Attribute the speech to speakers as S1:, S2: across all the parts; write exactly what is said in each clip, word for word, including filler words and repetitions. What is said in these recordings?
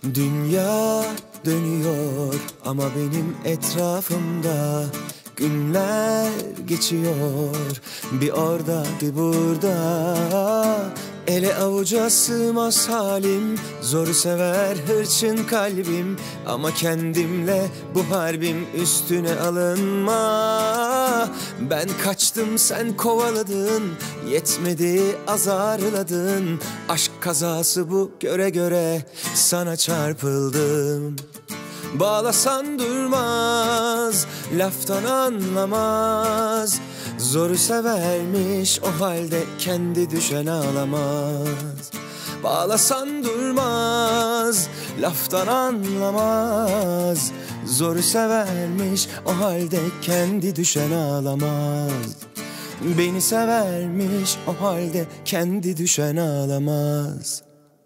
S1: Dünya dönüyor ama benim etrafımda günler geçiyor. Bir orada bir burada. Ele avuca sığmaz halim, zoru sever hırçın kalbim. Ama kendimle bu harbim, üstüne alınma. Ben kaçtım sen kovaladın, yetmedi azarladın. Aşk kazası bu, göre göre sana çarpıldım. Bağlasan durmaz, laftan anlamaz. Zoru severmiş, o halde kendi düşen ağlamaz. Bağlasan durmaz, laftan anlamaz. Zoru severmiş, o halde kendi düşen ağlamaz. Beni severmiş, o halde kendi düşen ağlamaz.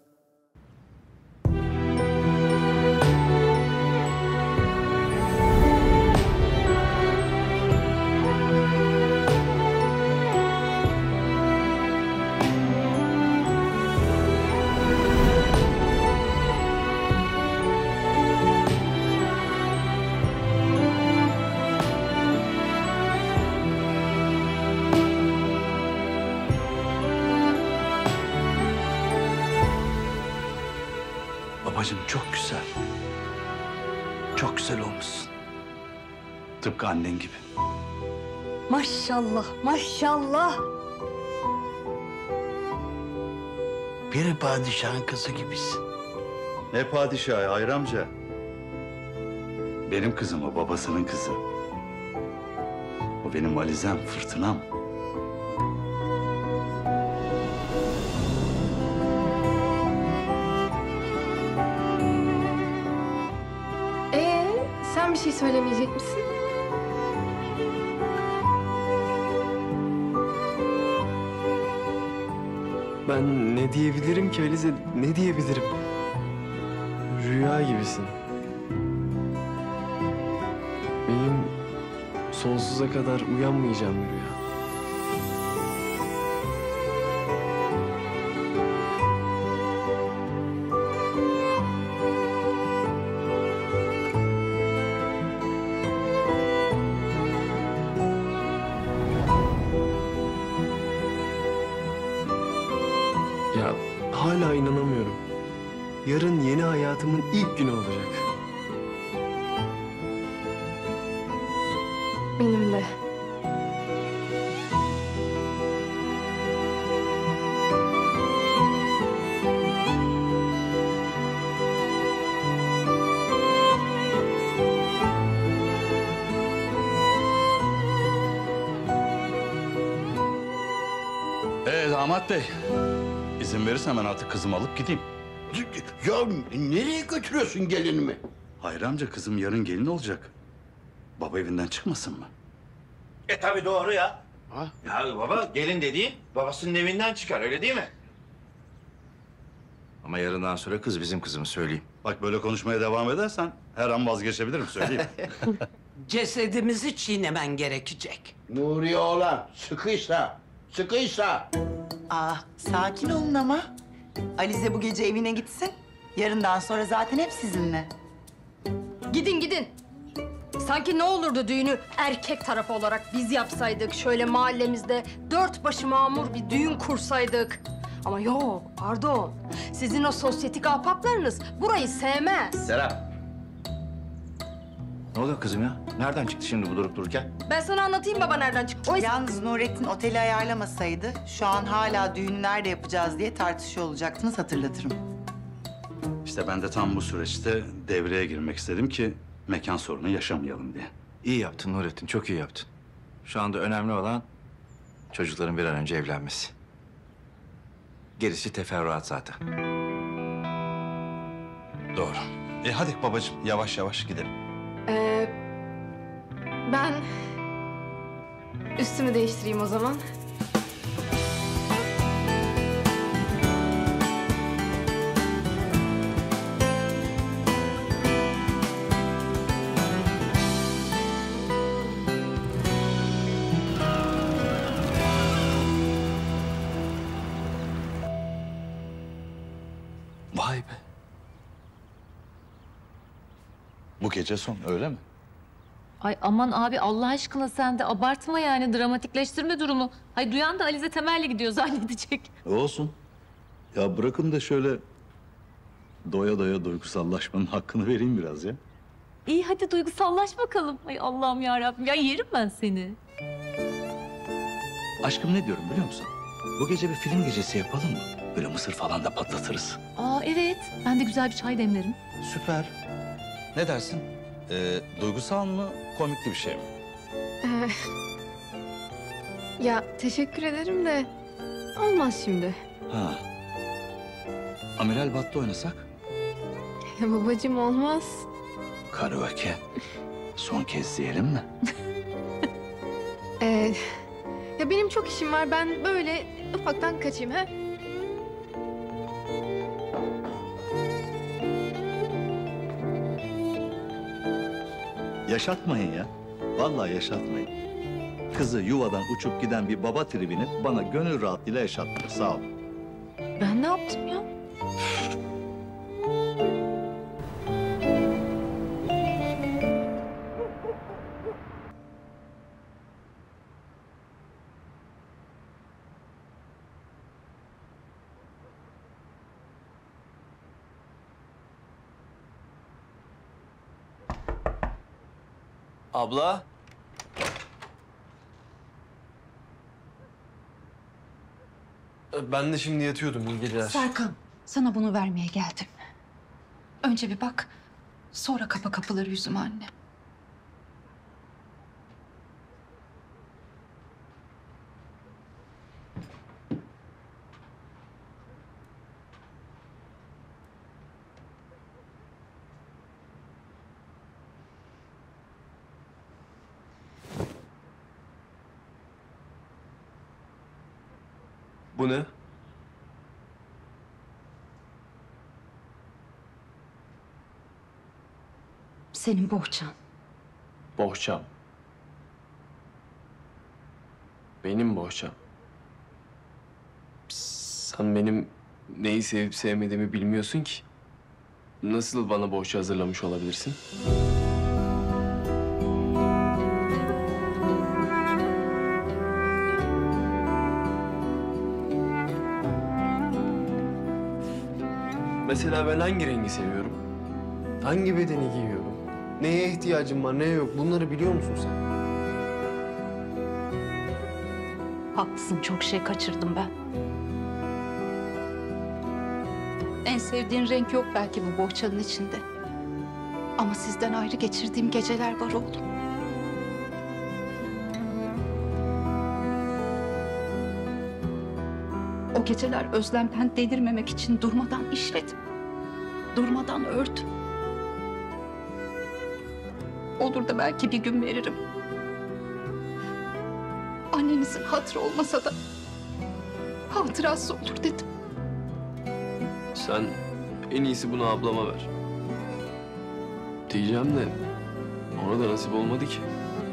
S2: Babacığım çok güzel. Çok güzel olmuşsun. Tıpkı annen gibi.
S3: Maşallah, maşallah.
S2: Bir padişahın kızı gibisin.
S4: Ne padişahı Hayri amca?
S2: Benim kızım o, babasının kızı. O benim valizem, fırtınam.
S3: Ee, sen bir şey söylemeyecek misin?
S5: Ben ne diyebilirim ki Alize? Ne diyebilirim? Rüya gibisin. Benim sonsuza kadar uyanmayacağım bir rüya. Ya hala inanamıyorum. Yarın yeni hayatımın ilk günü olacak.
S3: Benim de.
S2: Ee damat bey, izin verirsen ben artık kızımı alıp gideyim.
S6: Ya nereye götürüyorsun gelinimi?
S2: Hayri amca, kızım yarın gelin olacak. Baba evinden çıkmasın mı?
S7: E tabii doğru ya.
S6: Ha?
S7: Ya baba gelin dediğin babasının evinden çıkar, öyle değil mi?
S8: Ama yarından sonra kız bizim kızımız, söyleyeyim.
S4: Bak böyle konuşmaya devam edersen her an vazgeçebilirim, söyleyeyim.
S9: Cesedimizi çiğnemen gerekecek.
S6: Nuriye oğlan sıkıysa, sıkıysa.
S10: Aa, sakin olun ama. Alize bu gece evine gitsin. Yarından sonra zaten hep sizinle.
S3: Gidin gidin. Sanki ne olurdu düğünü erkek tarafı olarak biz yapsaydık. Şöyle mahallemizde dört başı mamur bir düğün kursaydık. Ama yok, pardon. Sizin o sosyetik ahbaplarınız burayı sevmez.
S8: Serap. Ne oluyor kızım ya? Nereden çıktı şimdi bu durup dururken?
S3: Ben sana anlatayım baba nereden çıktı. O es-
S10: Yalnız Nurettin oteli ayarlamasaydı... ...şu an hala düğünü nerede yapacağız diye tartışıyor olacaktınız, hatırlatırım.
S4: İşte ben de tam bu süreçte devreye girmek istedim ki mekan sorunu yaşamayalım diye.
S8: İyi yaptın Nurettin, çok iyi yaptın. Şu anda önemli olan çocukların bir an önce evlenmesi. Gerisi teferruat zaten.
S4: Doğru. E hadi babacığım, yavaş yavaş gidelim.
S3: Ee, ben üstümü değiştireyim o zaman.
S2: Vay be.
S4: Bu gece son, öyle mi?
S11: Ay aman abi Allah aşkına sen de abartma yani dramatikleştirme durumu. Hay duyan da Alize Temel'le gidiyor zannedecek.
S4: Olsun. Ya bırakın da şöyle doya doya duygusallaşmanın hakkını vereyim biraz ya.
S11: İyi hadi duygusallaş bakalım. Ay Allah'ım yarabbim ya yerim ben seni.
S4: Aşkım ne diyorum biliyor musun? Bu gece bir film gecesi yapalım mı? Böyle mısır falan da patlatırız.
S11: Aa evet ben de güzel bir çay demlerim.
S4: Süper. Ne dersin? Ee, duygusal mı, komikli bir şey mi?
S3: Ee, ya teşekkür ederim de olmaz şimdi.
S4: Ha. Amiral Battı oynasak?
S3: Ya babacığım olmaz.
S4: Karaoke. Son kez diyelim mi?
S3: Ee, ya benim çok işim var. Ben böyle ufaktan kaçayım ha.
S4: Yaşatmayın ya. Vallahi yaşatmayın. Kızı yuvadan uçup giden bir baba tribini bana gönül rahatlığıyla yaşatmayın. Sağ ol.
S11: Ben ne yaptım ya?
S5: Abla. Ben de şimdi yatıyordum. İyi geceler.
S12: Serkan, sana bunu vermeye geldim. Önce bir bak, sonra kapa kapıları yüzüme anne.
S5: Bu ne?
S12: Senin bohçan.
S5: Bohçam. Benim bohçam. Sen benim neyi sevip sevmediğimi bilmiyorsun ki. Nasıl bana bohça hazırlamış olabilirsin? Mesela ben hangi rengi seviyorum? Hangi bedeni giyiyorum? Neye ihtiyacım var, neye yok? Bunları biliyor musun sen?
S12: Haklısın, çok şey kaçırdım ben. En sevdiğin renk yok belki bu bohçanın içinde. Ama sizden ayrı geçirdiğim geceler var oğlum. O geceler özlemden delirmemek için durmadan işledim. Durmadan ördüm. Olur da belki bir gün veririm. Annenizin hatırı olmasa da hatırası olur dedim.
S5: Sen en iyisi bunu ablama ver. Diyeceğim de ona da nasip olmadı ki.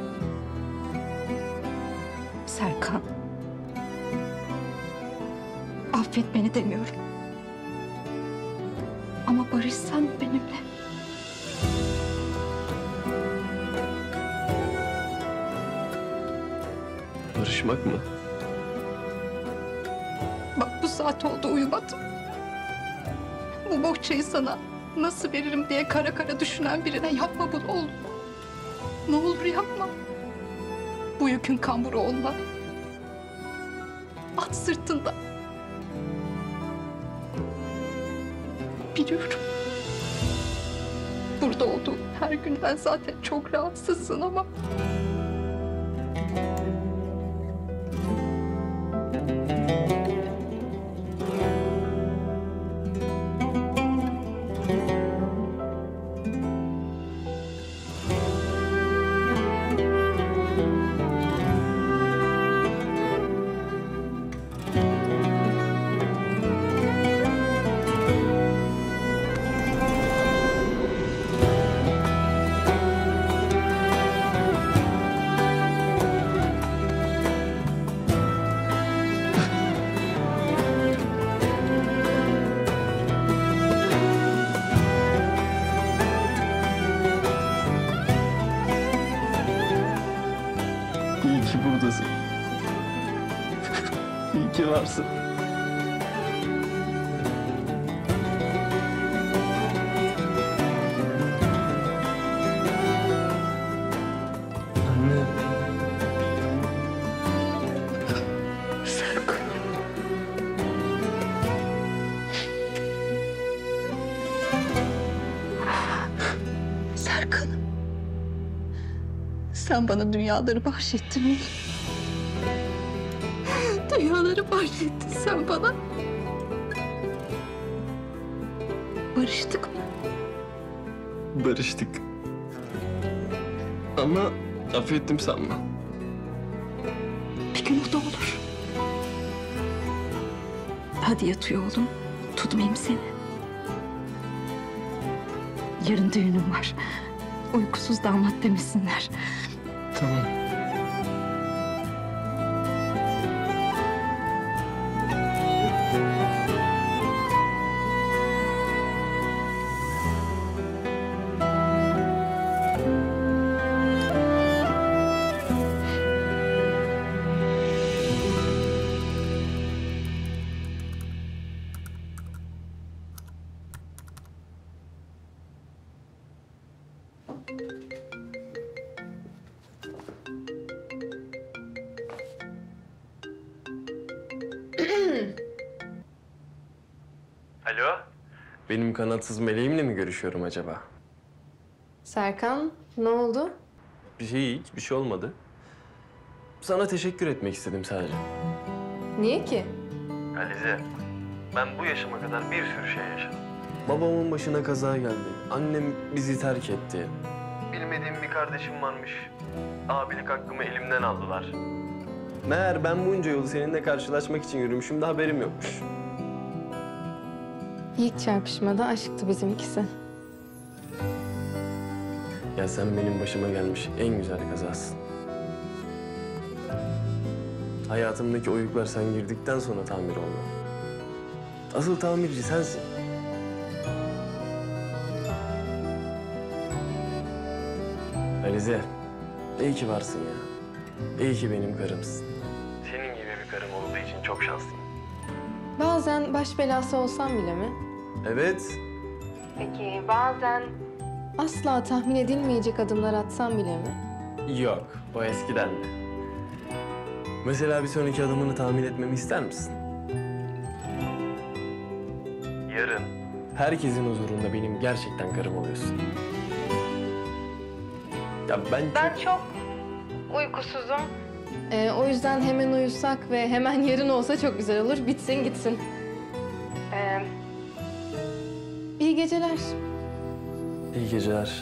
S12: Serkan. Affet beni demiyorum. Ama barışsan benimle.
S5: Barışmak mı?
S12: Bak bu saat oldu uyumadım. Bu bohçayı sana nasıl veririm diye kara kara düşünen birine yapma bunu oğlum. Ne olur yapma. Bu yükün kamburu olma. At sırtında. Biliyorum. Burada olduğum her günden zaten çok rahatsızsın ama...
S5: varsın. Anne.
S12: Serkan. Serkan'ım. Sen bana dünyaları bahşettin oğlum. Dünyaları bahşettin sen bana. Barıştık mı?
S5: Barıştık. Ama affettim sanma.
S12: Bir gün o da olur. Hadi yat uyu oğlum. Tutmayayım seni. Yarın düğünüm var. Uykusuz damat demesinler.
S5: Tamam. Alo? Benim kanatsız meleğimle mi görüşüyorum acaba?
S11: Serkan, ne oldu?
S5: Bir şey hiç, bir şey olmadı. Sana teşekkür etmek istedim sadece.
S11: Niye ki?
S5: Alize, ben bu yaşıma kadar bir sürü şey yaşadım. Babamın başına kaza geldi. Annem bizi terk etti. Bilmediğim bir kardeşim varmış. Abilik hakkımı elimden aldılar. Meğer ben bunca yolu seninle karşılaşmak için yürümüşüm de haberim yokmuş.
S11: İlk çarpışmada aşktı bizimkisi.
S5: Ya sen benim başıma gelmiş en güzel kazasın. Hayatımdaki o yükler sen girdikten sonra tamir oldu. Asıl tamirci sensin. Alize, iyi ki varsın ya. İyi ki benim karımsın. Senin gibi bir karım olduğu için çok şanslıyım.
S11: Bazen baş belası olsam bile mi?
S5: Evet.
S11: Peki bazen asla tahmin edilmeyecek adımlar atsam bile mi?
S5: Yok, o eskiden de. Mesela bir sonraki adımını tahmin etmemi ister misin? Yarın herkesin huzurunda benim gerçekten karım oluyorsun. Ya ben...
S11: Ben çok uykusuzum. Ee, o yüzden hemen uyusak ve hemen yarın olsa çok güzel olur. Bitsin gitsin. Ee, iyi geceler.
S5: İyi geceler.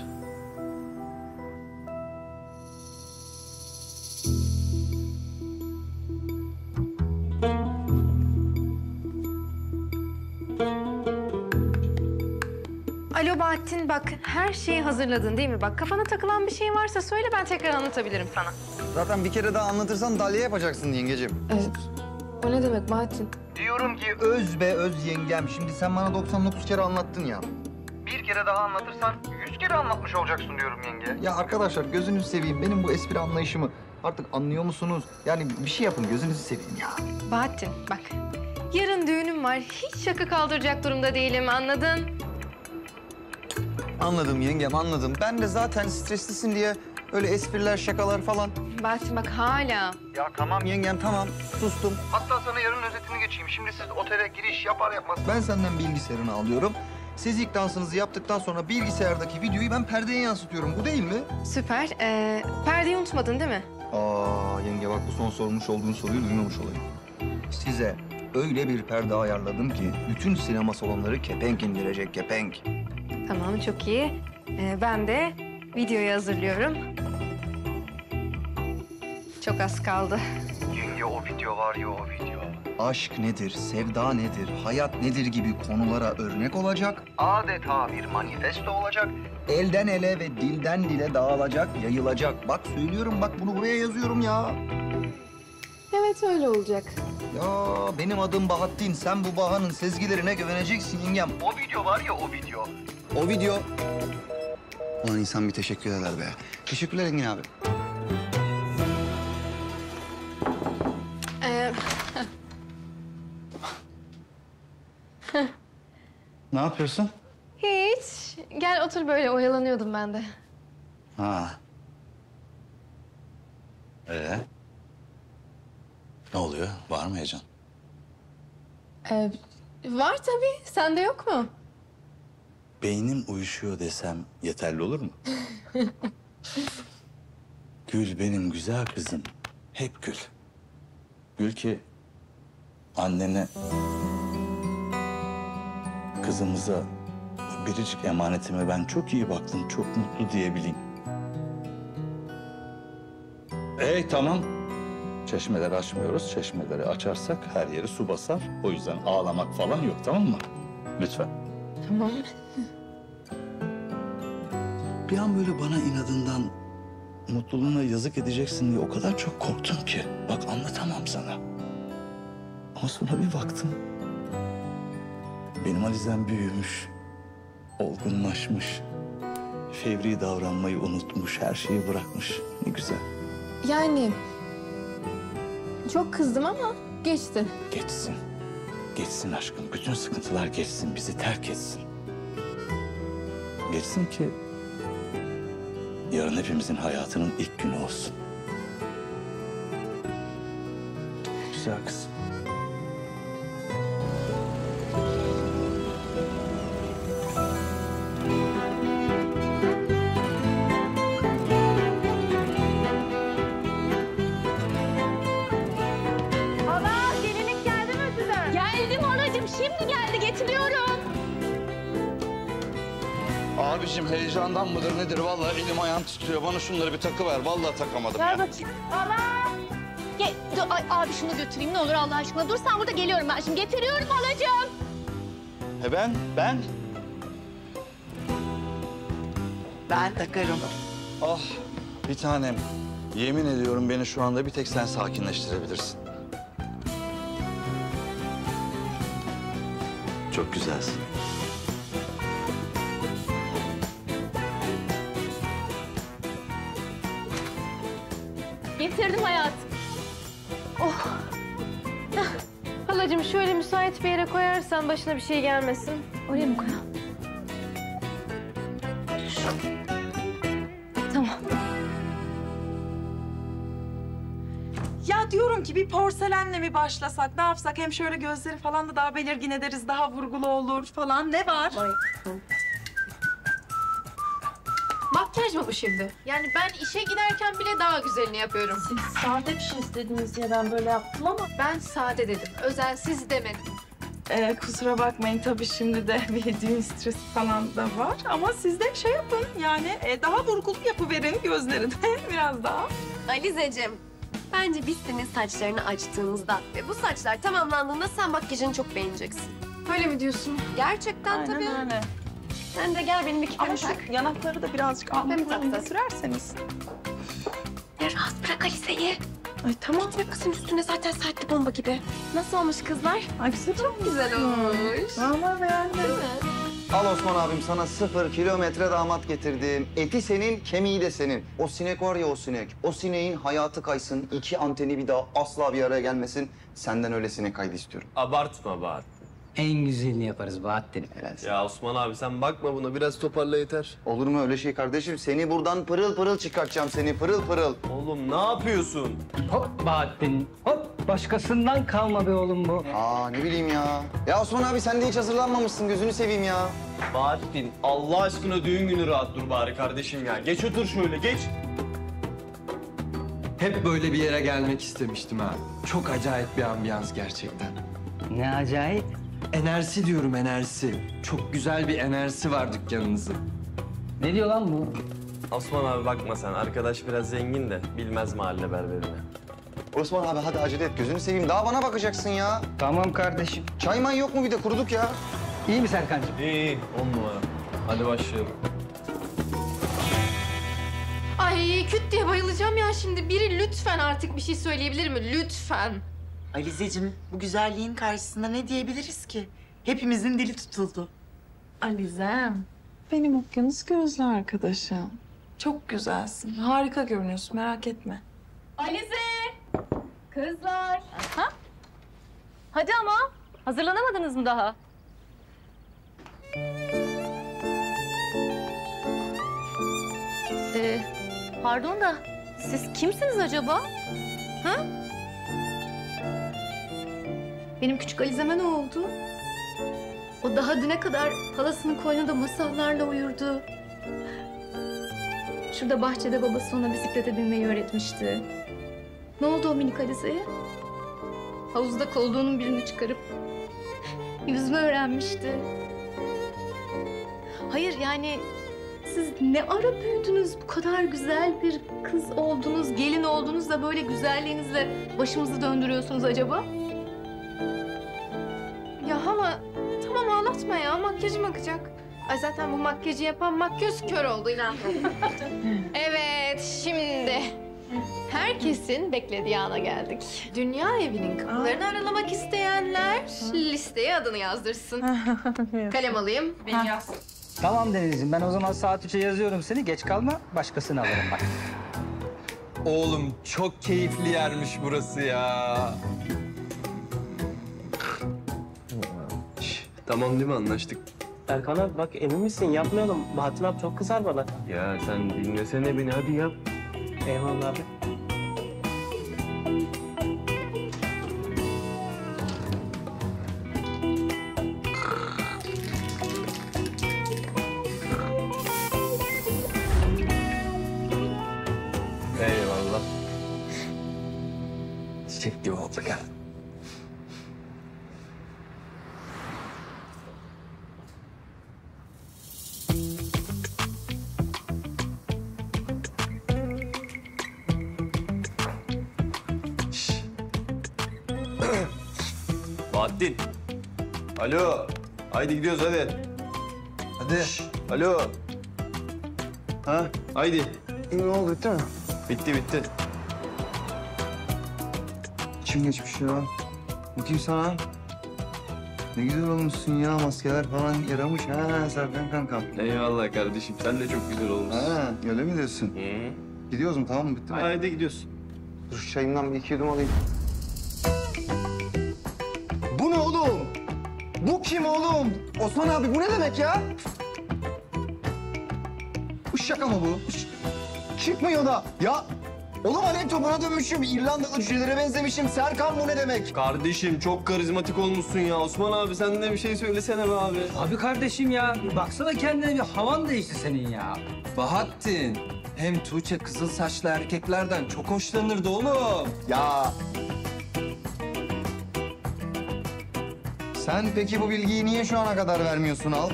S11: Alo Bahattin, bak her şeyi hazırladın değil mi? Bak kafana takılan bir şey varsa söyle, ben tekrar anlatabilirim sana.
S13: Zaten bir kere daha anlatırsan dalya yapacaksın yengeciğim.
S11: Evet. O ne demek Bahattin?
S13: Diyorum ki öz be öz yengem. Şimdi sen bana doksan dokuz kere anlattın ya. Bir kere daha anlatırsan yüz kere anlatmış olacaksın diyorum yenge. Ya arkadaşlar gözünüzü seveyim. Benim bu espri anlayışımı artık anlıyor musunuz? Yani bir şey yapın gözünüzü seveyim ya.
S11: Bahattin bak, yarın düğünüm var. Hiç şaka kaldıracak durumda değilim, anladın?
S13: Anladım yengem anladım. Ben de zaten streslisin diye öyle espriler şakalar falan.
S11: Bahattin bak hala.
S13: Ya tamam yengem tamam sustum. Hatta sana yarın özetini geçeyim. Şimdi siz otele giriş yapar yapmaz. Ben senden bilgisayarını alıyorum. Siz ilk dansınızı yaptıktan sonra bilgisayardaki videoyu ben perdeye yansıtıyorum. Bu değil mi?
S11: Süper. Ee, perdeyi unutmadın değil mi?
S13: Aa yenge bak bu son sormuş olduğun soruyu duymamış olayım. Size öyle bir perde ayarladım ki bütün sinema salonları kepenk indirecek kepenk.
S11: Tamam, çok iyi. Ee, ben de videoyu hazırlıyorum. Çok az kaldı.
S13: Yenge o video var ya o video. Aşk nedir, sevda nedir, hayat nedir gibi konulara örnek olacak. Adeta bir manifesto olacak. Elden ele ve dilden dile dağılacak, yayılacak. Bak söylüyorum bak bunu buraya yazıyorum ya.
S11: Evet öyle olacak.
S13: Ya benim adım Bahattin. Sen bu Baha'nın sezgilerine güveneceksin yengem. O video var ya o video. O video. Ulan insan bir teşekkür eder be. Teşekkürler Engin abi.
S11: Ee,
S4: Ne yapıyorsun?
S11: Hiç. Gel otur böyle oyalanıyordum ben de.
S4: Ha. Ee? Ne oluyor? Var mı heyecan?
S11: Ee, var tabii. Sende yok mu?
S4: Beynim uyuşuyor desem yeterli olur mu? Gül benim güzel kızım. Hep gül. Gül ki annene, kızımıza, biricik emanetime ben çok iyi baktım, çok mutlu diyebileyim. Ee tamam. Çeşmeleri açmıyoruz. Çeşmeleri açarsak her yeri su basar. O yüzden ağlamak falan yok, tamam mı? Lütfen.
S11: Tamam.
S4: Bir an böyle bana inadından mutluluğuna yazık edeceksin diye o kadar çok korktum ki. Bak anlatamam sana. Ama sonra bir baktım. Benim Alizem büyümüş, olgunlaşmış. Fevri davranmayı unutmuş, her şeyi bırakmış. Ne güzel.
S11: Yani çok kızdım ama geçti.
S4: Geçsin. Geçsin aşkım. Bütün sıkıntılar geçsin, bizi terk etsin. Geçsin ki yarın hepimizin hayatının ilk günü olsun. Güzel kızım.
S14: Hala gelinlik geldi mi size? Geldim anacığım, şimdi geldi, getiriyorum.
S4: Abiciğim heyecandan mıdır nedir? Vallahi elim ayağım titriyor. Bana şunları bir takıver. Vallahi takamadım
S14: Ver
S4: ya.
S14: bakayım. Hala. Gel, dur, ay, abi şunu götüreyim ne olur Allah aşkına. Dur sen burada, geliyorum ben şimdi. Getiriyorum halacığım.
S4: He ben, ben.
S10: Ben takarım.
S4: Ah bir tanem. Yemin ediyorum beni şu anda bir tek sen sakinleştirebilirsin. Çok güzelsin.
S14: Getirdim hayatım.
S11: Oh. Hah. Halacığım şöyle müsait bir yere koyarsan başına bir şey gelmesin.
S14: Oraya mı koyalım? Tamam.
S15: Ya diyorum ki bir porselenle mi başlasak, ne yapsak? Hem şöyle gözleri falan da daha belirgin ederiz, daha vurgulu olur falan. Ne var?
S11: Makyaj mı bu şimdi? Yani ben işe giderken bile daha güzelini yapıyorum.
S15: Siz sade bir şey istediniz diye ben böyle yaptım ama...
S11: Ben sade dedim. Özensiz demedim.
S15: Ee, kusura bakmayın tabii şimdi de bir düğün stresi falan da var. Ama siz de şey yapın yani e, daha vurgulu yapıverin gözleri de biraz daha.
S16: Alizeciğim, bence biz senin saçlarını açtığımızda ve bu saçlar tamamlandığında sen makyajını çok beğeneceksin.
S11: Öyle mi diyorsun?
S16: Gerçekten
S15: Aynen
S16: tabii.
S15: öyle.
S16: Sen de gel benim iki
S15: Ama şu yanakları da birazcık alnaklarına sürerseniz.
S16: Ya rahat bırak Alize'yi.
S15: Ay tamam.
S16: Gitme kızın üstüne, zaten saatli bomba gibi. Nasıl olmuş kızlar?
S15: Ay güzel
S16: Çok güzel olmuş.
S15: Vallahi beğendim.
S16: Değil mi?
S13: Al Osman abim sana sıfır kilometre damat getirdim. Eti senin, kemiği de senin. O sinek var ya o sinek. O sineğin hayatı kaysın. İki anteni bir daha asla bir araya gelmesin. Senden öyle sinek kaydı istiyorum.
S5: Abartma Bahattin.
S17: En güzelini yaparız Bahattin'im.
S5: Ya Osman abi sen bakma buna, biraz toparla yeter.
S13: Olur mu öyle şey kardeşim? Seni buradan pırıl pırıl çıkartacağım seni, pırıl pırıl.
S5: Oğlum ne yapıyorsun?
S17: Hop Bahattin, hop. Başkasından kalma be oğlum bu.
S13: Aa ne bileyim ya. Ya Osman abi sen de hiç hazırlanmamışsın, gözünü seveyim ya.
S5: Bahattin Allah aşkına düğün günü rahat dur bari kardeşim ya. Geç otur şöyle, geç.
S18: Hep böyle bir yere gelmek istemiştim ha. Çok acayip bir ambiyans gerçekten.
S17: Ne acayip.
S18: Enerjisi diyorum, enerjisi. Çok güzel bir enerjisi var dükkanınızın.
S17: Ne diyor lan bu?
S5: Osman abi bakma sen, arkadaş biraz zengin de bilmez mahalle berberini.
S13: Osman abi hadi acele et, gözünü seveyim. Daha bana bakacaksın ya.
S17: Tamam kardeşim.
S13: Çay may yok mu bir de, kuruduk ya.
S17: İyi mi Serkancığım?
S5: İyi, iyi. On numara. Hadi başlayalım.
S11: Ay küt diye bayılacağım ya şimdi. Biri lütfen artık bir şey söyleyebilir mi? Lütfen.
S10: Alizeciğim bu güzelliğin karşısında ne diyebiliriz ki? Hepimizin dili tutuldu.
S15: Alizem, benim okyanus gözlü arkadaşım. Çok güzelsin, harika görünüyorsun, merak etme.
S14: Alize! Kızlar! Ha? Hadi ama, hazırlanamadınız mı daha? Pardon da siz kimsiniz acaba? Ha? Benim küçük Alize'me ne oldu? O daha düne kadar halasının koynunda masallarla uyurdu. Şurada bahçede babası ona bisiklete binmeyi öğretmişti. Ne oldu o minik Alize'ye? Havuzda kolduğunun birini çıkarıp yüzme öğrenmişti. Hayır yani siz ne ara büyüdünüz, bu kadar güzel bir kız oldunuz, gelin oldunuz da böyle güzelliğinizle başımızı döndürüyorsunuz acaba?
S11: Ya hala tamam ağlatma ya, makyajım akacak. Ay zaten bu makyajı yapan makyöz kör oldu inan. Evet şimdi herkesin beklediği ana geldik. Dünya evinin kapılarını aralamak isteyenler listeye adını yazdırsın. Kalem alayım.
S17: Beni yaz. Tamam Deniz'ciğim, ben o zaman saat üçe yazıyorum seni. Geç kalma, başkasını alırım bak.
S18: Oğlum çok keyifli yermiş burası ya.
S5: Şş, tamam değil mi, anlaştık?
S19: Erkan abi bak emin misin? Yapmayalım. Bahattin abi çok kızar bana.
S5: Ya sen dinlesene beni, hadi yap.
S19: Eyvallah abi.
S5: Eyvallah. Çiçek gibi oldu ya. Bahattin. Alo. Haydi gidiyoruz hadi.
S13: Hadi.
S5: Şş, alo. Ha, haydi.
S13: Ne oldu, bitti mi?
S5: Bitti bitti.
S13: İçim geçmiş ya. Bakayım sana. Ne güzel olmuşsun ya, maskeler falan yaramış ha Serkan kankam.
S5: Eyvallah kardeşim, sen de çok güzel olmuşsun.
S13: Ha, öyle mi diyorsun?
S5: Hı.
S13: Gidiyoruz mu, tamam mı, bitti mi?
S5: Haydi gidiyorsun.
S13: Dur şu çayımdan bir iki yudum alayım. Bu ne oğlum? Bu kim oğlum? Osman abi bu ne demek ya? Bu şaka mı bu? Ş- Çıkmıyor da. Ya oğlum alev topuna dönmüşüm. İrlandalı cücelere benzemişim. Serkan bu ne demek?
S5: Kardeşim çok karizmatik olmuşsun ya. Osman abi sen de bir şey söylesene be abi.
S17: Abi kardeşim ya, baksana kendine bir havan değişti senin ya.
S18: Bahattin, hem Tuğçe kızıl saçlı erkeklerden çok hoşlanırdı oğlum.
S13: Ya. Sen peki bu bilgiyi niye şu ana kadar vermiyorsun al?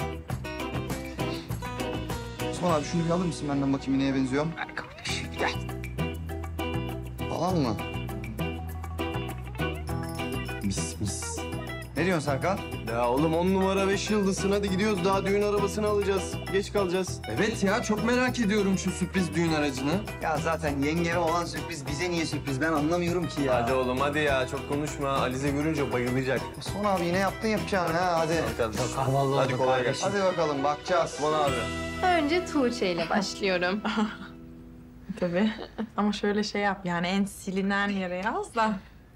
S13: Osman abi şunu bir alır mısın benden, bakayım neye benziyorum? Ver kardeşim gel. Falan mı?
S5: Mis mis.
S13: Ne diyorsun Serkan?
S5: Ya oğlum on numara beş yıldızsın, hadi gidiyoruz. Daha düğün arabasını alacağız. Geç kalacağız.
S18: Evet ya, çok merak ediyorum şu sürpriz düğün aracını.
S13: Ya zaten yengeme olan sürpriz bize niye sürpriz, ben anlamıyorum ki ya.
S5: Hadi oğlum hadi ya, çok konuşma. Alize görünce bayılacak.
S13: Osman abi yine yaptın yapacağını ha, hadi.
S5: Çok
S17: havalı
S5: Hadi
S17: oldu
S5: kolay gelsin.
S13: Hadi bakalım, bakacağız.
S5: Osman abi.
S11: Önce Tuğçe ile başlıyorum.
S15: Tabii. Ama şöyle şey yap yani en silinen yere yaz da.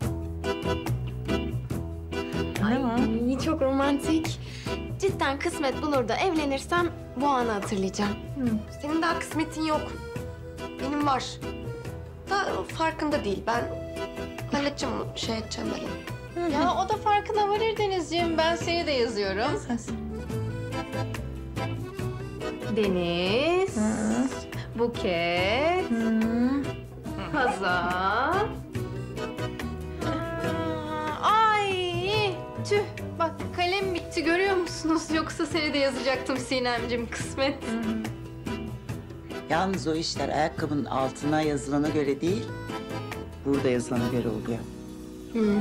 S16: Ay çok romantik. Cidden kısmet bulur da evlenirsem bu anı hatırlayacağım. Senin daha kısmetin yok. Benim var. Da farkında değil. Ben halledeceğim onu, şey edeceğim böyle.
S11: Ya o da farkına varır Denizciğim. Ben seni de yazıyorum. Deniz, Buket, Hazal. Ay tüh, bak kalem bitti görüyor musunuz? Yoksa seni de yazacaktım Sinemciğim, kısmet.
S10: Yalnız o işler ayakkabının altına yazılana göre değil, burada yazılana göre oluyor.
S11: Hmm.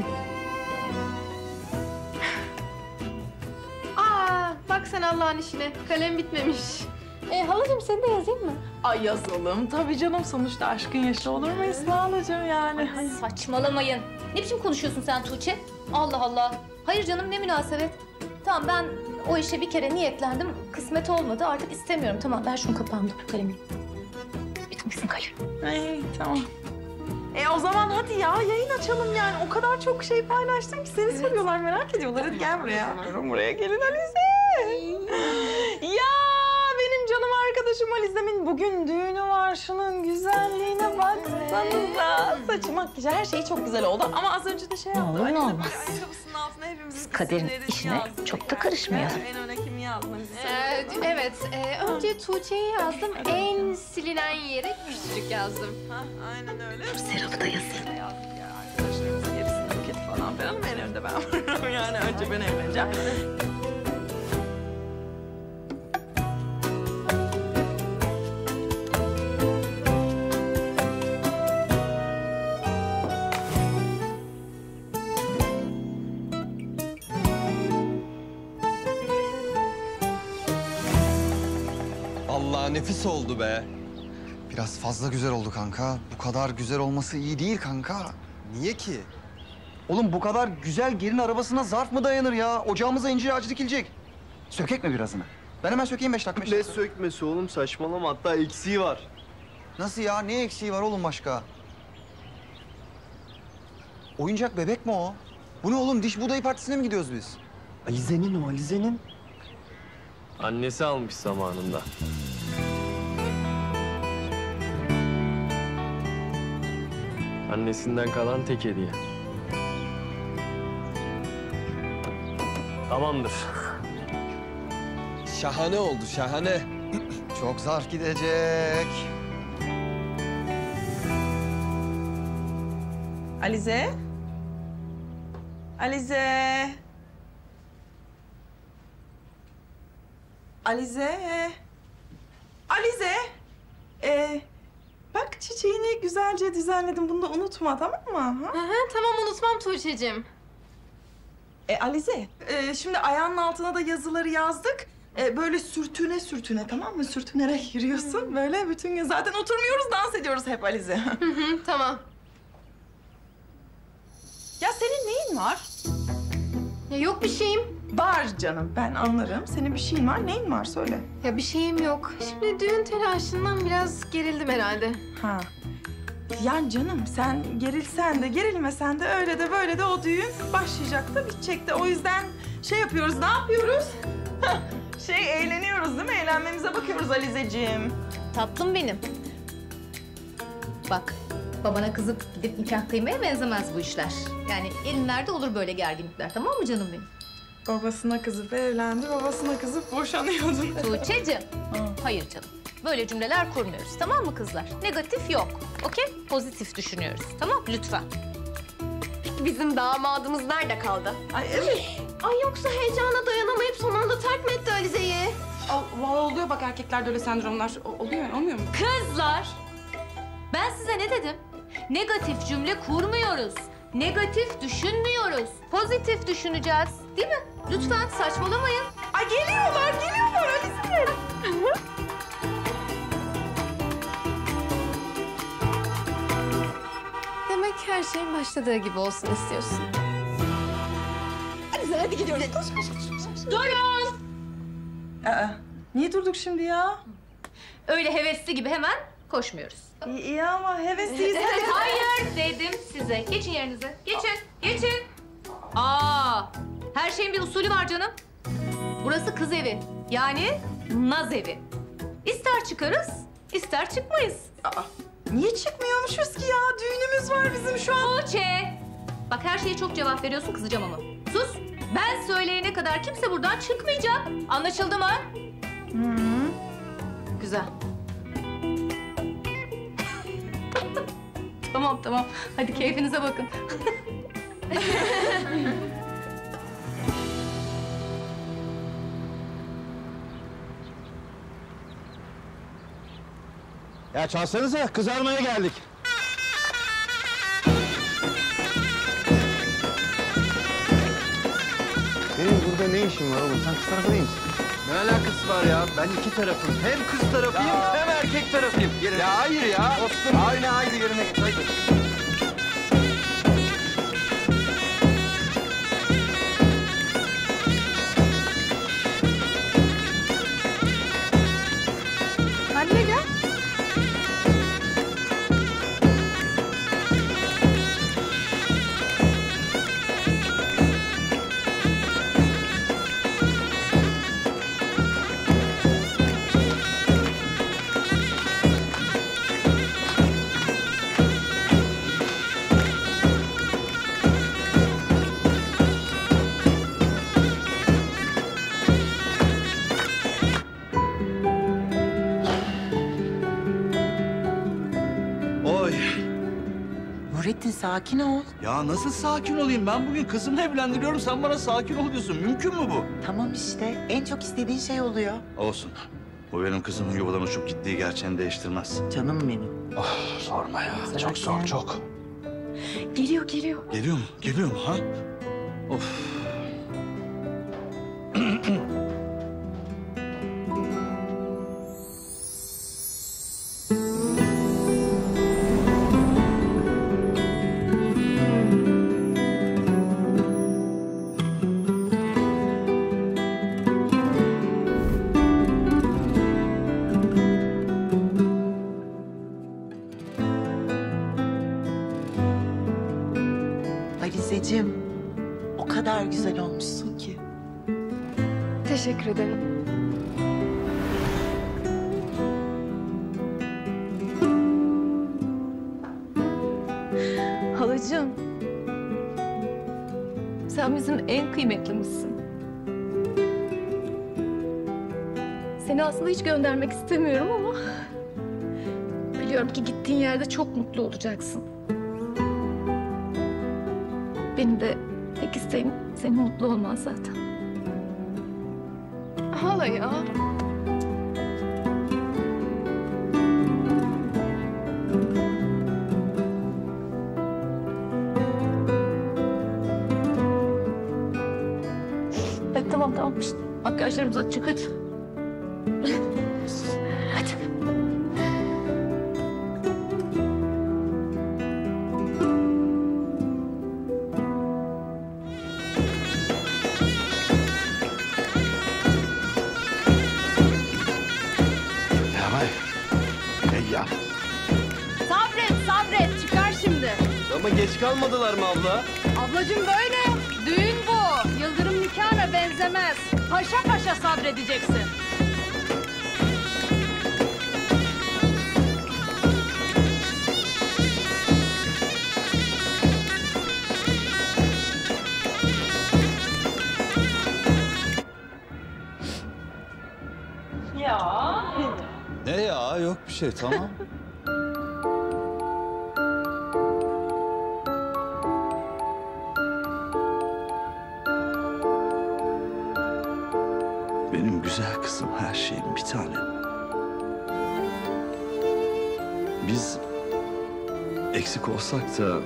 S11: Aa, bak sen Allah'ın işine. Kalem bitmemiş. E, halacığım seni de yazayım mı?
S15: Ay yazalım. Tabii canım sonuçta aşkın yaşı olur mu Esma halacığım yani?
S14: Ay, saçmalamayın. Ne biçim konuşuyorsun sen Tuğçe? Allah Allah. Hayır canım ne münasebet. Tamam ben o işe bir kere niyetlendim. Kısmet olmadı artık istemiyorum. Tamam ver şunu kapağımda kalemi. Bitmesin kalem.
S15: Ay tamam. E o zaman hadi ya yayın açalım yani. O kadar çok şey paylaştım ki seni evet. soruyorlar, merak ediyorlar. Hadi gel buraya. Buraya gelin Alize. Ya benim canım arkadaşım. arkadaşım Alize'min bugün düğünü var. Şunun güzelliğine baksanıza. Saçı, makyajı, her şeyi çok güzel oldu. Ama az önce de şey yaptı.
S14: Olur mu olmaz?
S15: Ayakkabısının altına hepimizin
S14: Kader'in
S15: isimlerini
S14: işine
S15: yazdı.
S14: çok da karışmayalım.
S15: En öne kimi yazdın?
S11: Ee, evet, e, önce Tuğçe'yi yazdım. En silinen yere küçücük yazdım.
S15: Ha, aynen öyle.
S14: Serap'ı da yazayım.
S15: Yazdık ya arkadaşlarımızın gerisini buket falan filan. En önde ben varım yani. Önce ben evleneceğim.
S18: Allah nefis oldu be.
S13: Biraz fazla güzel oldu kanka. Bu kadar güzel olması iyi değil kanka.
S18: Niye ki?
S13: Oğlum bu kadar güzel gelin arabasına zarf mı dayanır ya? Ocağımıza incir ağacı dikilecek. Sökek mi birazını? Ben hemen sökeyim beş dakika. Beş
S5: Ne
S13: dakika.
S5: sökmesi oğlum, saçmalama, hatta eksiği var.
S13: Nasıl ya? Ne eksiği var oğlum başka? Oyuncak bebek mi o? Bu ne oğlum? Diş buğdayı partisine mi gidiyoruz biz?
S18: Alize'nin o, Alize'nin.
S5: Annesi almış zamanında. Annesinden kalan tek hediye. Tamamdır.
S18: Şahane oldu, şahane.
S13: Çok zarf gidecek.
S15: Alize. Alize. Alize. Alize. Ee, bak çiçeğini güzelce düzenledim. Bunu da unutma, tamam mı? Ha?
S11: Hı hı, tamam unutmam Tuğçe'cim.
S15: E, Alize, e, şimdi ayağının altına da yazıları yazdık. E, böyle sürtüne sürtüne, tamam mı? Sürtünerek yürüyorsun. Böyle bütün gün zaten oturmuyoruz, dans ediyoruz hep Alize.
S11: Hı hı, tamam.
S15: Ya senin neyin var?
S11: Ya yok bir şeyim.
S15: Var canım, ben anlarım. Senin bir şeyin var, neyin var? Söyle.
S11: Ya bir şeyim yok. Şimdi düğün telaşından biraz gerildim herhalde.
S15: Ha. Yani canım sen gerilsen de gerilmesen de öyle de böyle de o düğün başlayacak da bitecek de. O yüzden şey yapıyoruz, ne yapıyoruz? şey eğleniyoruz değil mi? Eğlenmemize bakıyoruz Alizeciğim.
S14: Tatlım benim. Bak, babana kızıp gidip nikah kıymaya benzemez bu işler. Yani elinlerde olur böyle gerginlikler, tamam mı canım benim?
S15: Babasına kızıp evlendi, babasına kızıp boşanıyordun.
S14: Tuğçe'cim, hayır canım. Böyle cümleler kurmuyoruz, tamam mı kızlar? Negatif yok, okey? Pozitif düşünüyoruz, tamam? Lütfen.
S16: Bizim damadımız nerede kaldı?
S15: Ay evet.
S16: Ay yoksa heyecana dayanamayıp son anda terk mi etti Alize'yi?
S15: Vallahi oluyor bak, erkeklerde öyle sendromlar oluyor, olmuyor mu?
S14: Kızlar, ben size ne dedim? Negatif cümle kurmuyoruz. Negatif düşünmüyoruz. Pozitif düşüneceğiz, değil mi? Lütfen saçmalamayın.
S15: Ay geliyorlar, geliyorlar Alize.
S11: Demek her şeyin başladığı gibi olsun istiyorsun.
S15: Alize hadi gidiyoruz. Koş, koş, koş, koş.
S14: Durun!
S15: Aa, niye durduk şimdi ya?
S14: Öyle hevesli gibi hemen koşmuyoruz.
S15: İyi, iyi ama hevesliyiz. Hadi.
S14: Hayır dedim size. Geçin yerinize. Geçin, geçin. Aa, her şeyin bir usulü var canım. Burası kız evi. Yani naz evi. İster çıkarız, ister çıkmayız.
S15: Aa, niye çıkmıyormuşuz ki ya? Düğünümüz var bizim şu an.
S14: Tuğçe! Bak her şeye çok cevap veriyorsun, kızacağım ama. Sus! Ben söyleyene kadar kimse buradan çıkmayacak. Anlaşıldı mı?
S15: Hı -hı.
S14: Güzel. Tamam, tamam. Hadi keyfinize bakın.
S20: Ya çalsanıza, kızarmaya geldik.
S13: Benim burada ne işim var oğlum? Sen kız tarafı değil misin?
S18: Ne alakası var ya? Ben iki tarafım. Hem kız tarafıyım
S13: Ya.
S18: hem erkek tarafıyım. Ya hayır ya.
S13: Dostum.
S18: Hayır, hayır yerine git. Hayır.
S11: Anne gel.
S10: Nurettin sakin ol.
S4: Ya nasıl sakin olayım? Ben bugün kızımla evlendiriyorum. Sen bana sakin ol diyorsun. Mümkün mü bu?
S10: Tamam işte. En çok istediğin şey oluyor.
S4: Olsun. Bu benim kızımın yuvadan uçup gittiği gerçeğini değiştirmez.
S10: Canım benim.
S4: Oh, sorma ya. Çok zor, çok.
S10: Geliyor, geliyor.
S4: Geliyor mu? Geliyor mu ha? Of.
S10: Alizeciğim, o kadar güzel olmuşsun ki.
S11: Teşekkür ederim.
S14: Halacığım. Sen bizim en kıymetlimizsin. Seni aslında hiç göndermek istemiyorum ama... biliyorum ki gittiğin yerde çok mutlu olacaksın. Benim de tek isteğim senin mutlu olman zaten.
S11: Hala ya.
S14: Hadi tamam tamam. Şişt, makyajlarımız açık hadi. Hadi.
S4: Ya.
S3: Sabret, sabret. Çıkar şimdi.
S5: Ama geç kalmadılar mı abla?
S3: Ablacığım böyle. Düğün bu. Yıldırım nikahına benzemez. Paşa paşa sabredeceksin.
S15: Ya.
S4: Ne ya? Yok bir şey, tamam. Benim güzel kızım, her şeyim bir tanem. Biz eksik olsak da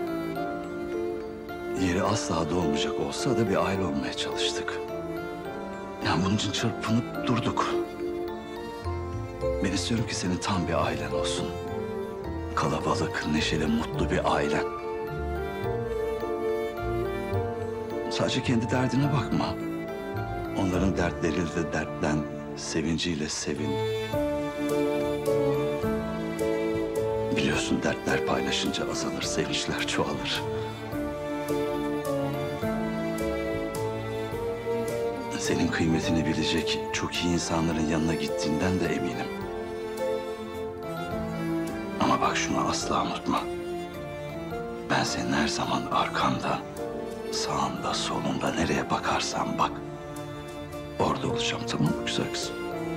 S4: yeri asla dolmayacak olsa da bir aile olmaya çalıştık. Yani bunun için çırpınıp durduk. Ben istiyorum ki senin tam bir ailen olsun. Kalabalık, neşeli, mutlu bir ailen. Sadece kendi derdine bakma. Onların dertleriyle de dertlen, sevinciyle sevin. Biliyorsun dertler paylaşınca azalır, sevinçler çoğalır. Senin kıymetini bilecek çok iyi insanların yanına gittiğinden de eminim. Ama bak şunu asla unutma. Ben senin her zaman arkanda, sağında, solunda nereye bakarsan bak. Orada olacağım, tamam mı güzel kızım?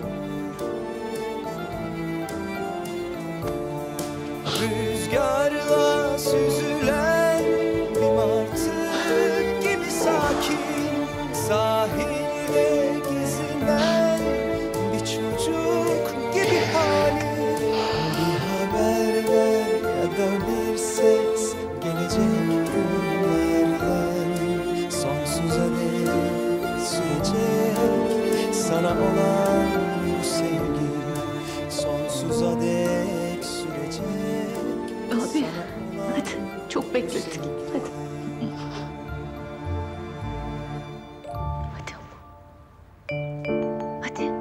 S1: Rüzgarla süzülen bir martı gibi sakin, sahilde gezinen bir çocuk gibi halin. Bir haber ver ya da bir ses gelecek günlerden. Sonsuza dek sürecek sana olan bu sevgi. Sonsuza dek sürecek.
S14: Abi hadi çok beklettik. Hadi. Hadi ama. Hadi.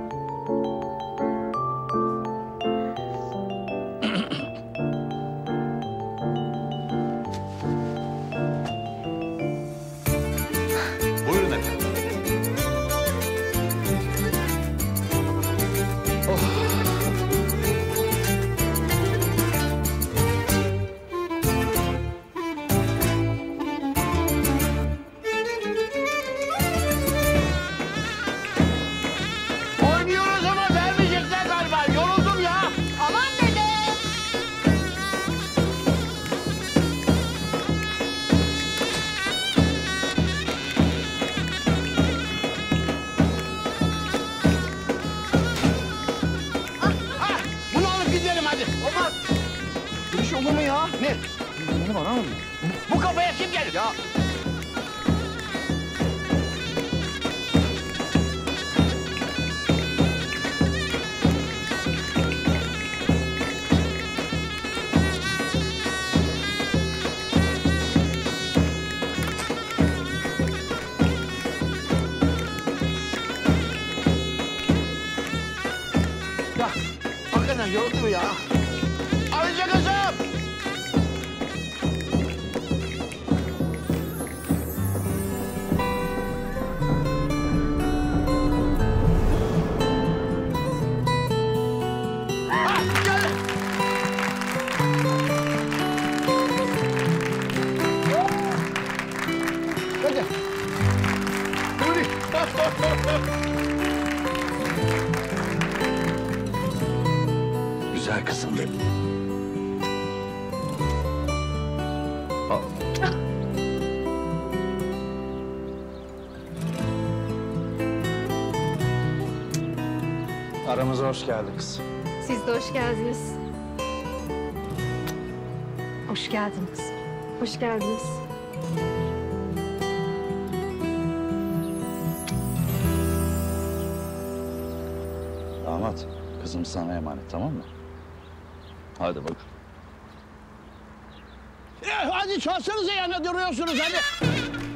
S8: Buyurun efendim.
S20: olur mu ya? Ne?
S6: Beni bana mı?
S20: Bu kafaya kim gelir? Ya
S6: Ya hakikaten gördün mü ya? Alize kızım! Ah, gel! Hadi. Nuri.
S4: Güzel kızım benim. Al.
S20: aramıza hoş geldin kız.
S11: Siz de hoş geldiniz.
S12: Hoş geldiniz.
S11: Hoş geldiniz.
S4: Damat, kızım sana emanet, tamam mı? Hadi bak.
S6: E, hadi çalsanıza ya, ne duruyorsunuz hadi.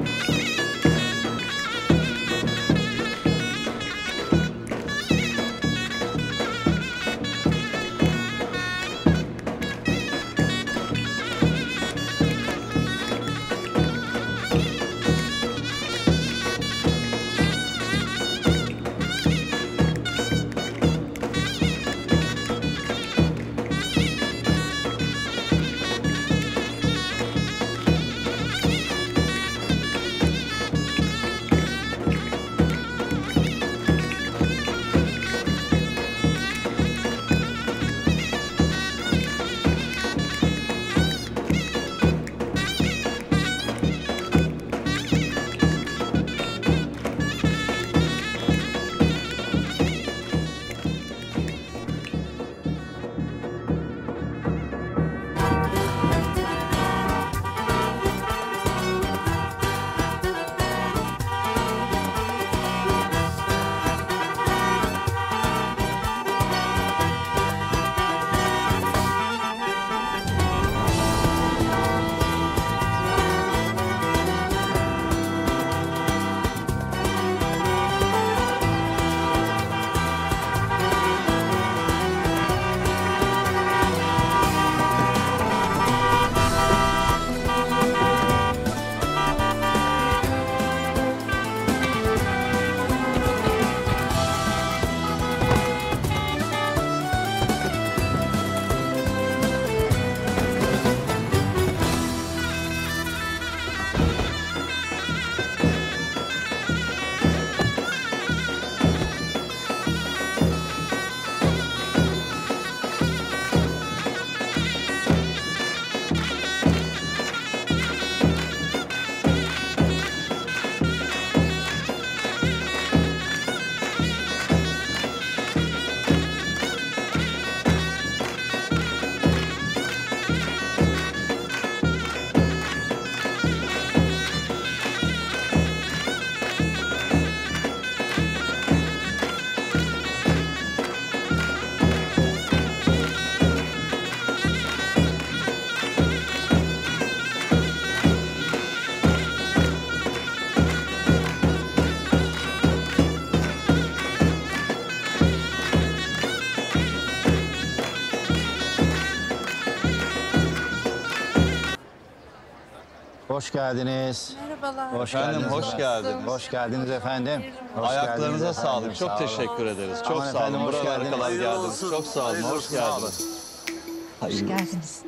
S20: Hoş geldiniz.
S16: Merhabalar.
S20: Hoş
S18: Efendim,
S20: geldiniz.
S18: hoş geldiniz.
S20: Hoş geldiniz efendim. Hoş
S18: Ayaklarınıza
S20: geldiniz
S18: sağlık.
S20: efendim.
S18: Çok
S20: Sağ olun.
S18: teşekkür ederiz. Çok
S20: Aman
S18: sağ
S20: efendim,
S18: olun.
S20: hoş
S18: Buralara
S20: geldiniz.
S18: kadar
S20: Hayırlı
S18: geldiniz.
S20: olsun.
S18: Çok sağ olun.
S20: Hayırlı
S18: Hoş
S20: olsun, sağ olun.
S18: geldiniz.
S12: Hoş geldiniz.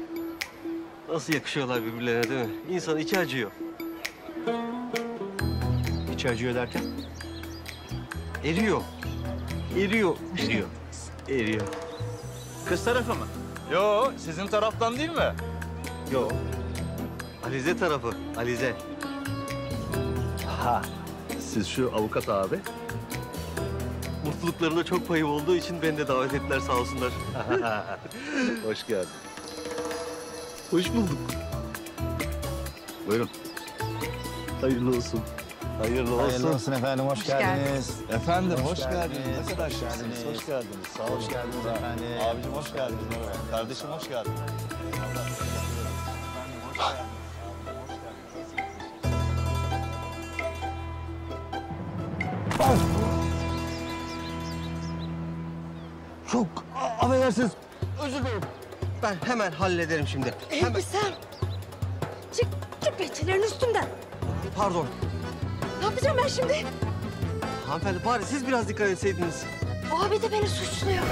S5: Nasıl yakışıyorlar birbirlerine değil mi? İnsan içi acıyor. İçi acıyor derken? Eriyor. Eriyor. Eriyor. Eriyor.
S20: Kız tarafı mı? Yo, sizin taraftan değil mi?
S5: Yo. Alize tarafı. Alize.
S20: Ha.
S5: Siz şu avukat abi. Mutluluklarında çok payım olduğu için beni de davet ettiler sağ olsunlar.
S20: Hoş geldin.
S5: Hoş bulduk.
S4: Buyurun.
S5: Hayırlı olsun. Hayırlı olsun.
S18: Hayırlı olsun efendim, hoş,
S5: Hoş
S18: geldiniz.
S5: geldiniz.
S18: Efendim, hoş,
S5: Hoş
S18: geldiniz.
S5: geldiniz.
S18: Ne kadar
S5: Hoş
S18: şıksınız,
S5: geldiniz.
S18: hoş geldiniz. Sağ olun.
S5: Hoş geldiniz efendim.
S18: Abicim hoş geldiniz. Kardeşim hoş geldin.
S5: Çok a- affedersiniz. Özür dilerim. Ben hemen hallederim şimdi. Hemen.
S3: Elbisem. Çık, çık peçelerin üstümden.
S5: Pardon.
S3: Ne yapacağım ben şimdi?
S5: Hanımefendi bari siz biraz dikkat etseydiniz.
S3: Abi de beni suçluyor.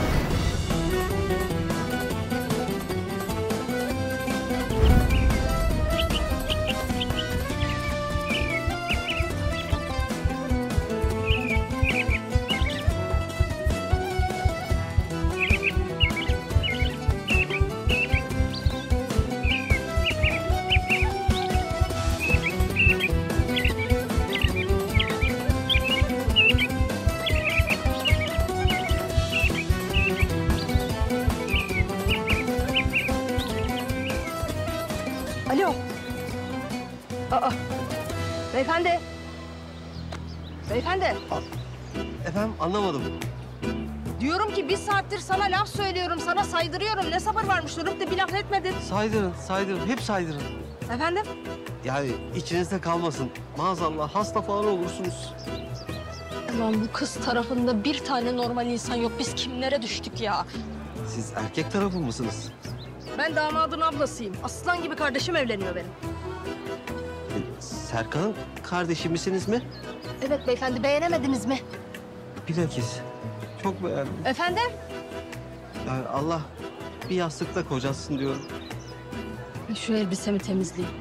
S3: Alo. Aa. Beyefendi. Beyefendi.
S5: Efendim anlamadım.
S3: Diyorum ki bir saattir sana laf söylüyorum, sana saydırıyorum. Ne sabır varmış durup da bir laf etmedin.
S5: Saydırın, saydırın. Hep saydırın.
S3: Efendim?
S5: Yani içinizde kalmasın. Maazallah hasta falan olursunuz.
S3: Ulan bu kız tarafında bir tane normal insan yok. Biz kimlere düştük ya?
S5: Siz erkek tarafı mısınız?
S3: Ben damadın ablasıyım. Aslan gibi kardeşim evleniyor benim.
S5: E, Serkan'ın kardeşi misiniz mi?
S3: Evet beyefendi, beğenemediniz mi?
S5: Bilakis. Çok beğendim.
S3: Efendim?
S5: Yani Allah bir yastıkta kocasın diyorum.
S3: Şu elbisemi temizleyeyim.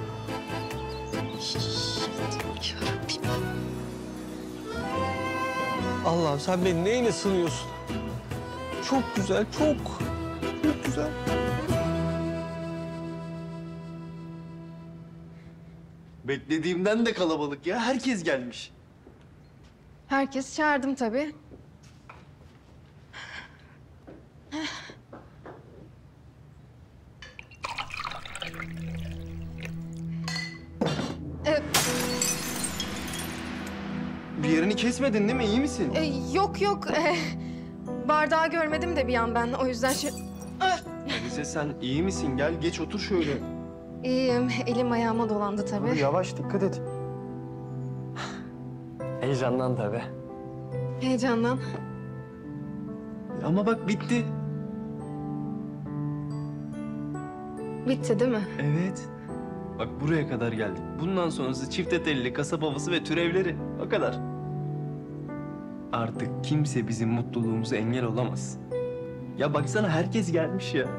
S5: Allah'ım sen beni neyine sınıyorsun? Çok güzel, çok. Çok güzel. Beklediğimden de kalabalık ya. Herkes gelmiş.
S11: Herkes çağırdım tabii. Ee,
S5: Bir yerini kesmedin değil mi? İyi misin?
S11: e, yok yok. Ee, bardağı görmedim de bir an ben. O yüzden şey...
S5: Elise sen iyi misin? Gel geç otur şöyle.
S11: İyiyim. Elim ayağıma dolandı tabii.
S5: Dur, yavaş dikkat et. Heyecandan tabii.
S11: Heyecandan.
S5: Ama bak bitti.
S11: Bitti değil mi?
S5: Evet. Bak buraya kadar geldik. Bundan sonrası çifte telli, kasap havası ve türevleri. O kadar. Artık kimse bizim mutluluğumuza engel olamaz. Ya baksana herkes gelmiş ya.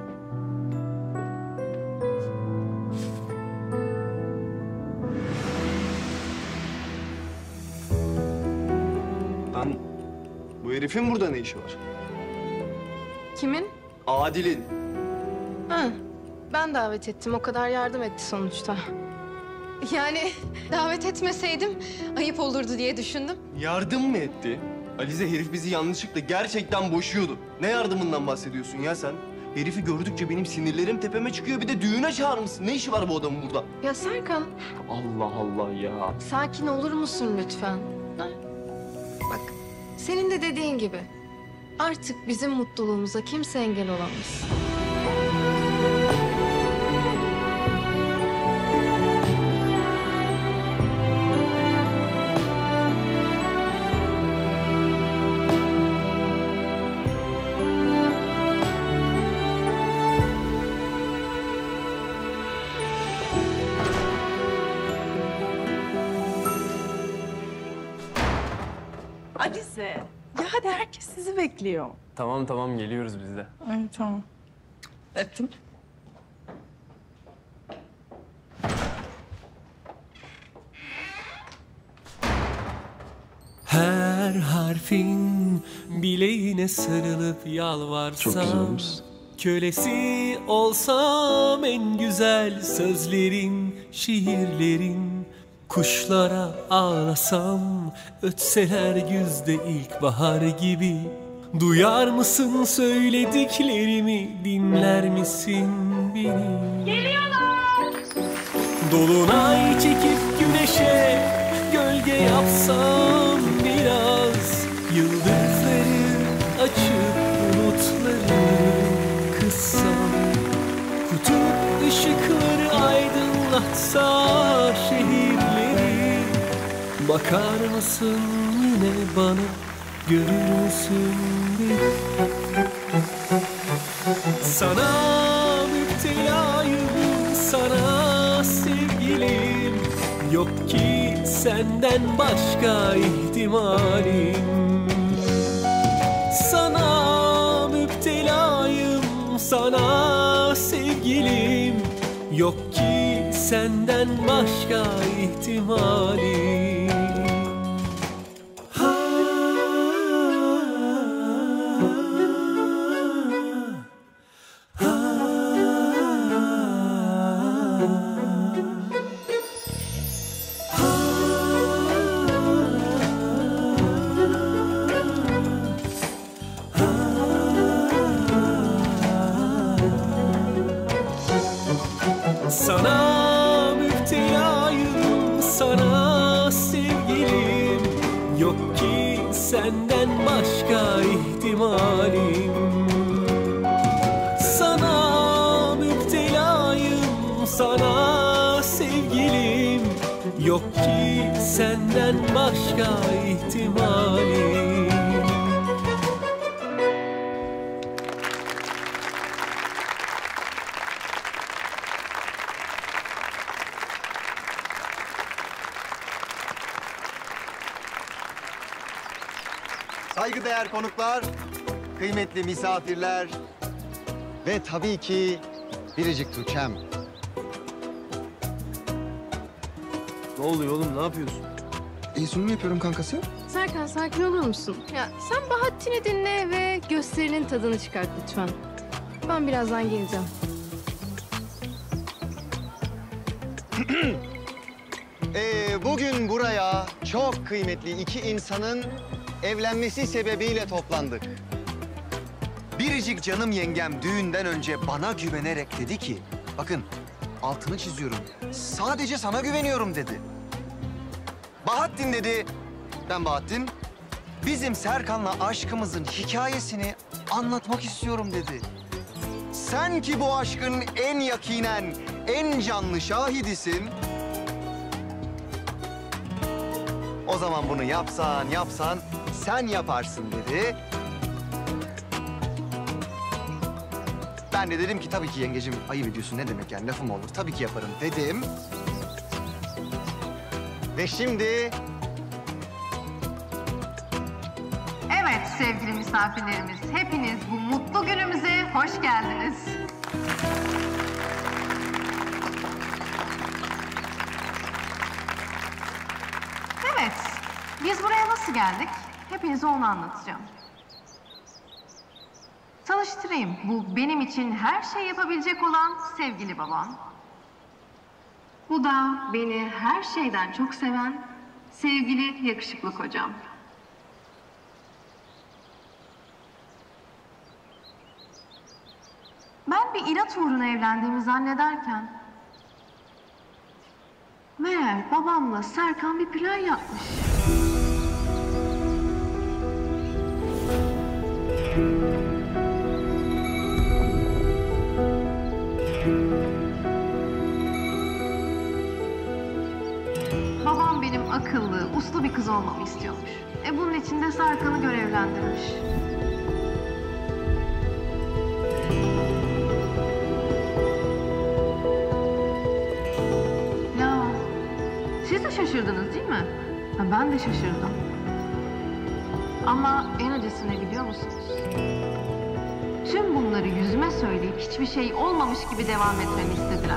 S5: Lan bu herifin burada ne işi var?
S11: Kimin?
S5: Adil'in.
S11: Ha, ben davet ettim. O kadar yardım etti sonuçta. Yani davet etmeseydim ayıp olurdu diye düşündüm.
S5: Yardım mı etti? Alize herif bizi yanlışlıkla gerçekten boşuyordu. Ne yardımından bahsediyorsun ya sen? Herifi gördükçe benim sinirlerim tepeme çıkıyor. Bir de düğüne çağırmışsın. Ne işi var bu adamın burada?
S11: Ya Serkan,
S5: Allah Allah ya.
S11: sakin olur musun lütfen? Ha? Bak, senin de dediğin gibi artık bizim mutluluğumuza kimse engel olamaz.
S15: Alize. Ya hadi herkes sizi bekliyor.
S5: Tamam tamam geliyoruz biz de.
S15: Ay, tamam. Öptüm.
S1: Her harfin bileğine sarılıp yalvarsam,
S5: Çok güzel olmuş.
S1: Kölesi olsam en güzel sözlerin, şiirlerin. Kuşlara ağlasam, ötseler güzde ilkbahar gibi. Duyar mısın söylediklerimi, dinler misin beni?
S12: Geliyorlar.
S1: Dolunay çekip güneşe gölge yapsam biraz, yıldızları açıp bulutları kıssam, kutup ışıkları aydınlatsa şehirleri, bakar mısın yine bana, görür müsün beni? Sana müptelayım, sana sevgilim, yok ki senden başka ihtimalim. Sana müptelayım, sana sevgilim, yok ki senden başka ihtimalim. Sana müptelayım, sana sevgilim, yok ki senden başka ihtimalim. Sana müptelayım, sana sevgilim, yok ki senden başka ihtimalim.
S13: Saygıdeğer konuklar, kıymetli misafirler ve tabii ki biricik Tuğçe'm.
S5: Ne oluyor oğlum, ne yapıyorsun?
S13: İyi sunum yapıyorum kankası.
S11: Serkan sakin olur musun? Ya sen Bahattin'i dinle ve gösterinin tadını çıkart lütfen. Ben birazdan geleceğim.
S13: ee, bugün buraya çok kıymetli iki insanın evlenmesi sebebiyle toplandık. Biricik canım yengem düğünden önce bana güvenerek dedi ki, bakın altını çiziyorum, sadece sana güveniyorum dedi. Bahattin dedi, ben Bahattin, bizim Serkan'la aşkımızın hikayesini anlatmak istiyorum dedi. Sen ki bu aşkın en yakinen, en canlı şahidisin. O zaman bunu yapsan, yapsan, sen yaparsın dedi. Ben de dedim ki tabii ki yengecim, ayıp ediyorsun, ne demek yani, lafım olur, tabii ki yaparım dedim. Ve şimdi...
S21: Evet sevgili misafirlerimiz, hepiniz bu mutlu günümüze hoş geldiniz. Evet, biz buraya nasıl geldik? Hepinize onu anlatacağım. Tanıştırayım, bu benim için her şey yapabilecek olan sevgili babam. Bu da beni her şeyden çok seven sevgili yakışıklı kocam. Ben bir inat uğruna evlendiğimi zannederken meğer babamla Serkan bir plan yapmış. Babam benim akıllı, uslu bir kız olmamı istiyormuş. E bunun için de Serkan'ı görevlendirmiş. Ya, siz de şaşırdınız değil mi? Ha, ben de şaşırdım. Ama en acısı ne biliyor musunuz? Tüm bunları yüzüme söyleyip hiçbir şey olmamış gibi devam etmemi istediler.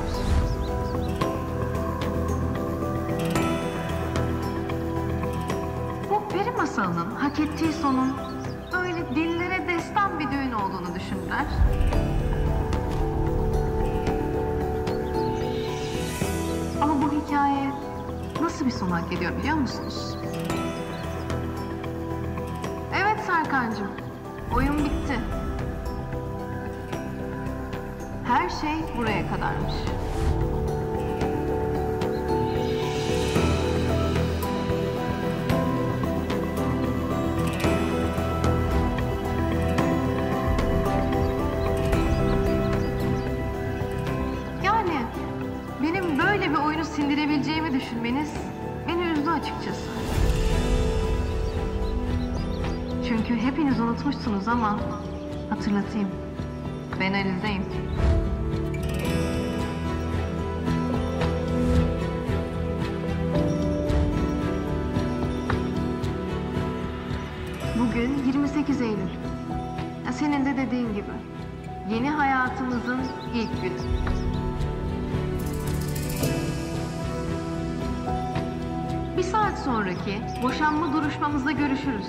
S21: Peri masalının hak ettiği sonun böyle dillere destan bir düğün olduğunu düşündüler. Ama bu hikaye nasıl bir son hak ediyor biliyor musunuz? Evet Serkancığım, Oyun bitti. Her şey buraya kadarmış. Yani benim böyle bir oyunu sindirebileceğimi düşünmeniz beni üzdü açıkçası. Çünkü hepiniz unutmuşsunuz ama hatırlatayım. Ben Alize'yim. Bugün yirmi sekiz Eylül. Ya senin de dediğin gibi. Yeni hayatımızın ilk günü. Bir saat sonraki boşanma duruşmamızda görüşürüz.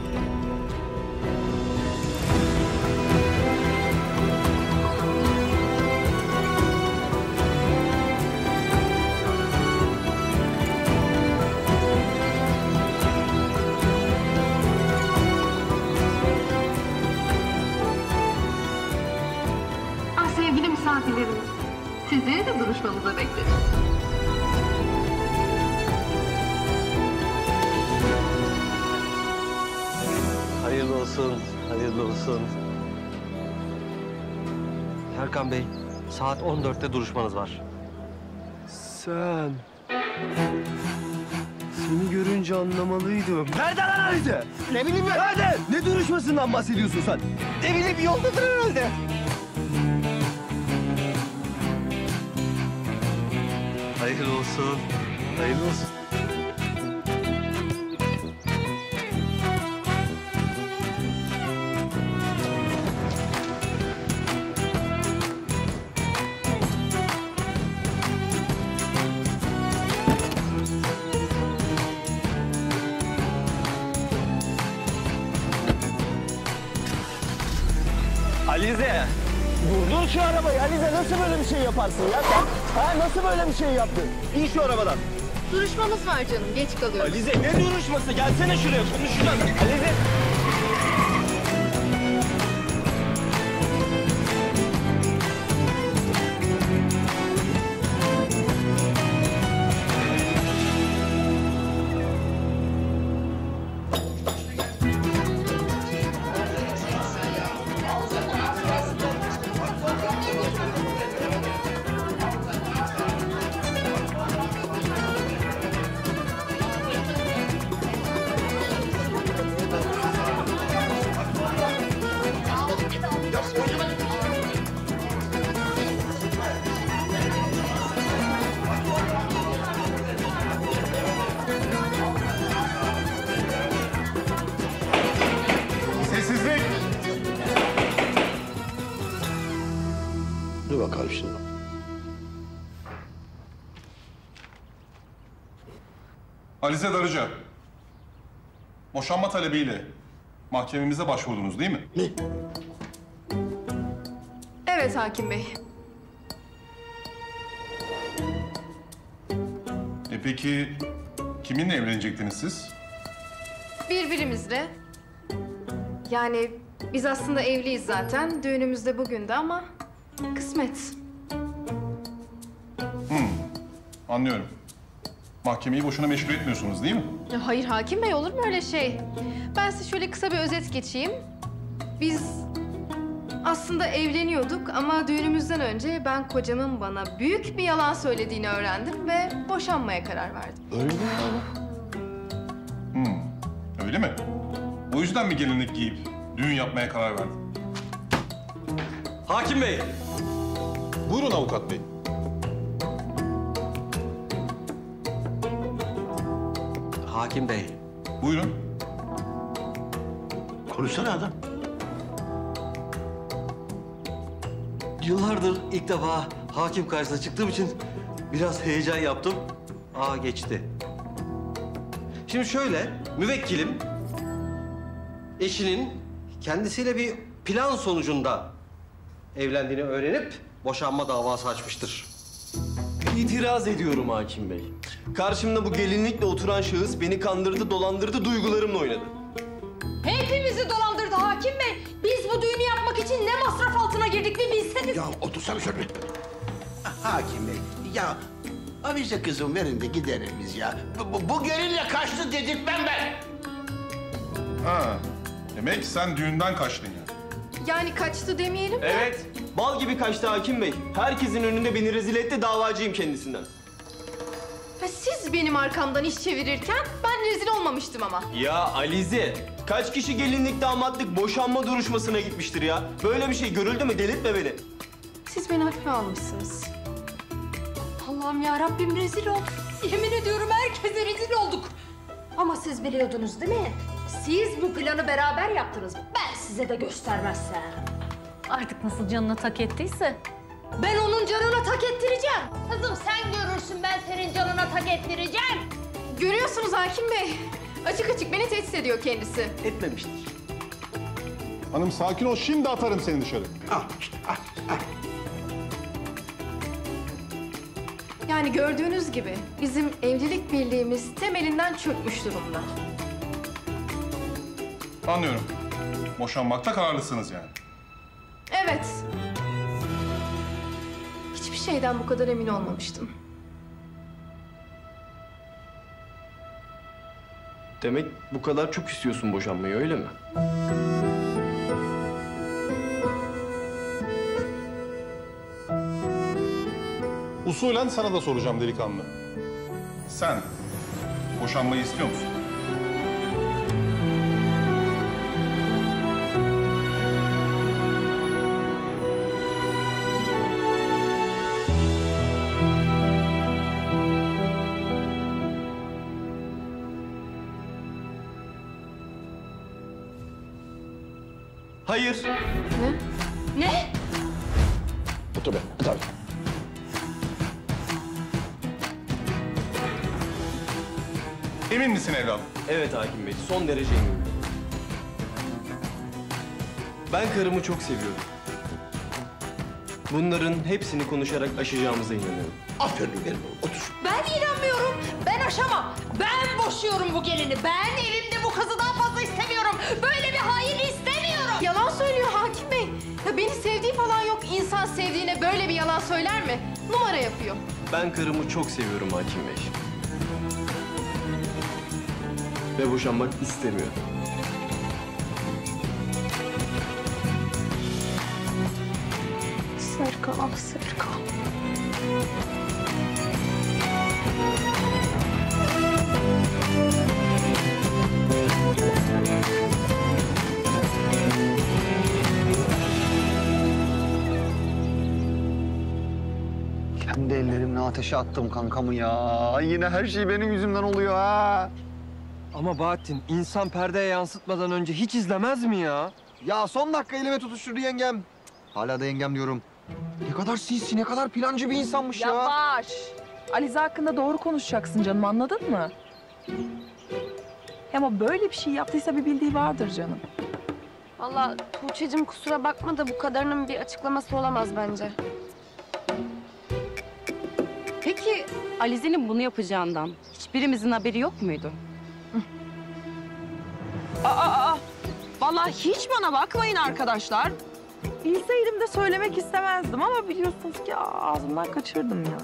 S21: Ah sevgili misafirlerimiz, sizleri de duruşmamıza bekleriz.
S5: Hayırlı olsun, hayırlı olsun.
S7: Erkan Bey, saat on dörtte duruşmanız var.
S5: Sen... Seni görünce anlamalıydım.
S6: Nerede lan Alize? Ne bileyim ben. Nerede? Ne duruşmasından bahsediyorsun sen? Ne bileyim yoldadır herhalde.
S5: Hayırlı olsun, hayırlı olsun.
S6: Alize, durdur şu arabayı. Alize nasıl böyle bir şey yaparsın ya sen? Ha nasıl böyle bir şey yaptın? İn şu arabadan.
S11: Duruşmamız var canım, geç kalıyoruz.
S6: Alize ne duruşması? Gelsene şuraya konuşacağız. Alize.
S20: Sessizlik.
S6: Dur bakalım şimdi.
S20: Alize Darıca. Boşanma talebiyle mahkememize başvurdunuz değil mi?
S6: Ne?
S11: Evet hakim bey.
S20: E peki kiminle evlenecektiniz siz?
S11: Birbirimizle. Yani biz aslında evliyiz zaten. Düğünümüz de bugün de ama kısmet.
S20: Hmm, anlıyorum. Mahkemeyi boşuna meşgul etmiyorsunuz değil mi?
S11: Ya hayır hakim bey, olur mu öyle şey? Ben size şöyle kısa bir özet geçeyim. Biz aslında evleniyorduk ama düğünümüzden önce ben kocamın bana büyük bir yalan söylediğini öğrendim ve boşanmaya karar verdim.
S6: Öyle mi?
S20: Hmm, öyle mi? O yüzden mi gelinlik giyip düğün yapmaya karar verdin?
S7: Hakim Bey.
S20: Buyurun avukat bey.
S7: Hakim Bey.
S20: Buyurun.
S6: Konuşsana adam.
S7: Yıllardır ilk defa hakim karşısına çıktığım için biraz heyecan yaptım. Aa geçti. Şimdi şöyle, müvekkilim eşinin kendisiyle bir plan sonucunda evlendiğini öğrenip boşanma davası açmıştır.
S5: İtiraz ediyorum hakim bey. Karşımda bu gelinlikle oturan şahıs beni kandırdı, dolandırdı, duygularımla oynadı.
S3: Hepimizi dolandırdı hakim bey.
S9: Ya otursana şöyle. Hakim Bey, ya avize kızım verin de gidelim biz ya. Bu, bu, bu gelinle kaçtı dedirtmem ben.
S20: Ha, demek sen düğünden kaçtın ya.
S11: Yani kaçtı demeyelim de.
S5: Evet, bal gibi kaçtı Hakim Bey. Herkesin önünde beni rezil etti, davacıyım kendisinden.
S11: Ha, siz benim arkamdan iş çevirirken ben rezil olmamıştım ama.
S5: Ya Alize, kaç kişi gelinlik damatlık boşanma duruşmasına gitmiştir ya? Böyle bir şey görüldü mü? Delirtme beni.
S11: Siz beni hafife almışsınız.
S3: Allah'ım ya Rabbim rezil olduk. Yemin ediyorum herkese rezil olduk. Ama siz biliyordunuz değil mi? Siz bu planı beraber yaptınız. Ben size de göstermezsem.
S14: Artık nasıl canına tak ettiyse.
S3: Ben onun canına tak ettireceğim.
S14: Kızım sen görürsün, ben senin canına tak ettireceğim.
S11: Görüyorsunuz Hakim Bey. Açık açık beni tehdit ediyor kendisi.
S5: Etmemiştir.
S20: Hanım sakin ol, şimdi atarım seni dışarı.
S9: Al işte, al, al.
S11: Yani gördüğünüz gibi bizim evlilik birliğimiz temelinden çökmüş durumda.
S20: Anlıyorum. Boşanmakta kararlısınız yani.
S11: Evet. Hiçbir şeyden bu kadar emin olmamıştım.
S5: Demek bu kadar çok istiyorsun boşanmayı, öyle mi?
S20: Usulen sana da soracağım delikanlı. Sen boşanmayı istiyor musun?
S5: Hayır.
S11: Ne? Ne?
S9: Otur be, tabii.
S20: Emin misin evladım?
S5: Evet Hakim Bey, son derece eminim. Ben karımı çok seviyorum. Bunların hepsini konuşarak aşacağımıza inanıyorum.
S9: Aferin benim oğlum, otur.
S3: Ben inanmıyorum. Ben aşamam. Ben boşuyorum bu gelini. Ben evimde bu kızı daha fazla istemiyorum. Böyle bir haini istemiyorum.
S11: Yalan söylüyor Hakim Bey. Ya beni sevdiği falan yok. İnsan sevdiğine böyle bir yalan söyler mi? Numara yapıyor.
S5: Ben karımı çok seviyorum Hakim Bey. Ve boşanmak istemiyorum.
S3: Serkan, Serkan.
S13: Kendi ellerimle ateşe attım kankamı ya. Yine her şey benim yüzümden oluyor ha.
S5: Ama Bahattin, insan perdeye yansıtmadan önce hiç izlemez mi ya?
S13: Ya son dakika elime tutuşturdu yengem. Hala da yengem diyorum. Ne kadar sinsi, ne kadar plancı bir insanmış ya.
S15: Yavaş. Alize hakkında doğru konuşacaksın canım, anladın mı? Ama böyle bir şey yaptıysa bir bildiği vardır canım.
S16: Vallahi Tuğçe'cim kusura bakma da bu kadarının bir açıklaması olamaz bence.
S22: Peki Alize'nin bunu yapacağından hiçbirimizin haberi yok muydu?
S15: Aa, aa, vallahi hiç bana bakmayın arkadaşlar. Bilseydim de söylemek istemezdim ama biliyorsunuz ki ağzımdan kaçırdım ya.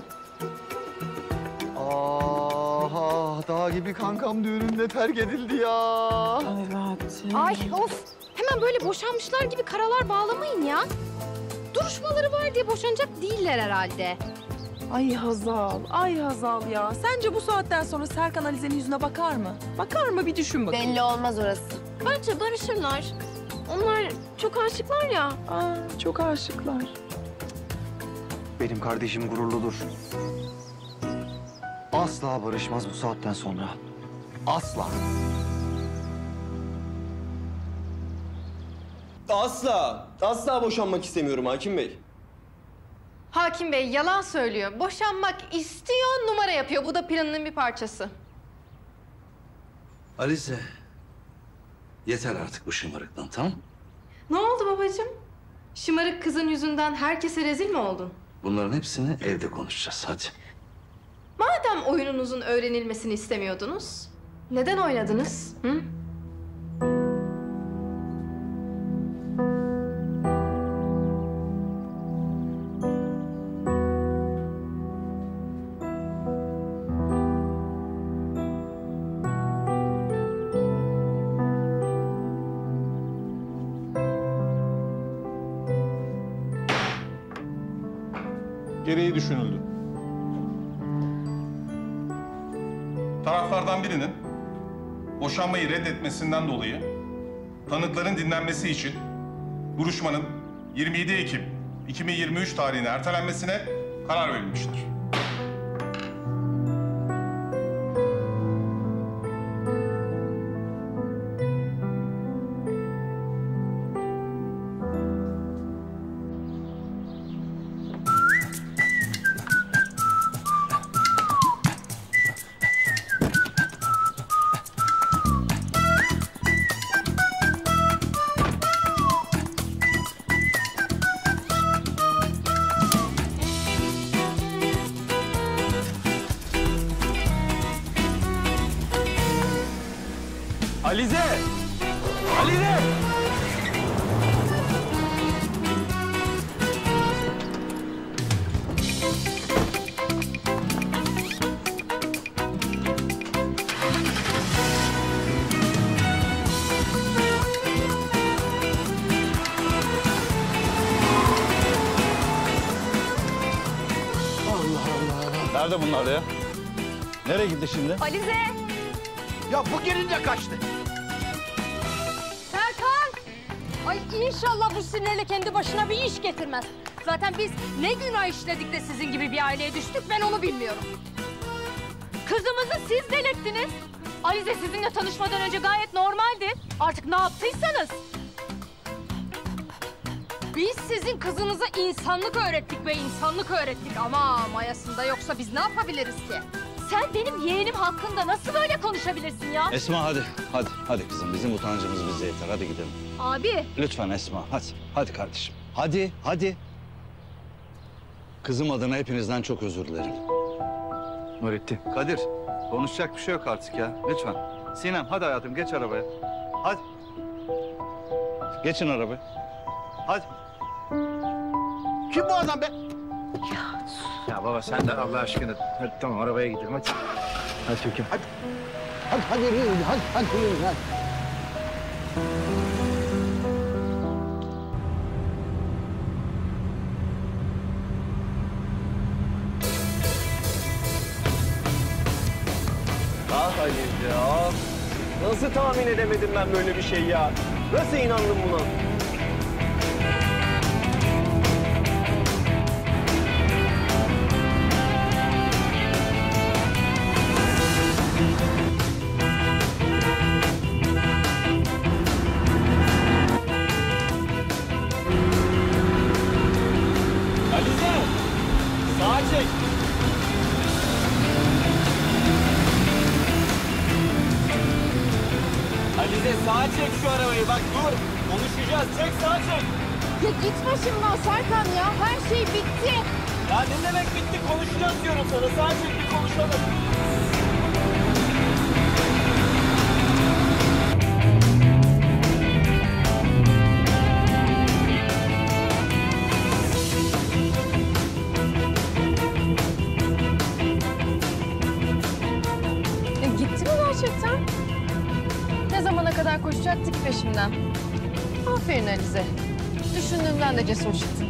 S13: Ah, dağ gibi kankam düğününde terk edildi ya.
S15: Evet.
S16: Ay of! Hemen böyle boşanmışlar gibi karalar bağlamayın ya. Duruşmaları var diye boşanacak değiller herhalde.
S15: Ay Hazal, ay Hazal ya. Sence bu saatten sonra Serkan Alize'nin yüzüne bakar mı? Bakar mı? Bir düşün bakayım.
S16: Belli olmaz orası. Bence barışırlar. Onlar çok aşıklar ya.
S15: Aa, çok aşıklar.
S13: Benim kardeşim gururludur. Asla barışmaz bu saatten sonra. Asla.
S5: Asla, asla boşanmak istemiyorum Hakim Bey.
S11: Hakim Bey yalan söylüyor. Boşanmak istiyor, numara yapıyor. Bu da planının bir parçası.
S4: Alize, yeter artık bu şımarıktan, tamam mı?
S11: Ne oldu babacığım? Şımarık kızın yüzünden herkese rezil mi oldun?
S4: Bunların hepsini evde konuşacağız, hadi.
S11: Madem oyununuzun öğrenilmesini istemiyordunuz, neden oynadınız? Hı?
S20: gereği düşünüldü. Taraflardan birinin boşanmayı reddetmesinden dolayı tanıkların dinlenmesi için duruşmanın yirmi yedi Ekim iki bin yirmi üç tarihine ertelenmesine karar verilmiştir.
S6: Alize! Alize!
S13: Nerede bunlar ya? Nereye gitti şimdi?
S3: Alize!
S9: Ya bu gelin de kaçtı.
S3: Serkan! Ay inşallah bu sinirle kendi başına bir iş getirmez. Zaten biz ne günah işledik de sizin gibi bir aileye düştük ben onu bilmiyorum.
S14: Kızımızı siz delirttiniz. Alize sizinle tanışmadan önce gayet normaldi. Artık ne yaptıysanız.
S3: Biz sizin kızınıza insanlık öğrettik ve insanlık öğrettik ama mayasında yoksa biz ne yapabiliriz ki?
S14: Sen benim yeğenim hakkında nasıl böyle konuşabilirsin ya?
S13: Esma hadi, hadi, hadi kızım. Bizim utancımız bize yeter. Hadi gidelim.
S14: Abi.
S13: Lütfen Esma, hadi. Hadi kardeşim. Hadi, hadi. Kızım adına hepinizden çok özür dilerim.
S8: Nurettin. Kadir, konuşacak bir şey yok artık ya. Lütfen. Sinem, hadi hayatım geç arabaya. Hadi.
S13: Geçin arabaya. Hadi.
S9: Kim bu adam be?
S8: Ya, ya baba sen de Allah aşkına. Hadi tamam arabaya gidelim hadi. Hadi Türk'üm.
S9: Hadi. Hadi, hadi yürü, yürü. Hadi, hadi yürü, hadi.
S6: Ah Alize ah. Nasıl tahmin edemedim ben böyle bir şey ya? Nasıl inandım buna? Alize! Sağa çek! Alize sağa çek şu arabayı bak dur. Konuşacağız çek sağa çek.
S16: Ya git başımdan Serkan ya. Her şey bitti.
S6: Ya ne demek bitti konuşacağız diyorum sana. Sağa çek bir konuşalım.
S11: E, gitti mi gerçekten? Ne zamana kadar koşacaktık peşimden? Aferin Alize. Düşündüğümden de cesur çıktın.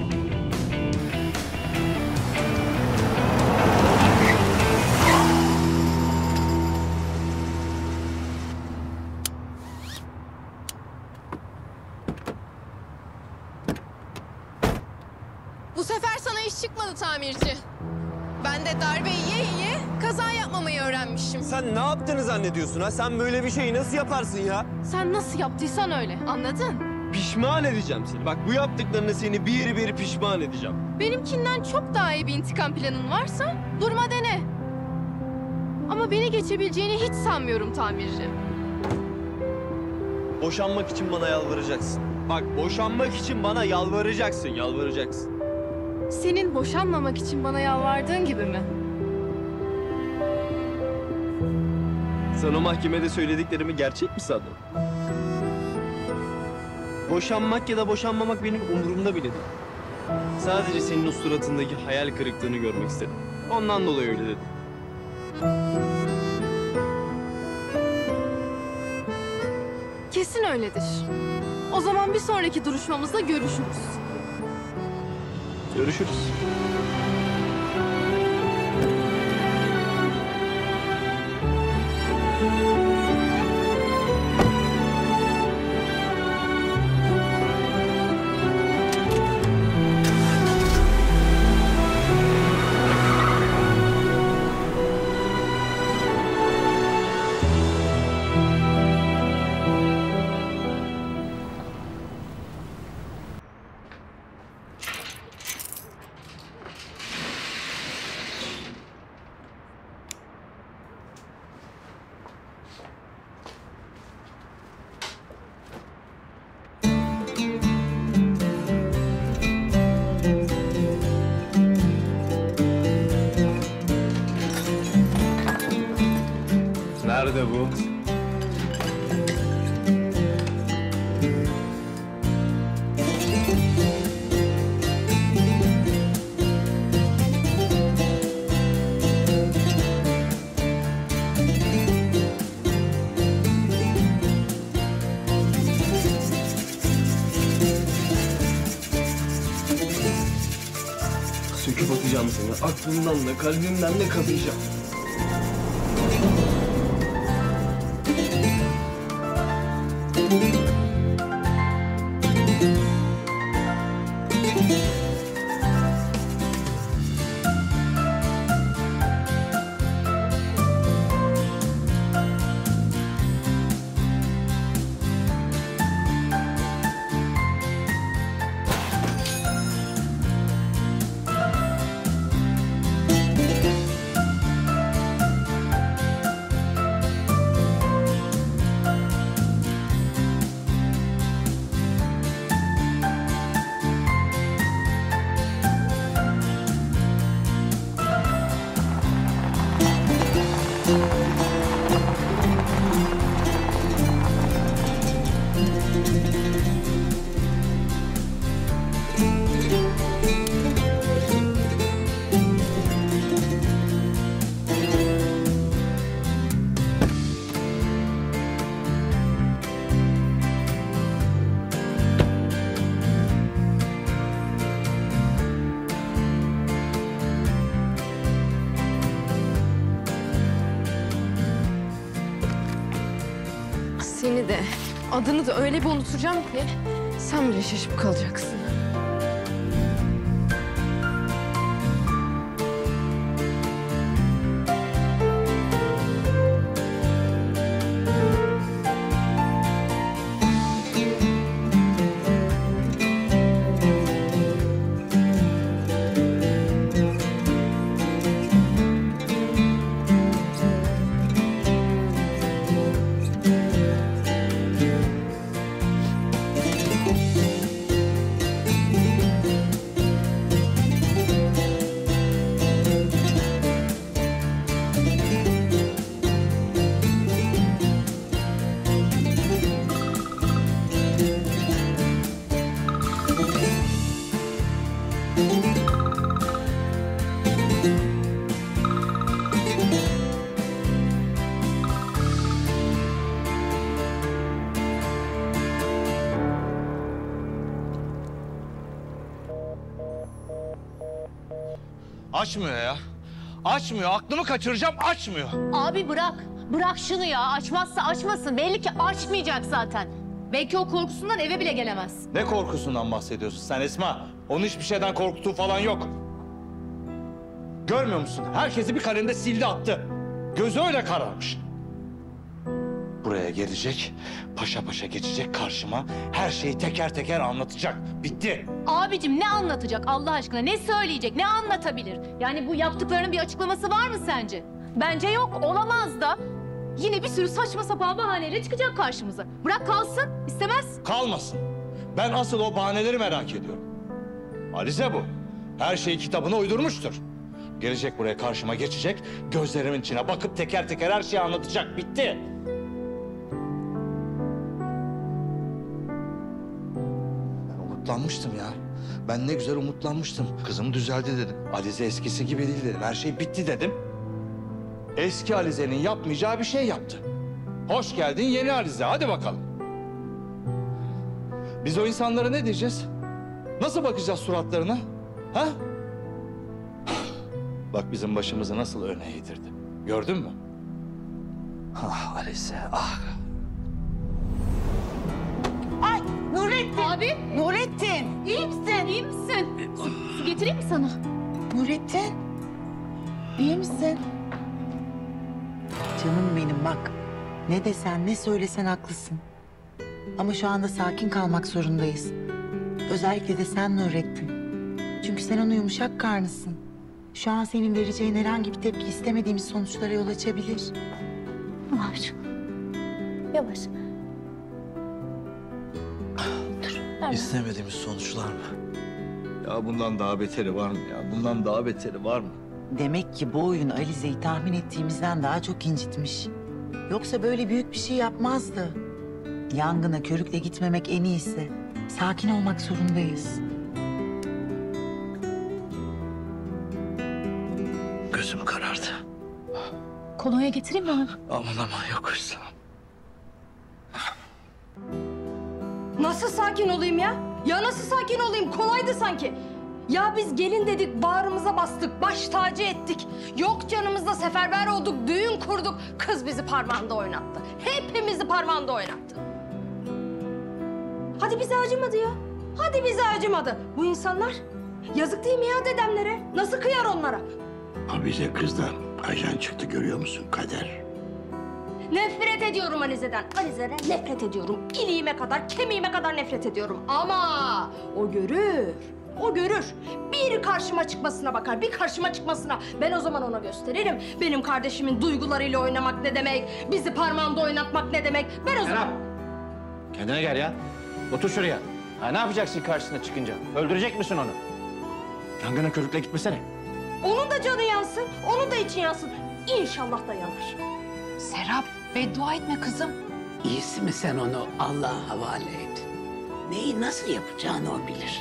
S16: Bu sefer sana iş çıkmadı tamirci. Ben de darbe yiye yiye kaza yapmamayı öğrenmişim.
S6: Sen ne yaptığını zannediyorsun ha? Sen böyle bir şeyi nasıl yaparsın ya?
S11: Sen nasıl yaptıysan öyle. Anladın?
S6: Pişman edeceğim seni. Bak bu yaptıklarına seni bir bir pişman edeceğim.
S11: Benimkinden çok daha iyi bir intikam planın varsa durma dene. Ama beni geçebileceğini hiç sanmıyorum tamirci.
S6: Boşanmak için bana yalvaracaksın. Bak boşanmak için bana yalvaracaksın, yalvaracaksın.
S11: Senin boşanmamak için bana yalvardığın gibi mi?
S6: Sen o mahkemede söylediklerimi gerçek mi sandın? Boşanmak ya da boşanmamak benim umurumda bile değil. Sadece senin o suratındaki hayal kırıklığını görmek istedim. Ondan dolayı öyle dedim.
S11: Kesin öyledir. O zaman bir sonraki duruşmamızda görüşürüz.
S6: Görüşürüz.
S5: bu. Söküp atacağım seni. Aklımdan da kalbimden de kazıyacağım.
S11: Seni de, adını da öyle bir unutacağım ki sen bile şaşıp kalacaksın.
S8: Açmıyor ya. Açmıyor. Aklımı kaçıracağım, açmıyor.
S14: Abi bırak. Bırak şunu ya. Açmazsa açmasın. Belli ki açmayacak zaten. Belki o korkusundan eve bile gelemez.
S8: Ne korkusundan bahsediyorsun sen Esma? Onun hiçbir şeyden korktuğu falan yok. Görmüyor musun? Herkesi bir kalemde sildi attı. Gözü öyle kararmış. Buraya gelecek, paşa paşa geçecek karşıma. Her şeyi teker teker anlatacak. Bitti.
S14: Abicim ne anlatacak Allah aşkına? Ne söyleyecek? Ne anlatabilir? Yani bu yaptıklarının bir açıklaması var mı sence? Bence yok. Olamaz da. Yine bir sürü saçma sapan bahaneyle çıkacak karşımıza. Bırak kalsın. İstemez.
S8: Kalmasın. Ben asıl o bahaneleri merak ediyorum. Alize bu. Her şeyi kitabına uydurmuştur. Gelecek buraya karşıma geçecek. Gözlerimin içine bakıp teker teker her şeyi anlatacak. Bitti. Umutlanmıştım ya. Ben ne güzel umutlanmıştım. Kızım düzeldi dedim. Alize eskisi gibi değil dedim. Her şey bitti dedim. Eski Alize'nin yapmayacağı bir şey yaptı. Hoş geldin yeni Alize. Hadi bakalım. Biz o insanlara ne diyeceğiz? Nasıl bakacağız suratlarına? Ha? Bak bizim başımızı nasıl öne eğdirdi. Gördün mü? Ah Alize, ah.
S10: Ay Nurettin!
S14: Abi!
S10: Nurettin!
S14: İyi misin? İyi misin? Su, su getireyim mi sana?
S10: Nurettin! İyi misin? Canım benim bak. Ne desen ne söylesen haklısın. Ama şu anda sakin kalmak zorundayız. Özellikle de sen Nurettin. Çünkü sen onun yumuşak karnısın. Şu an senin vereceğin herhangi bir tepki istemediğimiz sonuçlara yol açabilir.
S14: Yavaş. Yavaş. Dur.
S4: İstemediğimiz sonuçlar mı?
S8: Ya bundan daha beteri var mı ya? Bundan daha beteri var mı?
S10: Demek ki bu oyun Alize'yi tahmin ettiğimizden daha çok incitmiş. Yoksa böyle büyük bir şey yapmazdı. Yangına körükle gitmemek en iyisi. Sakin olmak zorundayız.
S4: Gözüm karardı.
S14: Kolonya getireyim mi abi?
S4: Aman aman yok Hüsnü.
S3: Nasıl sakin olayım ya? Ya nasıl sakin olayım? Kolaydı sanki. Ya biz gelin dedik, bağrımıza bastık, baş tacı ettik. Yok canımızda seferber olduk, düğün kurduk. Kız bizi parmağında oynattı. Hepimizi parmağında oynattı. Hadi bize acımadı ya. Hadi bize acımadı. Bu insanlar yazık değil mi ya dedemlere? Nasıl kıyar onlara?
S9: Abize kızdan ajan çıktı görüyor musun Kader?
S3: Nefret ediyorum Alize'den. Alize'den nefret ediyorum. İliğime kadar, kemiğime kadar nefret ediyorum. Ama o görür. O görür. Bir karşıma çıkmasına bakar, bir karşıma çıkmasına. Ben o zaman ona gösteririm. Benim kardeşimin duygularıyla oynamak ne demek, bizi parmağında oynatmak ne demek. Ben o zaman...
S8: Kendine gel ya. Otur şuraya. Ha, ne yapacaksın karşısına çıkınca? Öldürecek misin onu? Yangına körükle gitmesene.
S3: Onun da canı yansın, onun da için yansın. İnşallah da yanar.
S12: Serap, beddua etme kızım.
S9: İyisi mi sen onu Allah'a havale et. Neyi nasıl yapacağını o bilir.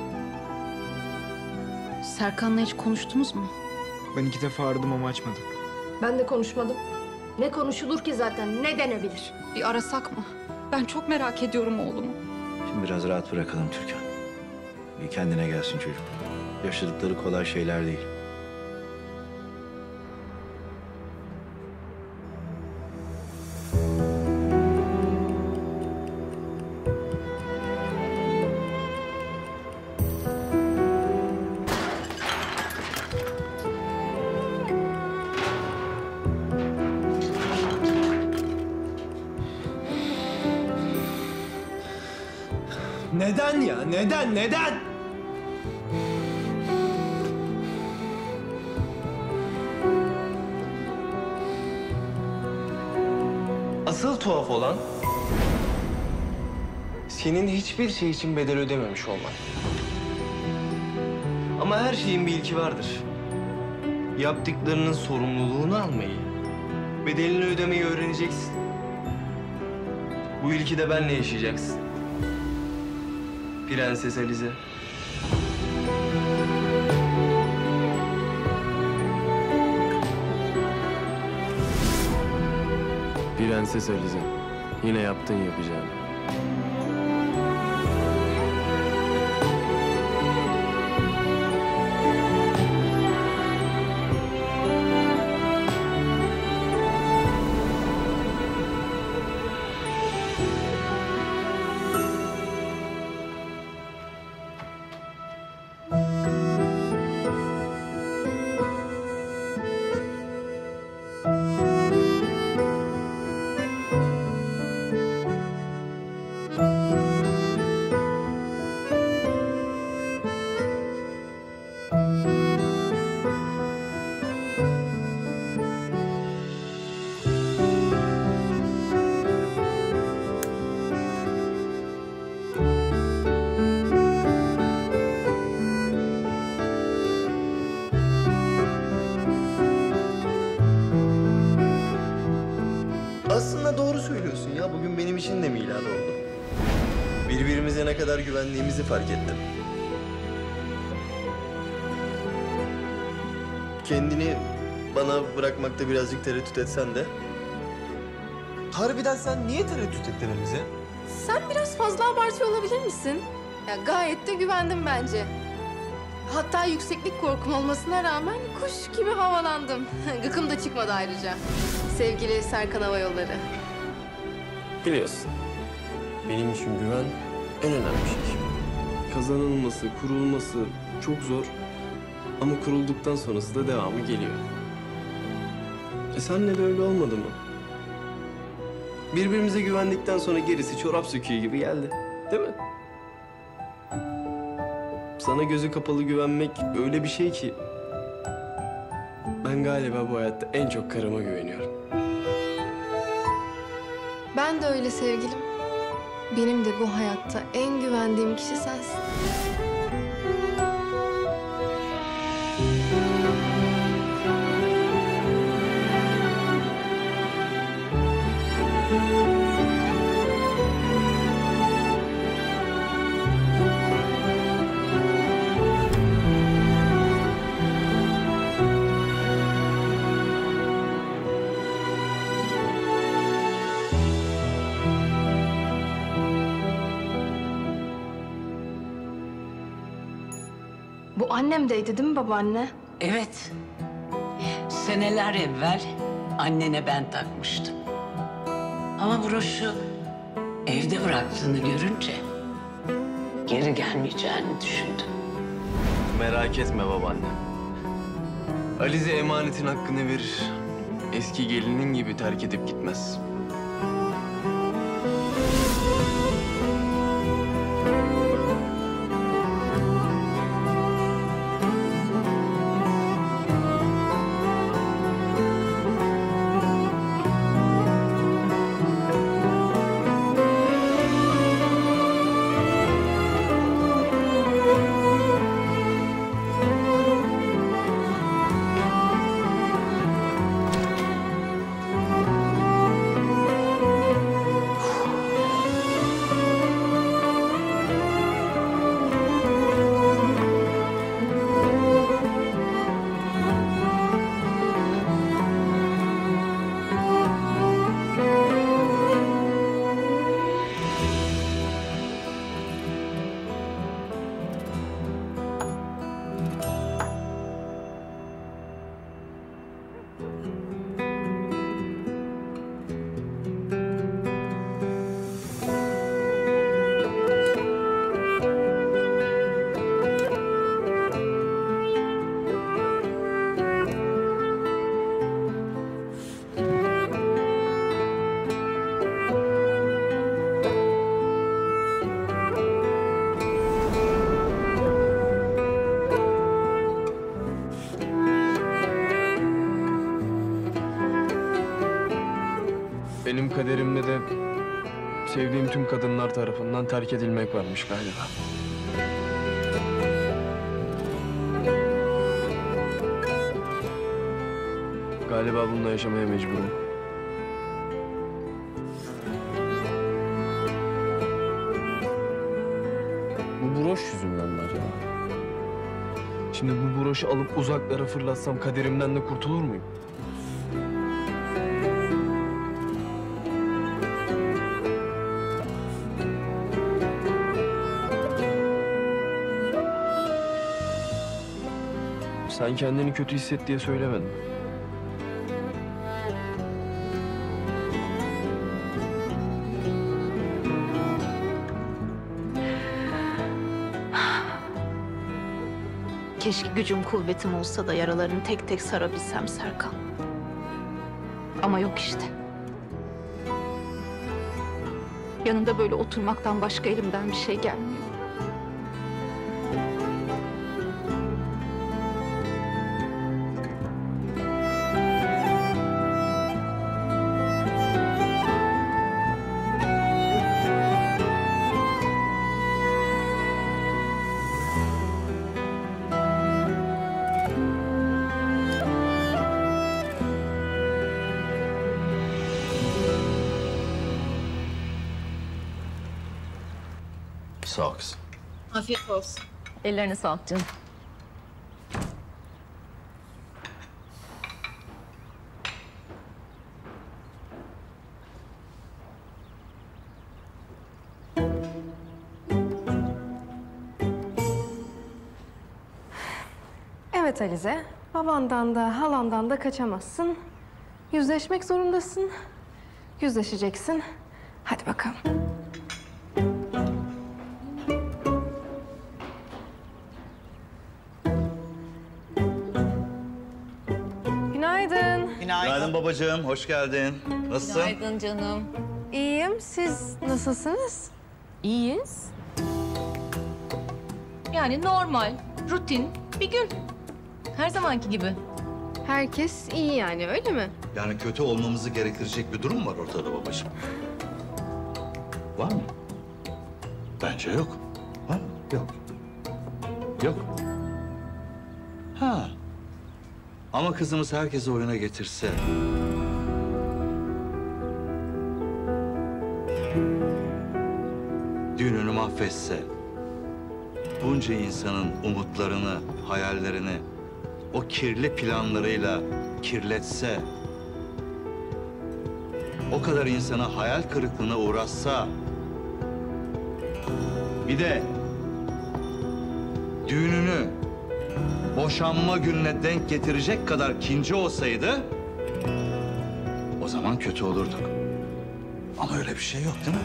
S14: Serkan'la hiç konuştunuz mu?
S6: Ben iki defa aradım ama açmadı.
S3: Ben de konuşmadım. Ne konuşulur ki zaten, ne denebilir?
S12: Bir arasak mı? Ben çok merak ediyorum oğlumu.
S2: Şimdi biraz rahat bırakalım Türkan. Bir kendine gelsin çocuk. Yaşadıkları kolay şeyler değil.
S5: Neden ya? Neden? Neden? Asıl tuhaf olan senin hiçbir şey için bedel ödememiş olman. Ama her şeyin bir ilki vardır. Yaptıklarının sorumluluğunu almayı, bedelini ödemeyi öğreneceksin. Bu ilki de benle yaşayacaksın. Prenses Alize. Prenses Alize. Yine yaptın yapacağını. Aslında doğru söylüyorsun ya. Bugün benim için de milad oldu. Birbirimize ne kadar güvendiğimizi fark ettim. Kendini bana bırakmakta birazcık tereddüt etsen de... Harbiden sen niye tereddüt ettin Alize?
S11: Sen biraz fazla abartıyor olabilir misin? Ya gayet de güvendim bence. Hatta yükseklik korkum olmasına rağmen kuş gibi havalandım. Gıkım da çıkmadı ayrıca. Sevgili Serkan Hava Yolları.
S5: Biliyorsun, benim için güven en önemli şey. Kazanılması, kurulması çok zor ama kurulduktan sonrası da devamı geliyor. E senle de öyle olmadı mı? Birbirimize güvendikten sonra gerisi çorap söküğü gibi geldi, değil mi? Sana gözü kapalı güvenmek öyle bir şey ki... Ben galiba bu hayatta en çok karıma güveniyorum.
S11: Ben de öyle sevgilim. Benim de bu hayatta en güvendiğim kişi sensin.
S3: Bu annemdeydi değil mi babaanne?
S17: Evet. Seneler evvel annene ben takmıştım. Ama broşu evde bıraktığını görünce geri gelmeyeceğini düşündüm.
S5: Merak etme babaanne. Alize emanetin hakkını verir. Eski gelinin gibi terk edip gitmez. Benim kaderimde de sevdiğim tüm kadınlar tarafından terk edilmek varmış galiba. Galiba bununla yaşamaya mecburum. Bu broş yüzünden mi acaba? Şimdi bu broşu alıp uzaklara fırlatsam kaderimden de kurtulur muyum? Sen kendini kötü hisset diye söylemedin.
S19: Keşke gücüm kuvvetim olsa da yaralarını tek tek sarabilsem Serkan. Ama yok işte. Yanında böyle oturmaktan başka elimden bir şey gelmiyor.
S4: Sağ ol kızım.
S19: Afiyet olsun.
S14: Ellerine sağlık canım.
S11: Evet Alize, babandan da halandan da kaçamazsın. Yüzleşmek zorundasın. Yüzleşeceksin. Hadi bakalım. Günaydın.
S4: Günaydın babacığım, hoş geldin. Nasılsın?
S14: Günaydın canım.
S11: İyiyim. Siz nasılsınız?
S14: İyiyiz. Yani normal, rutin bir gün. Her zamanki gibi.
S11: Herkes iyi yani, öyle mi?
S4: Yani kötü olmamızı gerektirecek bir durum var ortada babacığım. Var mı? Bence yok. Var mı? Yok. Yok. Ha. Ama kızımız herkesi oyuna getirse... düğününü mahvetse... bunca insanın umutlarını, hayallerini... o kirli planlarıyla kirletse... o kadar insana hayal kırıklığına uğratsa... bir de düğününü
S8: boşanma gününe denk getirecek kadar kinci olsaydı o zaman kötü olurduk. Ama öyle bir şey yok değil mi?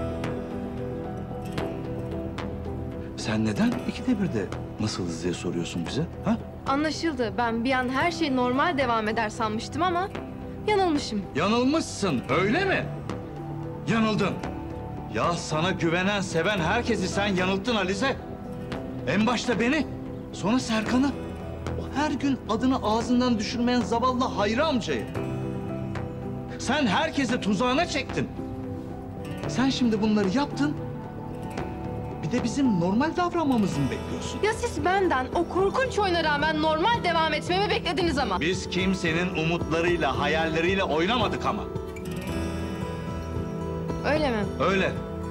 S8: Sen neden ikide bir de nasılız diye soruyorsun bize, ha?
S11: Anlaşıldı. Ben bir an her şey normal devam eder sanmıştım ama yanılmışım.
S8: Yanılmışsın, öyle mi? Yanıldın. Ya sana güvenen, seven herkesi sen yanılttın Alize. En başta beni, sonra Serkan'ı. O her gün adını ağzından düşürmeyen zavallı Hayri amcayı. Sen herkesi tuzağına çektin. Sen şimdi bunları yaptın. Bir de bizim normal davranmamızı mı bekliyorsun?
S11: Ya siz benden o korkunç oyuna rağmen normal devam etmemi beklediniz ama.
S8: Biz kimsenin umutlarıyla, hayalleriyle oynamadık ama.
S11: Öyle mi?
S8: Öyle.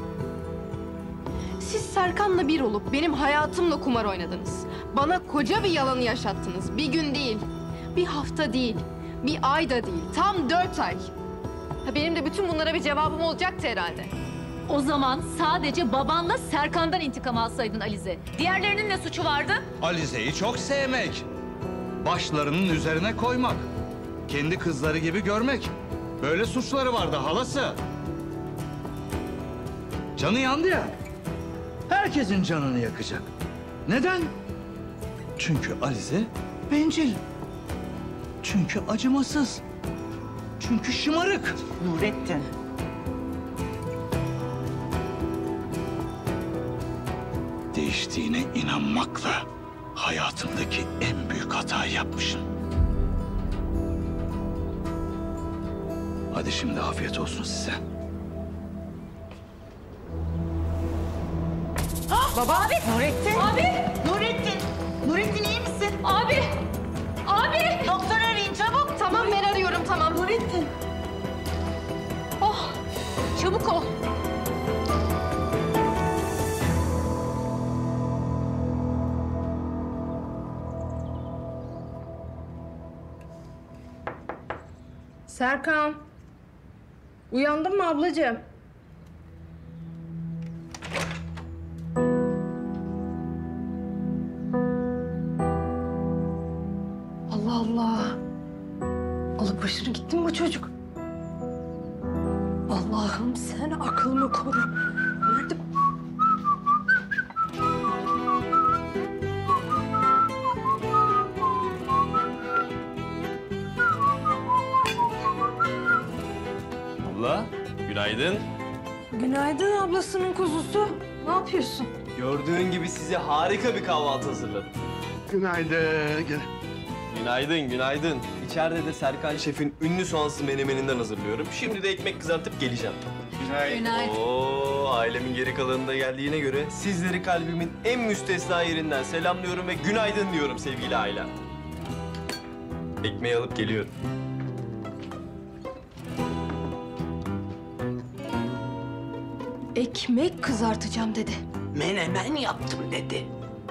S11: Siz Serkan'la bir olup benim hayatımla kumar oynadınız. Bana koca bir yalanı yaşattınız. Bir gün değil, bir hafta değil, bir ay da değil. Tam dört ay. Ha, benim de bütün bunlara bir cevabım olacaktı herhalde.
S14: O zaman sadece babanla Serkan'dan intikam alsaydın Alize. Diğerlerinin ne suçu vardı?
S8: Alize'yi çok sevmek. Başlarının üzerine koymak. Kendi kızları gibi görmek. Böyle suçları vardı halası. Canı yandı ya. Herkesin canını yakacak. Neden? Çünkü Alize bencil. Çünkü acımasız. Çünkü şımarık.
S10: Nurettin.
S8: Değiştiğine inanmakla hayatımdaki en büyük hatayı yapmışım. Hadi şimdi afiyet olsun size.
S11: Baba.
S10: Abi. Nurettin.
S11: Abi.
S10: Nurettin. Nurettin iyi misin?
S11: Abi. Abi.
S10: Doktor arayın çabuk.
S11: Tamam ben arıyorum tamam.
S10: Nurettin.
S11: Oh. Çabuk ol.
S3: Serkan. Uyandın mı ablacığım? Allah Allah. Alıp başını gitti mi bu çocuk? Allah'ım sen aklımı koru. Nerede?
S5: Abla, günaydın.
S3: Günaydın ablasının kuzusu. Ne yapıyorsun?
S5: Gördüğün gibi size harika bir kahvaltı hazırladım.
S9: Günaydın.
S5: Günaydın, günaydın. İçeride de Serkan Şef'in ünlü soğansız menemeninden hazırlıyorum. Şimdi de ekmek kızartıp geleceğim.
S9: Günaydın.
S14: Günaydın.
S5: Oo, ailemin geri kalanı da geldiğine göre sizleri kalbimin en müstesna yerinden selamlıyorum ve günaydın diyorum sevgili ailem. Ekmeği alıp geliyorum.
S3: Ekmek kızartacağım dedi.
S9: Menemen yaptım dedi.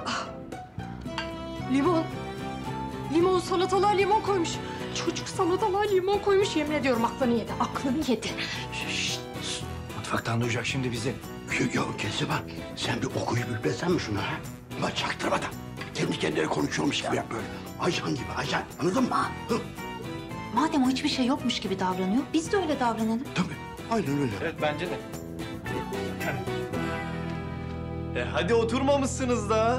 S3: Limon. Limon salatalığa limon koymuş. Çocuk salatalığa limon koymuş. Yemin ediyorum aklını yedi. Aklını yedi.
S9: Şşt, şşt. Mutfaktan duyacak şimdi bizi. Yok yok Keziba. Sen bir okuyup üflesen mi şunu ha? Ama çaktırmadan. Kendi kendine konuşuyormuş gibi yap böyle. Ajan gibi ajan. Anladın mı? Hı.
S19: Madem o hiçbir şey yokmuş gibi davranıyor, biz de öyle davranalım.
S9: Tabii. Aynen öyle.
S5: Evet bence de. E hadi oturmamışsınız da.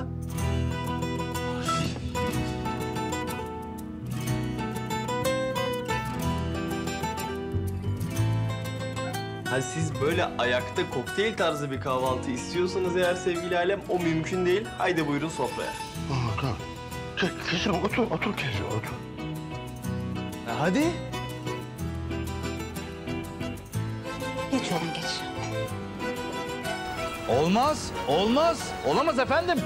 S5: Ha siz böyle ayakta kokteyl tarzı bir kahvaltı istiyorsanız eğer sevgili ailem o mümkün değil. Haydi buyurun sofraya.
S9: Aa, tamam. Kesin otur, otur kesin otur.
S5: Ha, hadi.
S19: Geç oğlum geç.
S8: Olmaz, olmaz. Olamaz efendim.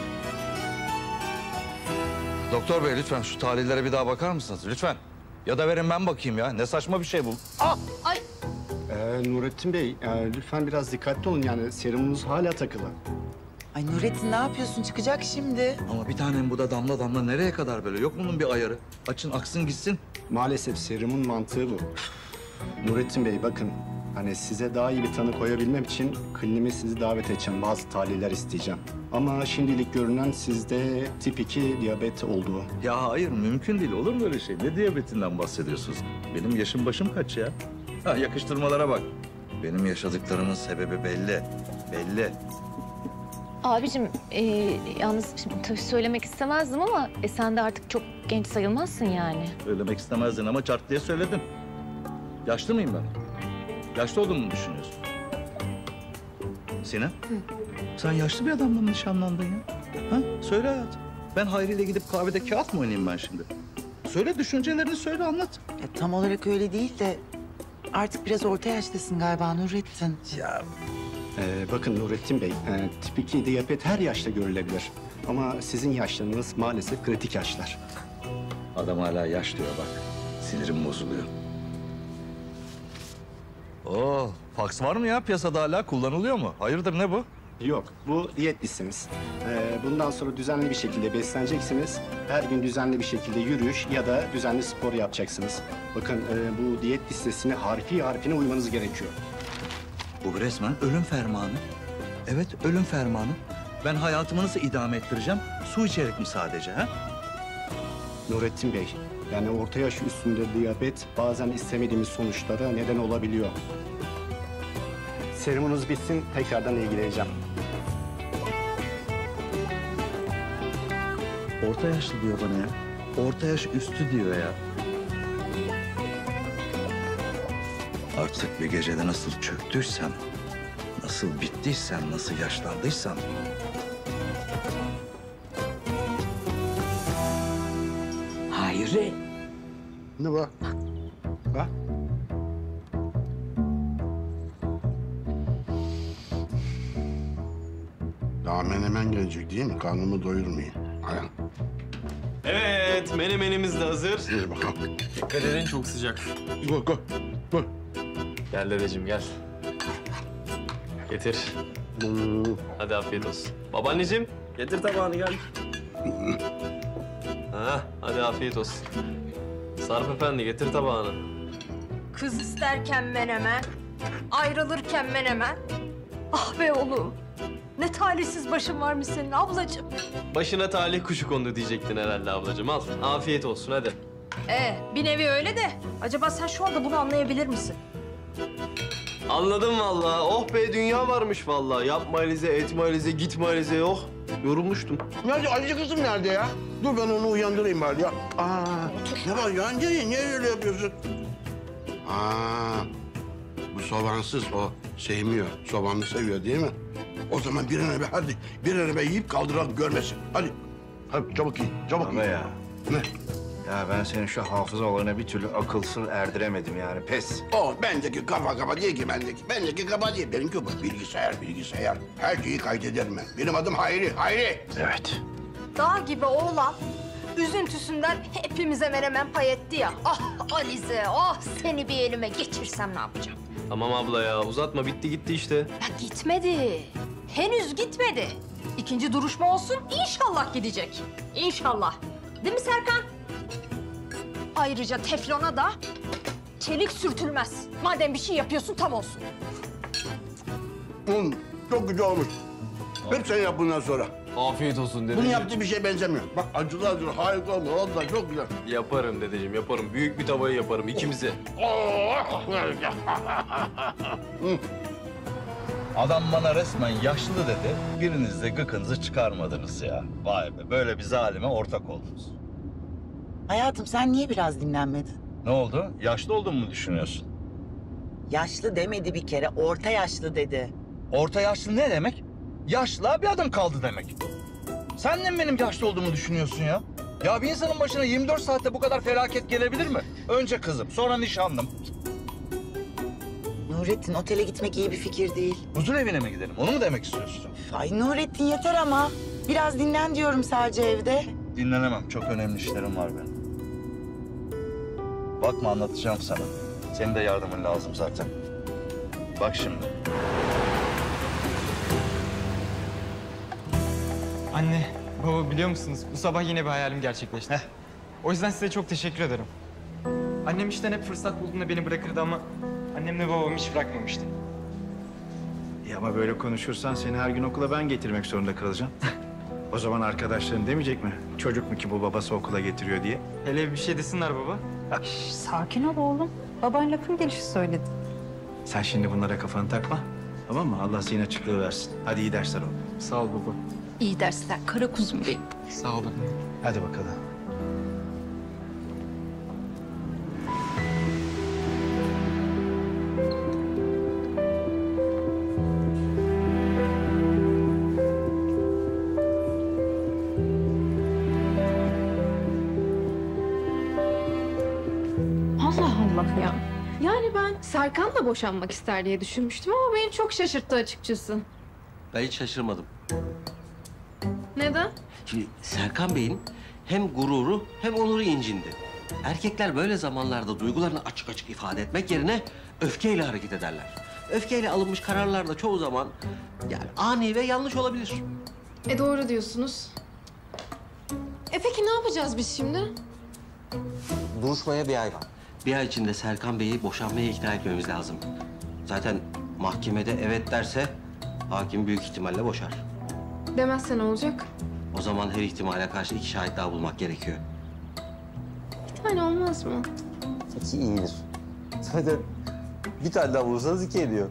S8: Doktor bey lütfen şu tarihlere bir daha bakar mısınız? Lütfen. Ya da verin ben bakayım ya. Ne saçma bir şey bu. Ah!
S14: Ay.
S1: Ee, Nurettin Bey, e, lütfen biraz dikkatli olun yani serumunuz hala takılı.
S10: Ay Nurettin ne yapıyorsun? Çıkacak şimdi.
S8: Ama bir tanem bu da damla damla nereye kadar böyle? Yok bunun bir ayarı. Açın aksın gitsin.
S1: Maalesef serumun mantığı bu. Nurettin Bey bakın, Hani size daha iyi bir tanı koyabilmem için klinime sizi davet edeceğim. Bazı tahliller isteyeceğim. Ama şimdilik görünen sizde tip iki diyabet olduğu.
S8: Ya hayır, mümkün değil. Olur mu öyle şey? Ne diyabetinden bahsediyorsunuz? Benim yaşım başım kaç ya? Ha, yakıştırmalara bak. Benim yaşadıklarımın sebebi belli. Belli.
S14: Abicim e, yalnız şimdi tabii söylemek istemezdim ama e, sen de artık çok genç sayılmazsın yani.
S8: Söylemek istemezdin ama çart diye söyledin. Yaşlı mıyım ben? Yaşlı olduğumu mu düşünüyorsun? Sinem, sen yaşlı bir adamla mı nişanlandın ya? Ha? Söyle hayatım. Ben Hayri ile gidip kahvede kağıt mı oynayayım ben şimdi? Söyle, düşüncelerini söyle, anlat.
S10: Ya, tam olarak öyle değil de artık biraz orta yaştasın galiba Nurettin.
S1: Ya Ee, bakın Nurettin Bey, e, tip iki diyabet her yaşta görülebilir. Ama sizin yaşlarınız maalesef kritik yaşlar.
S8: Adam hala yaş diyor bak. Sinirim bozuluyor. Oo, faks var mı ya piyasada hala? Kullanılıyor mu? Hayırdır, ne bu?
S1: Yok, bu diyet listemiz. Ee, bundan sonra düzenli bir şekilde besleneceksiniz. Her gün düzenli bir şekilde yürüyüş ya da düzenli spor yapacaksınız. Bakın e, bu diyet listesine harfi harfine uymanız gerekiyor.
S4: Bu resmen ölüm fermanı. Evet, ölüm fermanı. Ben hayatımı nasıl idame ettireceğim? Su içerek mi sadece, ha?
S1: Nurettin Bey, yani orta yaş üstünde diyabet bazen istemediğimiz sonuçlara neden olabiliyor. Serumunuz bitsin, tekrardan ilgileneceğim.
S4: Orta yaşlı diyor bana ya. Orta yaş üstü diyor ya. Artık bir gecede nasıl çöktüysem, nasıl bittiysem, nasıl yaşlandıysam...
S9: Hayri. Ne bak? Bak. Daha menemen gelecek değil mi? Karnımı doyurmayayım. Aynen.
S5: Evet, menemenimiz de hazır.
S9: İyi bakalım.
S5: Dikkat edin, çok sıcak.
S9: Go, go, go.
S5: Gel dedeciğim, gel. Getir. Hadi afiyet olsun. Babaanneciğim, getir tabağını gel. Ha, hadi afiyet olsun. Sarp Efendi, getir tabağını.
S3: Kız isterken menemen, ayrılırken menemen. Ah be oğlum. Ne talihsiz başın varmış senin ablacığım.
S5: Başına talih kuşu kondu diyecektin herhalde ablacığım. Al, afiyet olsun hadi.
S3: Ee, bir nevi öyle de. Acaba sen şu anda bunu anlayabilir misin?
S5: Anladım vallahi. Oh be, dünya varmış vallahi. Yapma Alize, etme Alize, gitme Alize. Oh, yorulmuştum.
S9: Nerede? Alice kızım nerede ya? Dur ben onu uyandırayım bari ya. Aa, ne var ya? Niye, niye öyle yapıyorsun? Aa, bu sobansız o sevmiyor. Sobanlı seviyor değil mi? O zaman bir an evvel hadi bir an evvel yiyip kaldıralım görmesin. Hadi. Hadi çabuk yiyin, çabuk
S2: Ama
S9: yiyin.
S2: ya.
S9: Ne?
S2: Ya ben senin şu hafızalarına bir türlü akılsız erdiremedim yani, pes.
S9: O bendeki kafa kafa değil ki bendeki. Bendeki kafa değil. Benimki bu bilgisayar, bilgisayar. Her şeyi kaydederim ben. Benim adım Hayri, Hayri.
S2: Evet.
S3: Dağ gibi oğlan üzüntüsünden hepimize menemen pay etti ya. Ah Alize, ah seni bir elime geçirsem ne yapacağım?
S5: Tamam abla ya, uzatma. Bitti gitti işte.
S3: Ya gitmedi. Henüz gitmedi. İkinci duruşma olsun, inşallah gidecek. İnşallah. Değil mi Serkan? Ayrıca teflona da çelik sürtülmez. Madem bir şey yapıyorsun tam olsun.
S9: Hmm, çok güzel olmuş. Hep sen yap bundan sonra.
S5: Afiyet olsun
S9: Bunun
S5: dedeciğim.
S9: yaptığı bir şey benzemiyor. Bak acılı acılı harika olmuş. Vallahi çok güzel.
S5: Yaparım dedeciğim, yaparım. Büyük bir tavayı yaparım ikimize.
S8: Adam bana resmen yaşlı dedi. Biriniz de gıkınızı çıkarmadınız ya. Vay be, böyle bir zalime ortak oldunuz.
S10: Hayatım sen niye biraz dinlenmedin?
S8: Ne oldu? Yaşlı olduğumu mu düşünüyorsun?
S10: Yaşlı demedi bir kere, orta yaşlı dedi.
S8: Orta yaşlı ne demek? Yaşlı bir adım kaldı demek. Sen de mi benim yaşlı olduğumu düşünüyorsun ya? Ya bir insanın başına yirmi dört saatte bu kadar felaket gelebilir mi? Önce kızım, sonra nişanlım.
S10: Nurettin, otele gitmek iyi bir fikir değil.
S8: Huzur evine mi gidelim? Onu mu demek istiyorsun?
S10: Ay Nurettin yeter ama. Biraz dinlen diyorum sadece evde.
S8: Dinlenemem. Çok önemli işlerim var benim. Bakma, anlatacağım sana. Senin de yardımın lazım zaten. Bak şimdi.
S18: Anne, baba biliyor musunuz? Bu sabah yine bir hayalim gerçekleşti. O yüzden size çok teşekkür ederim. Annem işten hep fırsat bulduğunda beni bırakırdı ama... Annemle babam hiç bırakmamıştı.
S2: Ya ama böyle konuşursan seni her gün okula ben getirmek zorunda kalacağım. O zaman arkadaşların demeyecek mi? Çocuk mu ki bu babası okula getiriyor diye?
S18: Hele bir şey desinler baba.
S22: Şş, sakin ol oğlum. Baban lafın gelişi söyledi.
S2: Sen şimdi bunlara kafanı takma. Tamam mı? Allah zihin açıklığı versin. Hadi iyi dersler oğlum.
S18: Sağ ol baba.
S12: İyi dersler kara kuzum benim.
S18: Sağ olun.
S2: Hadi bakalım.
S11: Allah Allah ya. Yani ben Serkan'la boşanmak ister diye düşünmüştüm ama beni çok şaşırttı açıkçası.
S7: Ben hiç şaşırmadım.
S11: Neden?
S7: Şimdi Serkan Bey'in hem gururu hem onuru incindi. Erkekler böyle zamanlarda duygularını açık açık ifade etmek yerine öfkeyle hareket ederler. Öfkeyle alınmış kararlar da çoğu zaman yani ani ve yanlış olabilir.
S11: E doğru diyorsunuz. E peki ne yapacağız biz şimdi?
S7: Duruşmaya bir ay var. Bir ay içinde Serkan Bey'i boşanmaya ikna etmemiz lazım. Zaten mahkemede evet derse hakim büyük ihtimalle boşar.
S11: Demezse ne olacak?
S7: O zaman her ihtimale karşı iki şahit daha bulmak gerekiyor.
S11: Bir tane olmaz mı?
S7: İki iyidir. Zaten bir tane daha bulursanız iki ediyor.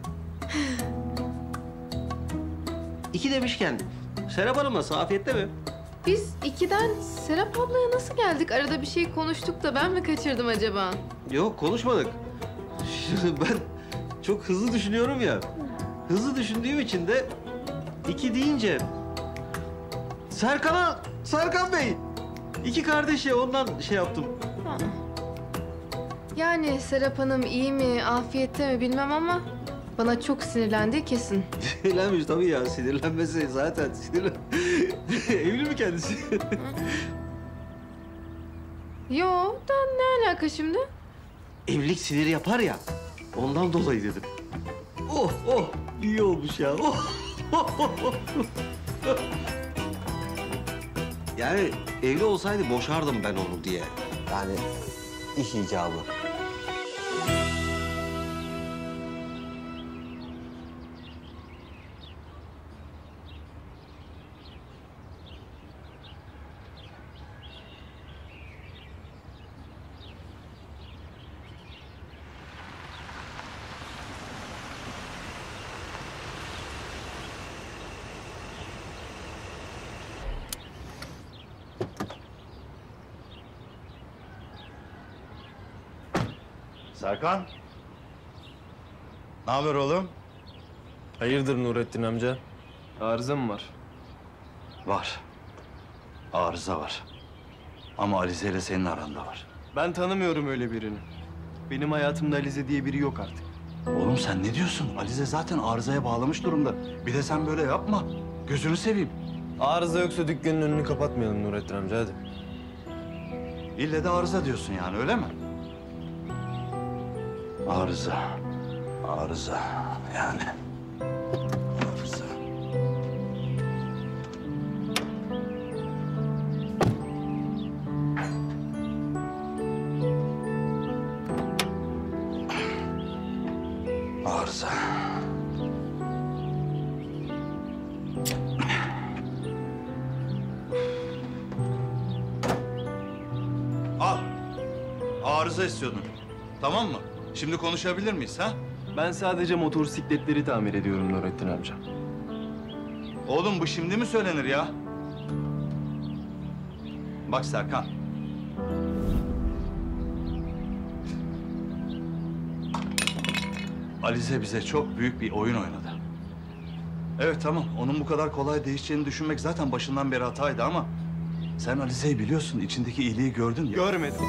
S7: İki demişken Serap Hanım'la Safiyet'te mi?
S11: Biz ikiden Serap ablaya nasıl geldik? Arada bir şey konuştuk da ben mi kaçırdım acaba?
S7: Yok konuşmadık. Şimdi ben çok hızlı düşünüyorum ya. Hızlı düşündüğüm için de iki deyince Serkan'a, Serkan Bey. İki kardeş ya ondan şey yaptım.
S11: Ha. Yani Serap Hanım iyi mi, afiyette mi bilmem ama bana çok sinirlendi kesin.
S7: Sinirlenmiş tabii ya. Sinirlenmesi zaten sinirlen. Evli mi kendisi?
S11: Yo, da ne alaka şimdi?
S7: Evlilik siniri yapar ya. Ondan dolayı dedim. Oh oh iyi olmuş ya. Oh. Yani evli olsaydı boşardım ben onu diye. Yani iş icabı.
S8: Serkan. Ne haber oğlum?
S5: Hayırdır Nurettin amca? Arıza mı var?
S4: Var. Arıza var. Ama Alize ile senin aranda var.
S6: Ben tanımıyorum öyle birini. Benim hayatımda Alize diye biri yok artık.
S4: Oğlum sen ne diyorsun? Alize zaten arızaya bağlamış durumda. Bir de sen böyle yapma. Gözünü seveyim.
S5: Arıza yoksa dükkanın önünü kapatmayalım Nurettin amca hadi.
S4: İlle de arıza diyorsun yani öyle mi? Arıza. Arıza yani. Arıza. Arıza. Al. Arıza istiyordun. Tamam mı? Şimdi konuşabilir miyiz ha?
S6: Ben sadece motosikletleri tamir ediyorum Nurettin amca.
S4: Oğlum bu şimdi mi söylenir ya? Bak Serkan. Alize bize çok büyük bir oyun oynadı. Evet tamam, onun bu kadar kolay değişeceğini düşünmek zaten başından beri hataydı ama... ...sen Alize'yi biliyorsun, içindeki iyiliği gördün ya.
S6: Görmedim.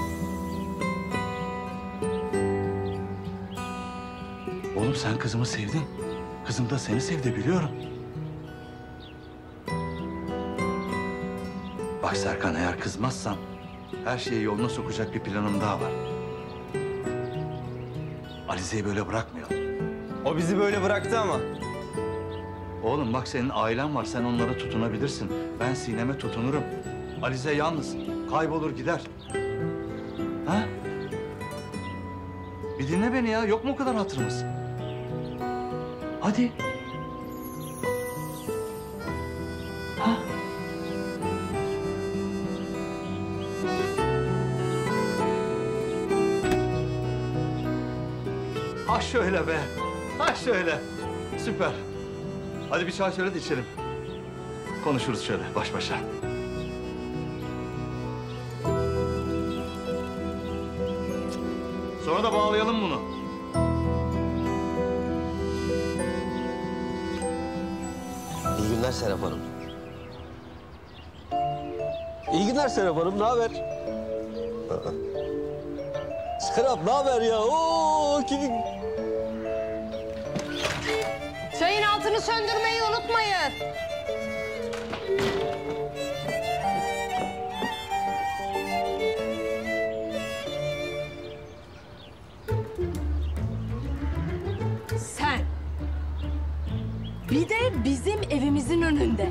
S4: Oğlum sen kızımı sevdin. Kızım da seni sevdi biliyorum. Bak Serkan eğer kızmazsan her şeyi yoluna sokacak bir planım daha var. Alize'yi böyle bırakmayalım.
S5: O bizi böyle bıraktı ama.
S4: Oğlum bak senin ailen var, sen onlara tutunabilirsin. Ben Sinem'e tutunurum. Alize yalnız, kaybolur gider. Ha? Bir dinle beni ya. Yok mu o kadar hatırımız? Hadi. Ha? Ha şöyle be. Ha şöyle. Süper. Hadi bir çay söyle de içelim. Konuşuruz şöyle baş başa. Sonra da bağlayalım bunu.
S7: İyi günler Serap Hanım. İyi günler Serap Hanım, ne haber? Aa. Serap, ne haber ya? Oo, kim...
S3: Çayın altını söndürmeyi unutmayın. Sen. Bir de bizim evimizin önünde.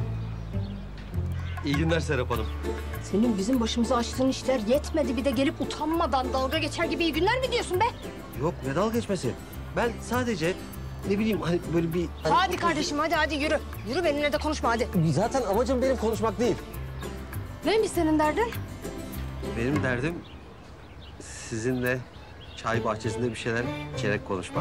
S7: İyi günler Serap Hanım.
S3: Senin bizim başımıza açtığın işler yetmedi. Bir de gelip utanmadan dalga geçer gibi iyi günler mi diyorsun be?
S7: Yok, ne dalga geçmesi? Ben sadece ne bileyim hani böyle bir... Hani...
S3: Hadi kardeşim hadi hadi yürü. Yürü benimle de konuşma hadi.
S7: Zaten amacım benim konuşmak değil.
S3: Neymiş senin derdin?
S7: Benim derdim sizinle çay bahçesinde bir şeyler içerek konuşmak.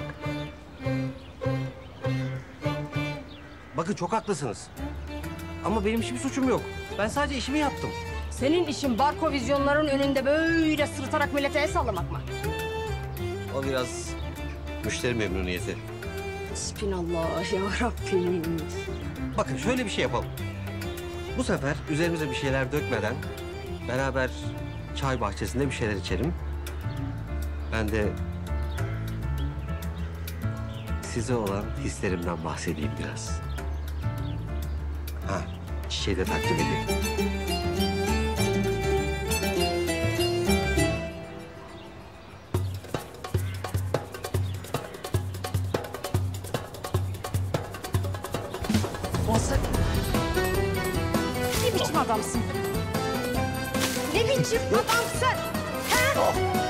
S7: Bakın çok haklısınız. Ama benim hiçbir suçum yok. Ben sadece işimi yaptım.
S3: Senin işin barko vizyonların önünde böyle sırıtarak millete el sallamak mı?
S7: O biraz müşteri memnuniyeti.
S3: Bismillah ya Rabbim.
S7: Bakın şöyle bir şey yapalım. Bu sefer üzerimize bir şeyler dökmeden beraber çay bahçesinde bir şeyler içelim. Ben de size olan hislerimden bahsedeyim biraz. Ha, çiçeği de takdim edeyim.
S3: Nasıl? Ne biçim adamsın? Ne biçim adamsın? Ha?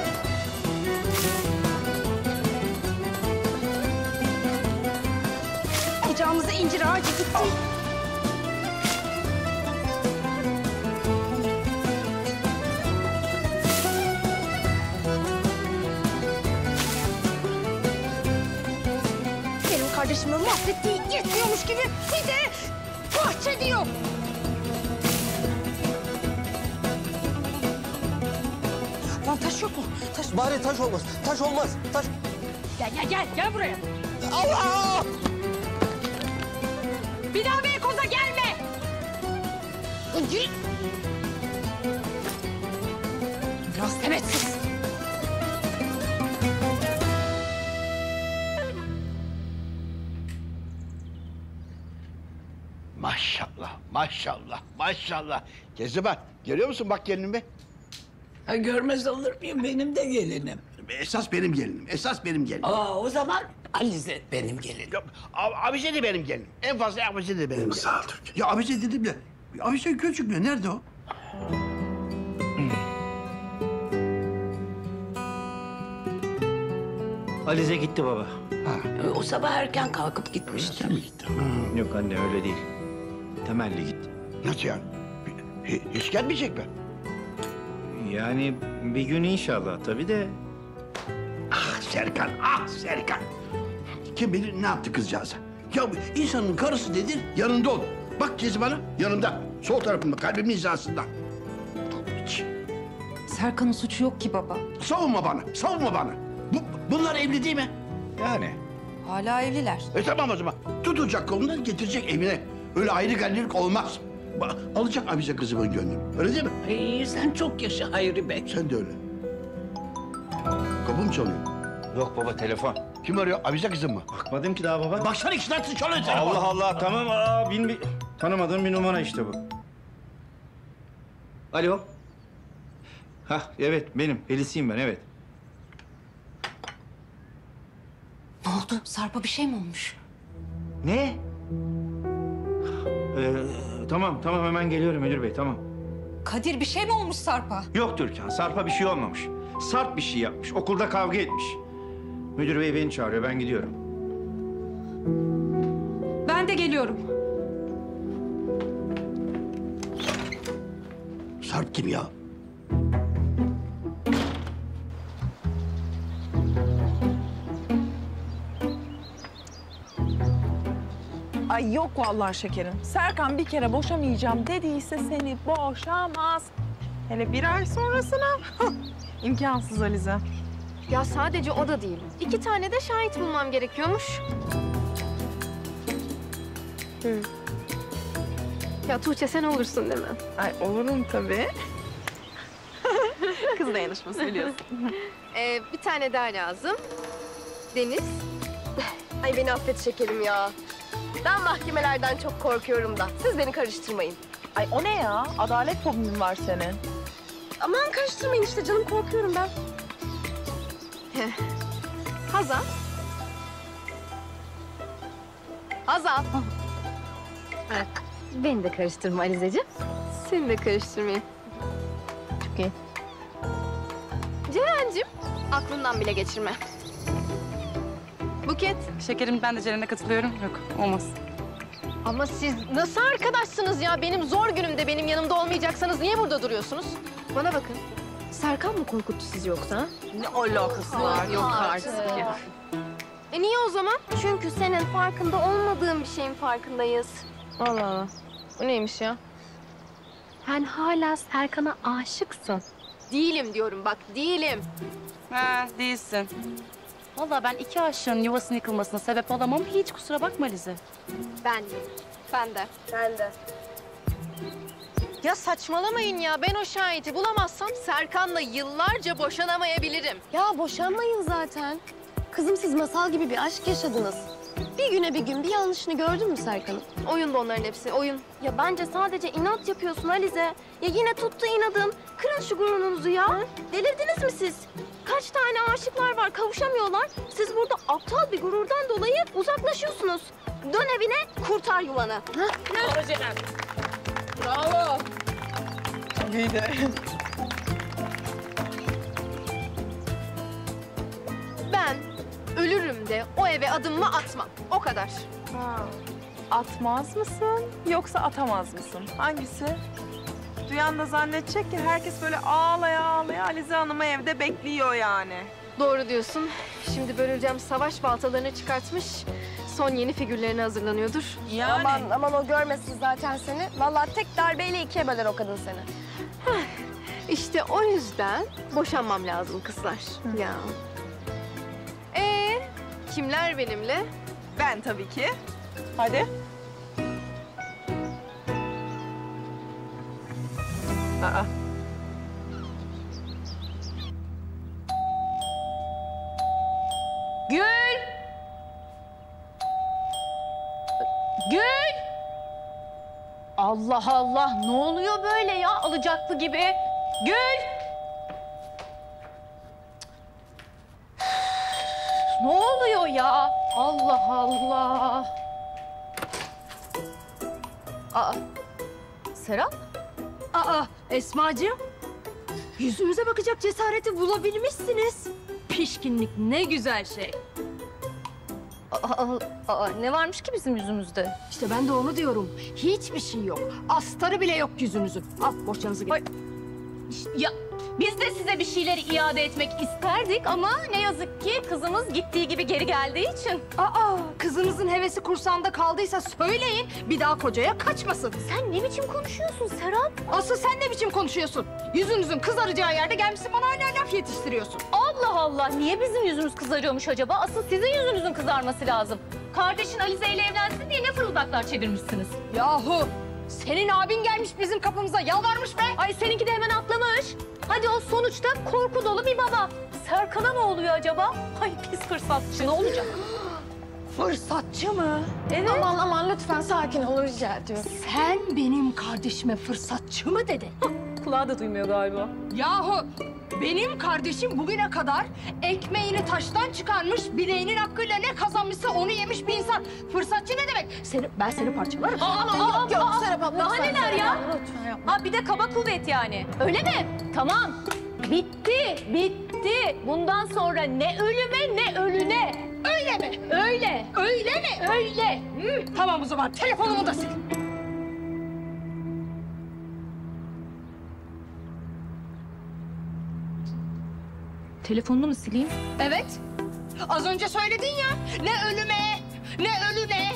S3: Ocağımıza incir ağacı gitti. Benim kardeşimin mahvettiği yetmiyormuş gibi bir de bahçe diyor. Lan taş yok mu? Taş.
S7: Bari taş olmaz. Taş olmaz. Taş.
S3: Gel gel gel gel buraya.
S7: Allah!
S3: Bir daha Beykoz'a gelme. Yürü. Biraz temetsiz.
S9: Maşallah, maşallah, maşallah. Keziba, görüyor musun bak gelinime?
S17: Ha, görmez olur muyum? Benim de gelinim.
S9: Esas benim gelinim, esas benim gelinim.
S17: Aa, o zaman Alize benim gelinim.
S9: Yok, ab- abize de benim gelinim. En fazla abize de benim gelinim.
S17: Sağ ol Türkan.
S9: Ya abize dedim ya, abize gözükmüyor. Nerede o?
S2: Alize gitti baba.
S17: O sabah erken kalkıp gitmişti.
S2: Yok anne öyle değil. Temelli gitti.
S9: Nasıl yani? Hi- Hiç gelmeyecek mi?
S2: Yani bir gün inşallah tabii de.
S9: Ah Serkan, ah Serkan. Kim bilir ne yaptı kızcağıza? Ya insanın karısı nedir? Yanında ol. Bak Keziban'a, yanında. Sol tarafında, kalbimin hizasında.
S12: Serkan'ın suçu yok ki baba.
S9: Savunma bana, savunma bana. Bu, bunlar evli değil mi?
S2: Yani.
S12: Hala evliler.
S9: E tamam o zaman. Tutacak kolundan getirecek evine. Öyle ayrı gallilik olmaz. Ba- Alacak abize kızımın gönlünü. Öyle değil mi?
S17: Ay, sen çok yaşa Hayri Bey.
S9: Sen de öyle. Kapı mı çalıyor?
S2: Yok baba telefon.
S9: Kim arıyor? Abize kızım mı?
S2: Bakmadım ki daha baba.
S9: Baksana iki saattir çalıyor telefon.
S2: Allah Allah tamam aa, bin bir... Tanımadığım bir numara işte bu. Alo. Hah evet benim. Pelisiyim ben evet.
S12: Ne oldu? Sarp'a bir şey mi olmuş?
S2: Ne? Ee, tamam tamam hemen geliyorum Müdür Bey tamam.
S12: Kadir bir şey mi olmuş Sarp'a?
S2: Yok Türkan Sarp'a bir şey olmamış. Sert bir şey yapmış. Okulda kavga etmiş. Müdür bey beni çağırıyor. Ben gidiyorum.
S3: Ben de geliyorum.
S9: Sarp kim ya?
S15: Ay yok vallahi şekerim. Serkan bir kere boşamayacağım dediyse seni boşamaz. Hele bir ay sonrasına imkansız Alize.
S16: Ya sadece o da değil. İki tane de şahit bulmam gerekiyormuş. Hı. Ya Tuğçe sen olursun değil mi?
S15: Ay olurum tabii. Kız dayanışması biliyorsun.
S16: Ee, bir tane daha lazım. Deniz. Ay beni affet şekerim ya. Ben mahkemelerden çok korkuyorum da. Siz beni karıştırmayın.
S15: Ay o ne ya? Adalet fobin var senin.
S16: Aman karıştırmayın işte canım, korkuyorum ben. Heh. Hazal. Hazal. Evet.
S14: Beni de karıştırma Alizeciğim.
S16: Seni de karıştırmayayım.
S14: Çok iyi.
S16: Ceren'cim, aklından bile geçirme. Buket.
S22: Şekerim ben de Ceren'e katılıyorum. Yok olmaz.
S16: Ama siz nasıl arkadaşsınız ya? Benim zor günümde benim yanımda olmayacaksanız niye burada duruyorsunuz? Bana bakın. Serkan mı korkuttu sizi yoksa?
S15: Ne alakası var?
S16: Yok artık ya. E niye o zaman? Çünkü senin farkında olmadığın bir şeyin farkındayız. Allah Allah. Bu neymiş ya?
S14: Sen hala Serkan'a aşıksın.
S16: Değilim diyorum bak, değilim.
S22: Ha değilsin. Vallahi ben iki aşığın yuvasının yıkılmasına sebep olamam. Hiç kusura bakma Lize.
S16: Ben de. Ben de. Ben de. Ya saçmalamayın ya. Ben o şahidi bulamazsam Serkan'la yıllarca boşanamayabilirim.
S21: Ya boşanmayın zaten. Kızım siz masal gibi bir aşk yaşadınız. Bir güne bir gün bir yanlışını gördün mü Serkan'ın?
S16: Oyun bu onların hepsi, oyun.
S21: Ya bence sadece inat yapıyorsun Alize. Ya yine tuttu inadın. Kırın şu gururunuzu ya. Hı? Delirdiniz mi siz? Kaç tane aşıklar var, kavuşamıyorlar. Siz burada aptal bir gururdan dolayı uzaklaşıyorsunuz. Dön evine, kurtar yuvanı.
S15: Bravo Ceren. Bravo. Çok iyiydi.
S16: Ben ölürüm de o eve adımımı atmam. O kadar.
S15: Ha. Atmaz mısın yoksa atamaz mısın? Hangisi? Duyan da zannedecek ki herkes böyle ağlaya ağlaya Alize Hanım'ı evde bekliyor yani.
S16: Doğru diyorsun. Şimdi böleceğim savaş baltalarını çıkartmış. Son yeni figürlerine hazırlanıyordur.
S15: Yani.
S21: Aman aman o görmesin zaten seni. Vallahi tek darbeyle ikiye böler o kadın seni.
S16: İşte o yüzden boşanmam lazım kızlar. Hı. Ya. Ee, kimler benimle?
S15: Ben tabii ki. Hadi. Aa.
S14: Gül! Gül! Allah Allah, ne oluyor böyle ya alacaklı gibi? Gül! Ne oluyor ya? Allah Allah! Aa, Serap?
S3: Aa, Esmacığım. Yüzümüze bakacak cesareti bulabilmişsiniz. Pişkinlik ne güzel şey.
S14: Aa, aa, aa, ne varmış ki bizim yüzümüzde?
S3: İşte ben de onu diyorum. Hiçbir şey yok. Astarı bile yok yüzünüzün. Al boşanızı gidin.
S14: Ya biz de size bir şeyleri iade etmek isterdik ama ne yazık ki kızımız gittiği gibi geri geldiği için.
S3: Aa, kızınızın hevesi kursağında kaldıysa söyleyin, bir daha kocaya kaçmasın.
S14: Sen ne biçim konuşuyorsun Serap?
S3: Asıl sen ne biçim konuşuyorsun? Yüzünüzün kızaracağı yerde gelmişsin bana hala laf yetiştiriyorsun.
S14: Allah Allah, niye bizim yüzümüz kızarıyormuş acaba? Asıl sizin yüzünüzün kızarması lazım. Kardeşin Alize ile evlensin diye ne fırıldaklar çevirmişsiniz?
S3: Yahu, senin abin gelmiş bizim kapımıza yalvarmış be.
S14: Ay seninki de hemen atlamış. Hadi o sonuçta korku dolu bir baba. Serkan'a ne oluyor acaba? Ay pis fırsatçı, ne olacak?
S3: Fırsatçı mı?
S14: Evet.
S21: Aman aman lütfen sakin ol rica ediyorum.
S3: Sen benim kardeşime fırsatçı mı dedin?
S14: Kulağı da duymuyor galiba.
S3: Yahu benim kardeşim bugüne kadar ekmeğini taştan çıkarmış, bileğinin hakkıyla ne kazanmışsa onu yemiş bir insan. Fırsatçı ne demek? Seni, ben seni parçalarım.
S14: Aa, aa,
S21: yok yok
S14: aa,
S21: Serap abla.
S14: Daha
S21: lütfen
S14: neler
S21: Serap
S14: ya?
S21: abla, lütfen yapma.
S14: Ha bir de kaba kuvvet yani. Öyle mi? Tamam. Bitti, bitti. Bundan sonra ne ölüme ne ölüne.
S3: Öyle mi?
S14: Öyle.
S3: Öyle mi?
S14: Öyle.
S3: Hı, tamam o zaman telefonumu da sil.
S14: Telefonunu mu sileyim?
S3: Evet. Az önce söyledin ya. Ne ölüme ne ölüne.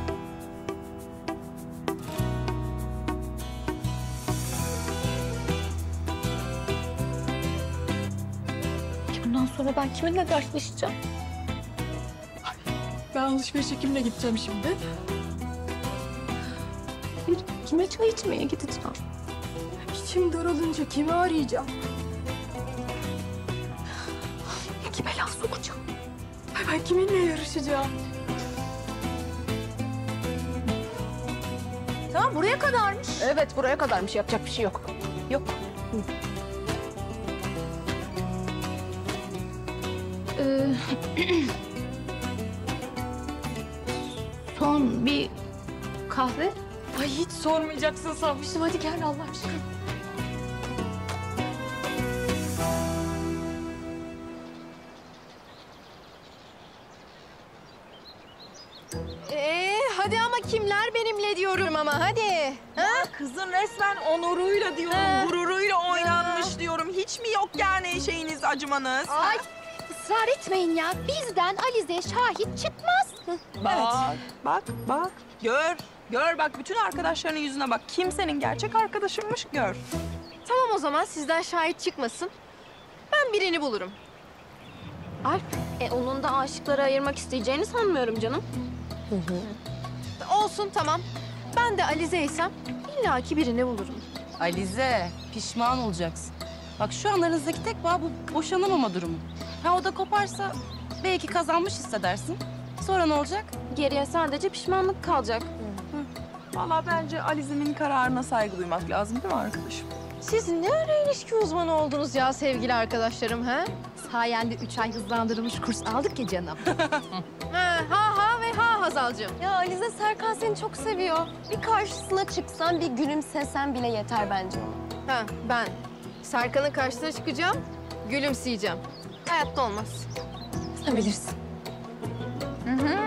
S14: Bundan sonra ben kiminle dertleşeceğim?
S12: Ben alışverişe kimle gideceğim şimdi?
S14: Bir kime çay içmeye gideceğim?
S12: İçim daralınca kimi arayacağım?
S14: Kime laf sokacağım?
S12: Ay ben kiminle yarışacağım?
S14: Tamam buraya kadarmış.
S12: Evet buraya kadarmış. Yapacak bir şey yok.
S14: Yok. Ee, son bir kahve.
S12: Ay hiç sormayacaksın sanmıştım. Hadi gel Allah aşkına.
S16: Ee, hadi ama kimler benimle diyorum ama hadi. Ha?
S15: Kızın resmen onuruyla diyorum,
S16: Ha.
S15: gururuyla oynanmış diyorum. Hiç mi yok yani şeyiniz, acımanız?
S21: Ay ısrar etmeyin ya. Bizden Alize şahit çıkmaz.
S15: Bak, bak, bak. Gör, gör bak bütün arkadaşlarının yüzüne bak. Kim senin gerçek arkadaşınmış gör.
S16: Tamam o zaman sizden şahit çıkmasın. Ben birini bulurum.
S21: Alp, e, onun da aşıkları ayırmak isteyeceğini sanmıyorum canım.
S16: Olsun tamam. Ben de Alize'ysem illaki birini bulurum.
S22: Alize, pişman olacaksın. Bak şu an aranızdaki tek bağ bu boşanamama durumu. Ha o da koparsa belki kazanmış hissedersin. Sonra ne olacak?
S21: Geriye sadece pişmanlık kalacak.
S15: Vallahi bence Alize'nin kararına saygı duymak lazım değil mi arkadaşım?
S16: Siz ne ara ilişki uzmanı oldunuz ya sevgili arkadaşlarım ha?
S12: Sayende üç ay hızlandırılmış kurs aldık ya canım.
S16: Ha ha ha ve ha Hazal'cığım.
S21: Ya Alize Serkan seni çok seviyor. Bir karşısına çıksan, bir gülümsesen bile yeter bence.
S16: Ha ben Serkan'ın karşısına çıkacağım, gülümseyeceğim. Hayatta olmaz.
S21: Sen bilirsin.
S16: Hı hı.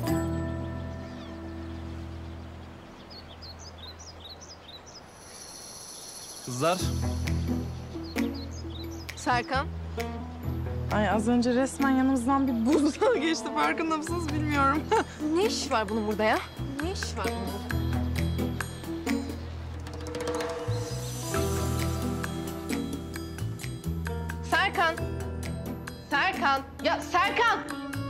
S6: Kızlar.
S16: Serkan.
S15: Ay az önce resmen yanımızdan bir buzdağı geçti. Farkında mısınız bilmiyorum.
S16: Ne iş var bunun burada ya? Ne iş var bunun burada? Serkan. Serkan. Ya Serkan.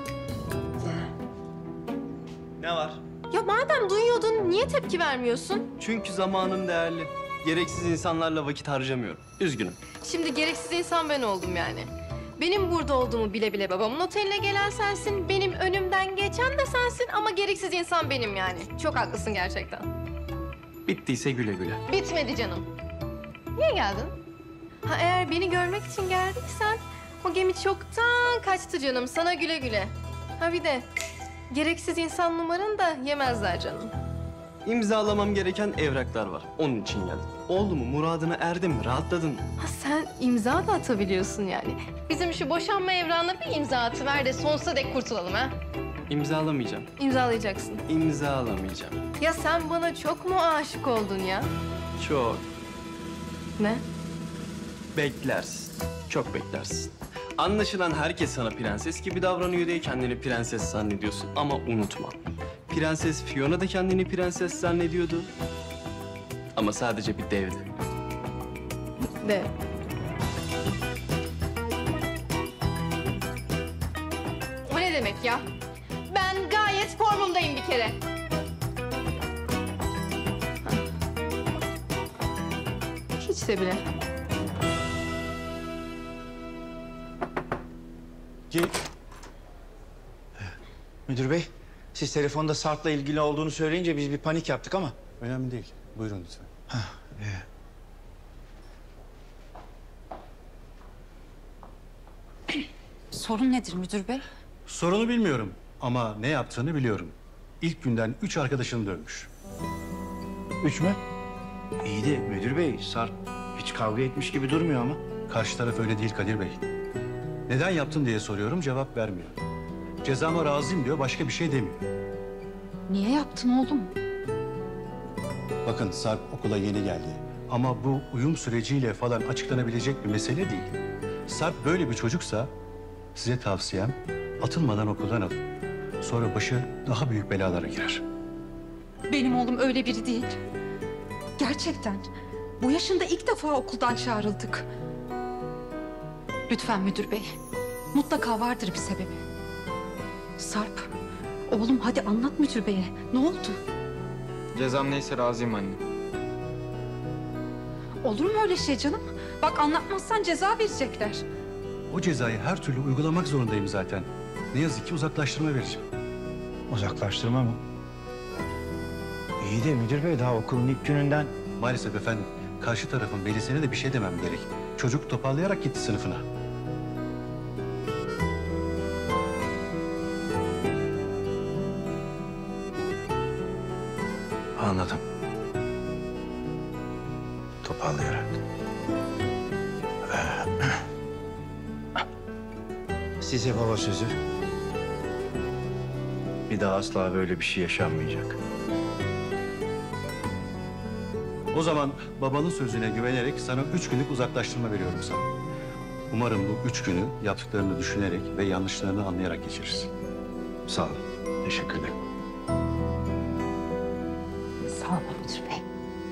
S5: Ne var?
S16: Ya madem duyuyordun niye tepki vermiyorsun?
S5: Çünkü zamanım değerli. Gereksiz insanlarla vakit harcamıyorum. Üzgünüm.
S16: Şimdi gereksiz insan ben oldum yani. Benim burada olduğumu bile bile babamın oteline gelen sensin. Benim önümden geçen de sensin ama gereksiz insan benim yani. Çok haklısın gerçekten.
S5: Bittiyse güle güle.
S16: Bitmedi canım. Niye geldin? Ha eğer beni görmek için geldiysen o gemi çoktan kaçtı canım. Sana güle güle. Ha bir de gereksiz insan numaranı da yemezler canım.
S5: İmzalamam gereken evraklar var. Onun için geldim. Oldu mu? Muradına erdim mi? Rahatladın mı?
S16: Ha sen imza da atabiliyorsun yani. Bizim şu boşanma evrağına bir imza atıver de sonsuza dek kurtulalım ha.
S5: İmzalamayacağım.
S16: İmzalayacaksın.
S5: İmzalamayacağım.
S16: Ya sen bana çok mu aşık oldun ya?
S5: Çok.
S16: Ne?
S5: Beklersin. Çok beklersin. Anlaşılan herkes sana prenses gibi davranıyor diye kendini prenses zannediyorsun. Ama unutma. Prenses Fiona da kendini prenses zannediyordu. Ama sadece bir devdi.
S16: De. O ne demek ya? Ben gayet formumdayım bir kere. Hiç de bile.
S2: Gel. Müdür bey, siz telefonda Sarp'la ilgili olduğunu söyleyince biz bir panik yaptık ama.
S1: Önemli değil. Buyurun lütfen.
S19: Sorun nedir müdür bey?
S1: Sorunu bilmiyorum ama ne yaptığını biliyorum. İlk günden üç arkadaşını dövmüş.
S2: Üç mü? İyi de müdür bey, Sarp hiç kavga etmiş gibi durmuyor ama.
S13: Karşı taraf öyle değil Kadir Bey. Neden yaptın diye soruyorum, cevap vermiyor. Cezama razıyım diyor, başka bir şey demiyor.
S12: Niye yaptın oğlum?
S13: Bakın Sarp okula yeni geldi. Ama bu uyum süreciyle falan açıklanabilecek bir mesele değil. Sarp böyle bir çocuksa size tavsiyem atılmadan okuldan alın. Sonra başı daha büyük belalara girer.
S12: Benim oğlum öyle biri değil. Gerçekten. Bu yaşında ilk defa okuldan çağrıldık. Lütfen müdür bey. Mutlaka vardır bir sebebi. Sarp, oğlum hadi anlat müdür beye. Ne oldu?
S18: Cezam neyse razıyım anne.
S12: Olur mu öyle şey canım? Bak anlatmazsan ceza verecekler.
S13: O cezayı her türlü uygulamak zorundayım zaten. Ne yazık ki uzaklaştırma vereceğim.
S2: Uzaklaştırma mı? İyi de müdür bey daha okulun ilk gününden...
S13: Maalesef efendim. Karşı tarafın velisine de bir şey demem gerek. Çocuk toparlayarak gitti sınıfına.
S2: Anladım. Toparlayarak. Size baba sözü. Bir daha asla böyle bir şey yaşanmayacak.
S13: O zaman babanın sözüne güvenerek sana üç günlük uzaklaştırma veriyorum sana. Umarım bu üç günü yaptıklarını düşünerek ve yanlışlarını anlayarak geçirirsin. Sağ olun. Teşekkür ederim.
S12: Sağ olun müdür bey.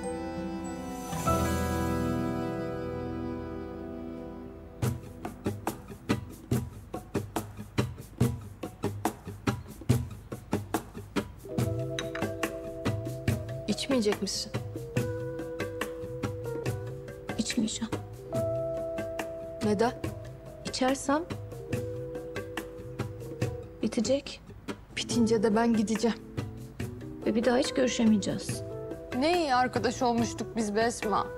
S3: İçmeyecek misin?
S14: İçmeyeceğim.
S3: Neden?
S14: İçersem bitecek.
S3: Bitince de ben gideceğim.
S14: Ve bir daha hiç görüşemeyeceğiz.
S3: Ne iyi arkadaş olmuştuk biz be Esma.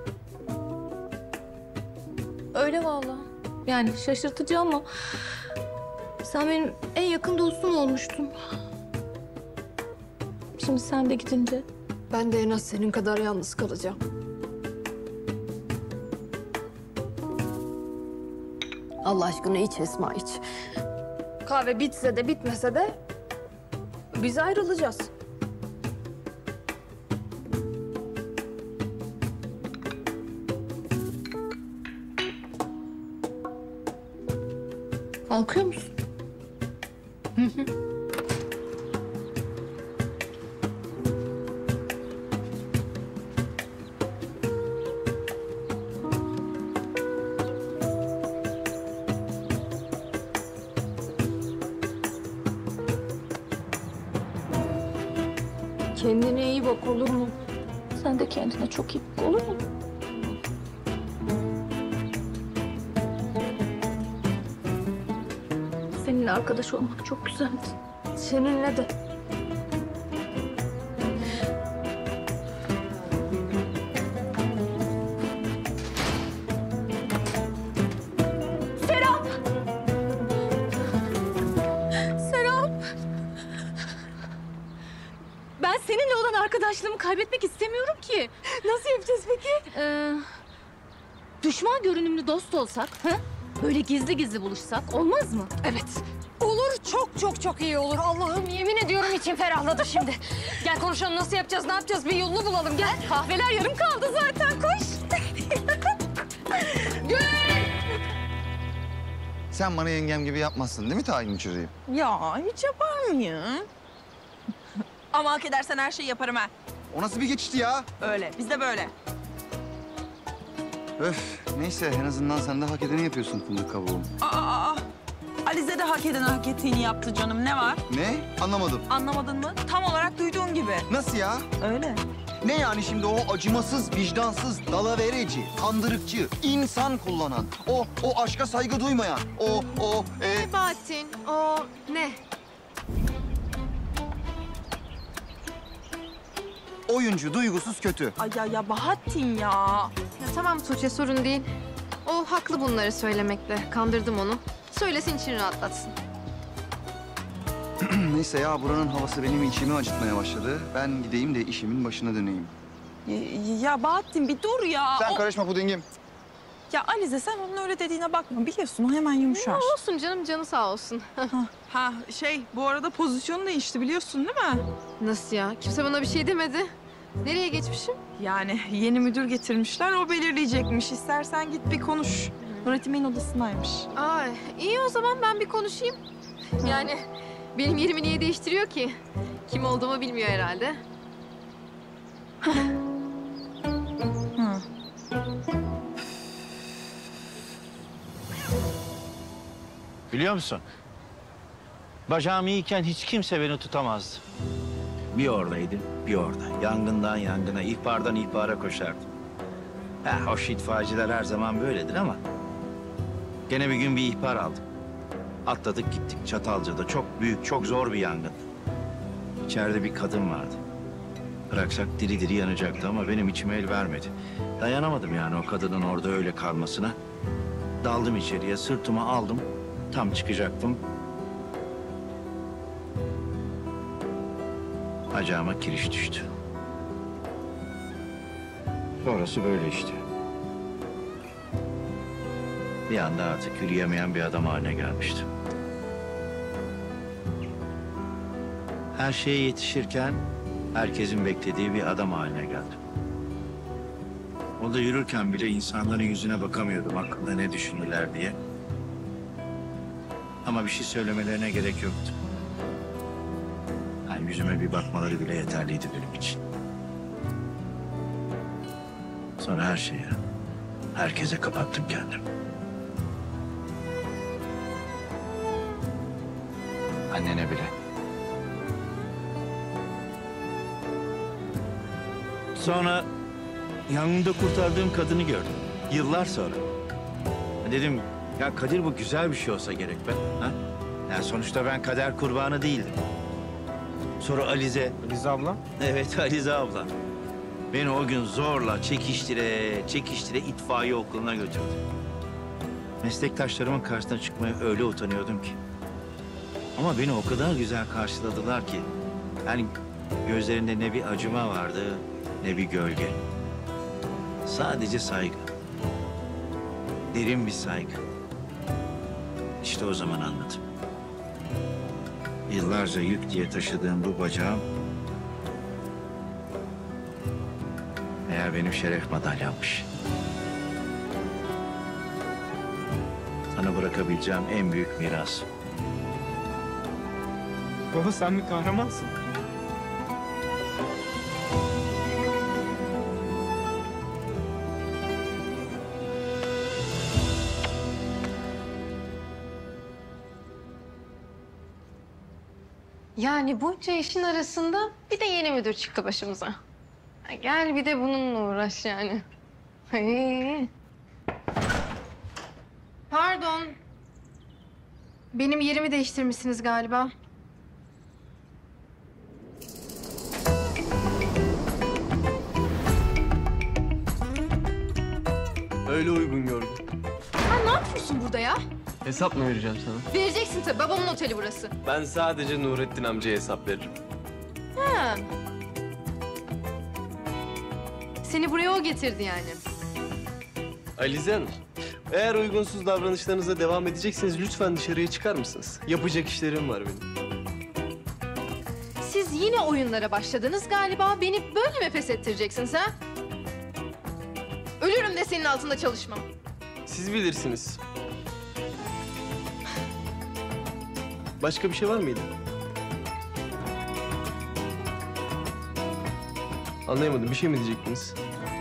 S14: Öyle vallahi. Yani şaşırtıcı ama sen benim en yakın dostum olmuştun. Şimdi sen de gidince
S3: ben de en az senin kadar yalnız kalacağım. Allah aşkına iç Esma iç. Kahve bitse de bitmese de biz ayrılacağız.
S14: kalkıyor musun?
S3: Hı hı. Kendine iyi bak olur mu?
S14: Sen de kendine çok iyi bak olur mu? Seninle arkadaş olmak çok güzeldi.
S3: Seninle de.
S14: Serap! Serap! Ben seninle olan arkadaşlığımı kaybetmek istemiyorum ki.
S12: Nasıl yapacağız peki?
S14: Ee, düşman görünümlü dost olsak, ha? Böyle gizli gizli buluşsak olmaz mı?
S3: Evet. Olur, çok çok çok iyi olur. Allah'ım yemin ediyorum içim ferahladı şimdi. Gel konuşalım, nasıl yapacağız, ne yapacağız? Bir yolunu bulalım, gel.
S14: Kahveler yarım kaldı zaten, koş.
S3: Gül!
S20: Sen bana yengem gibi yapmazsın değil mi tayin çözeyim?
S15: Ya hiç yapar mıyım? Ama hak edersen her şeyi yaparım ha.
S20: O nasıl bir geçişti ya?
S15: Öyle, biz de böyle.
S20: Öf, neyse en azından sen de hak edeni yapıyorsun fındık kabuğum.
S15: Aa, aa, aa. Alize de hak eden hak ettiğini yaptı canım. Ne var?
S20: Ne? Anlamadım.
S15: Anlamadın mı? Tam olarak duyduğun gibi.
S20: Nasıl ya?
S15: Öyle.
S20: Ne yani şimdi o acımasız, vicdansız, dalavereci, kandırıkçı, insan kullanan, o o aşka saygı duymayan, o o e...
S16: Ne Bahattin? O ne?
S20: oyuncu, duygusuz, kötü.
S15: Ay ya ya Bahattin ya.
S16: Ya tamam Tuğçe sorun değil. O haklı bunları söylemekle. Kandırdım onu. Söylesin için rahatlatsın.
S20: Neyse ya buranın havası benim içimi acıtmaya başladı. Ben gideyim de işimin başına döneyim.
S15: Ya, ya Bahattin bir dur ya.
S20: Sen
S15: O-
S20: karışma pudingim.
S15: Ya Alize sen onun öyle dediğine bakma. Biliyorsun o hemen yumuşar.
S16: Ne olsun canım, canı sağ olsun.
S15: Ha şey bu arada pozisyonu değişti biliyorsun değil mi?
S16: Nasıl ya? Kimse bana bir şey demedi. Nereye geçmişim?
S15: Yani yeni müdür getirmişler, o belirleyecekmiş. İstersen git bir konuş. Nurettin Bey'in odasındaymış.
S16: Aa, iyi o zaman ben bir konuşayım. Yani benim yerimi niye değiştiriyor ki? Kim olduğumu bilmiyor herhalde.
S15: Hı.
S2: Biliyor musun? Bacağım iyiyken hiç kimse beni tutamazdı. Bir oradaydım, bir orada. Yangından yangına, ihbardan ihbara koşardım. Ha, hoş itfaiyeciler her zaman böyledir ama... Gene bir gün bir ihbar aldım. Atladık gittik Çatalca'da. Çok büyük, çok zor bir yangın. İçeride bir kadın vardı. Bıraksak diri diri yanacaktı ama benim içime el vermedi. Dayanamadım yani o kadının orada öyle kalmasına. Daldım içeriye, sırtıma aldım. Tam çıkacaktım. Bacağıma kiriş düştü. Sonrası böyle işte. Bir anda artık yürüyemeyen bir adam haline gelmiştim. Her şeye yetişirken herkesin beklediği bir adam haline geldim. O da yürürken bile insanların yüzüne bakamıyordum hakkında ne düşünürler diye. Ama bir şey söylemelerine gerek yoktu. Yani yüzüme bir bakmaları bile yeterliydi benim için. Sonra her şeye, herkese kapattım kendimi. Annene bile. Sonra yangında kurtardığım kadını gördüm. Yıllar sonra. Dedim ya Kadir bu güzel bir şey olsa gerek be. Ha? Yani sonuçta ben kader kurbanı değildim. Sonra Alize.
S18: Alize abla?
S2: Evet Alize abla. Beni o gün zorla çekiştire çekiştire itfaiye okuluna götürdü. Meslektaşlarımın karşısına çıkmaya öyle utanıyordum ki. Ama beni o kadar güzel karşıladılar ki. Yani gözlerinde ne bir acıma vardı ne bir gölge. Sadece saygı. Derin bir saygı. İşte o zaman anladım. Yıllarca yük diye taşıdığım bu bacağım... meğer benim şeref madalyammış. Sana bırakabileceğim en büyük miras.
S18: Baba sen bir kahramansın.
S16: Yani bunca işin arasında bir de yeni müdür çıktı başımıza. Ha, gel bir de bununla uğraş yani. Ay. Pardon. Benim yerimi değiştirmişsiniz galiba.
S5: Öyle uygun gördüm.
S16: Sen ne yapıyorsun burada ya?
S5: Hesap mı vereceğim sana?
S16: Vereceksin tabii. Babamın oteli burası.
S5: Ben sadece Nurettin amcaya hesap veririm.
S16: Ha. Seni buraya o getirdi yani.
S5: Alize Hanım, eğer uygunsuz davranışlarınıza devam edecekseniz lütfen dışarıya çıkar mısınız? Yapacak işlerim var benim.
S16: Siz yine oyunlara başladınız galiba. Beni böyle mi pes ettireceksiniz ha? Ölürüm de senin altında çalışmam.
S5: Siz bilirsiniz. Başka bir şey var mıydı? Anlayamadım. Bir şey mi diyecektiniz?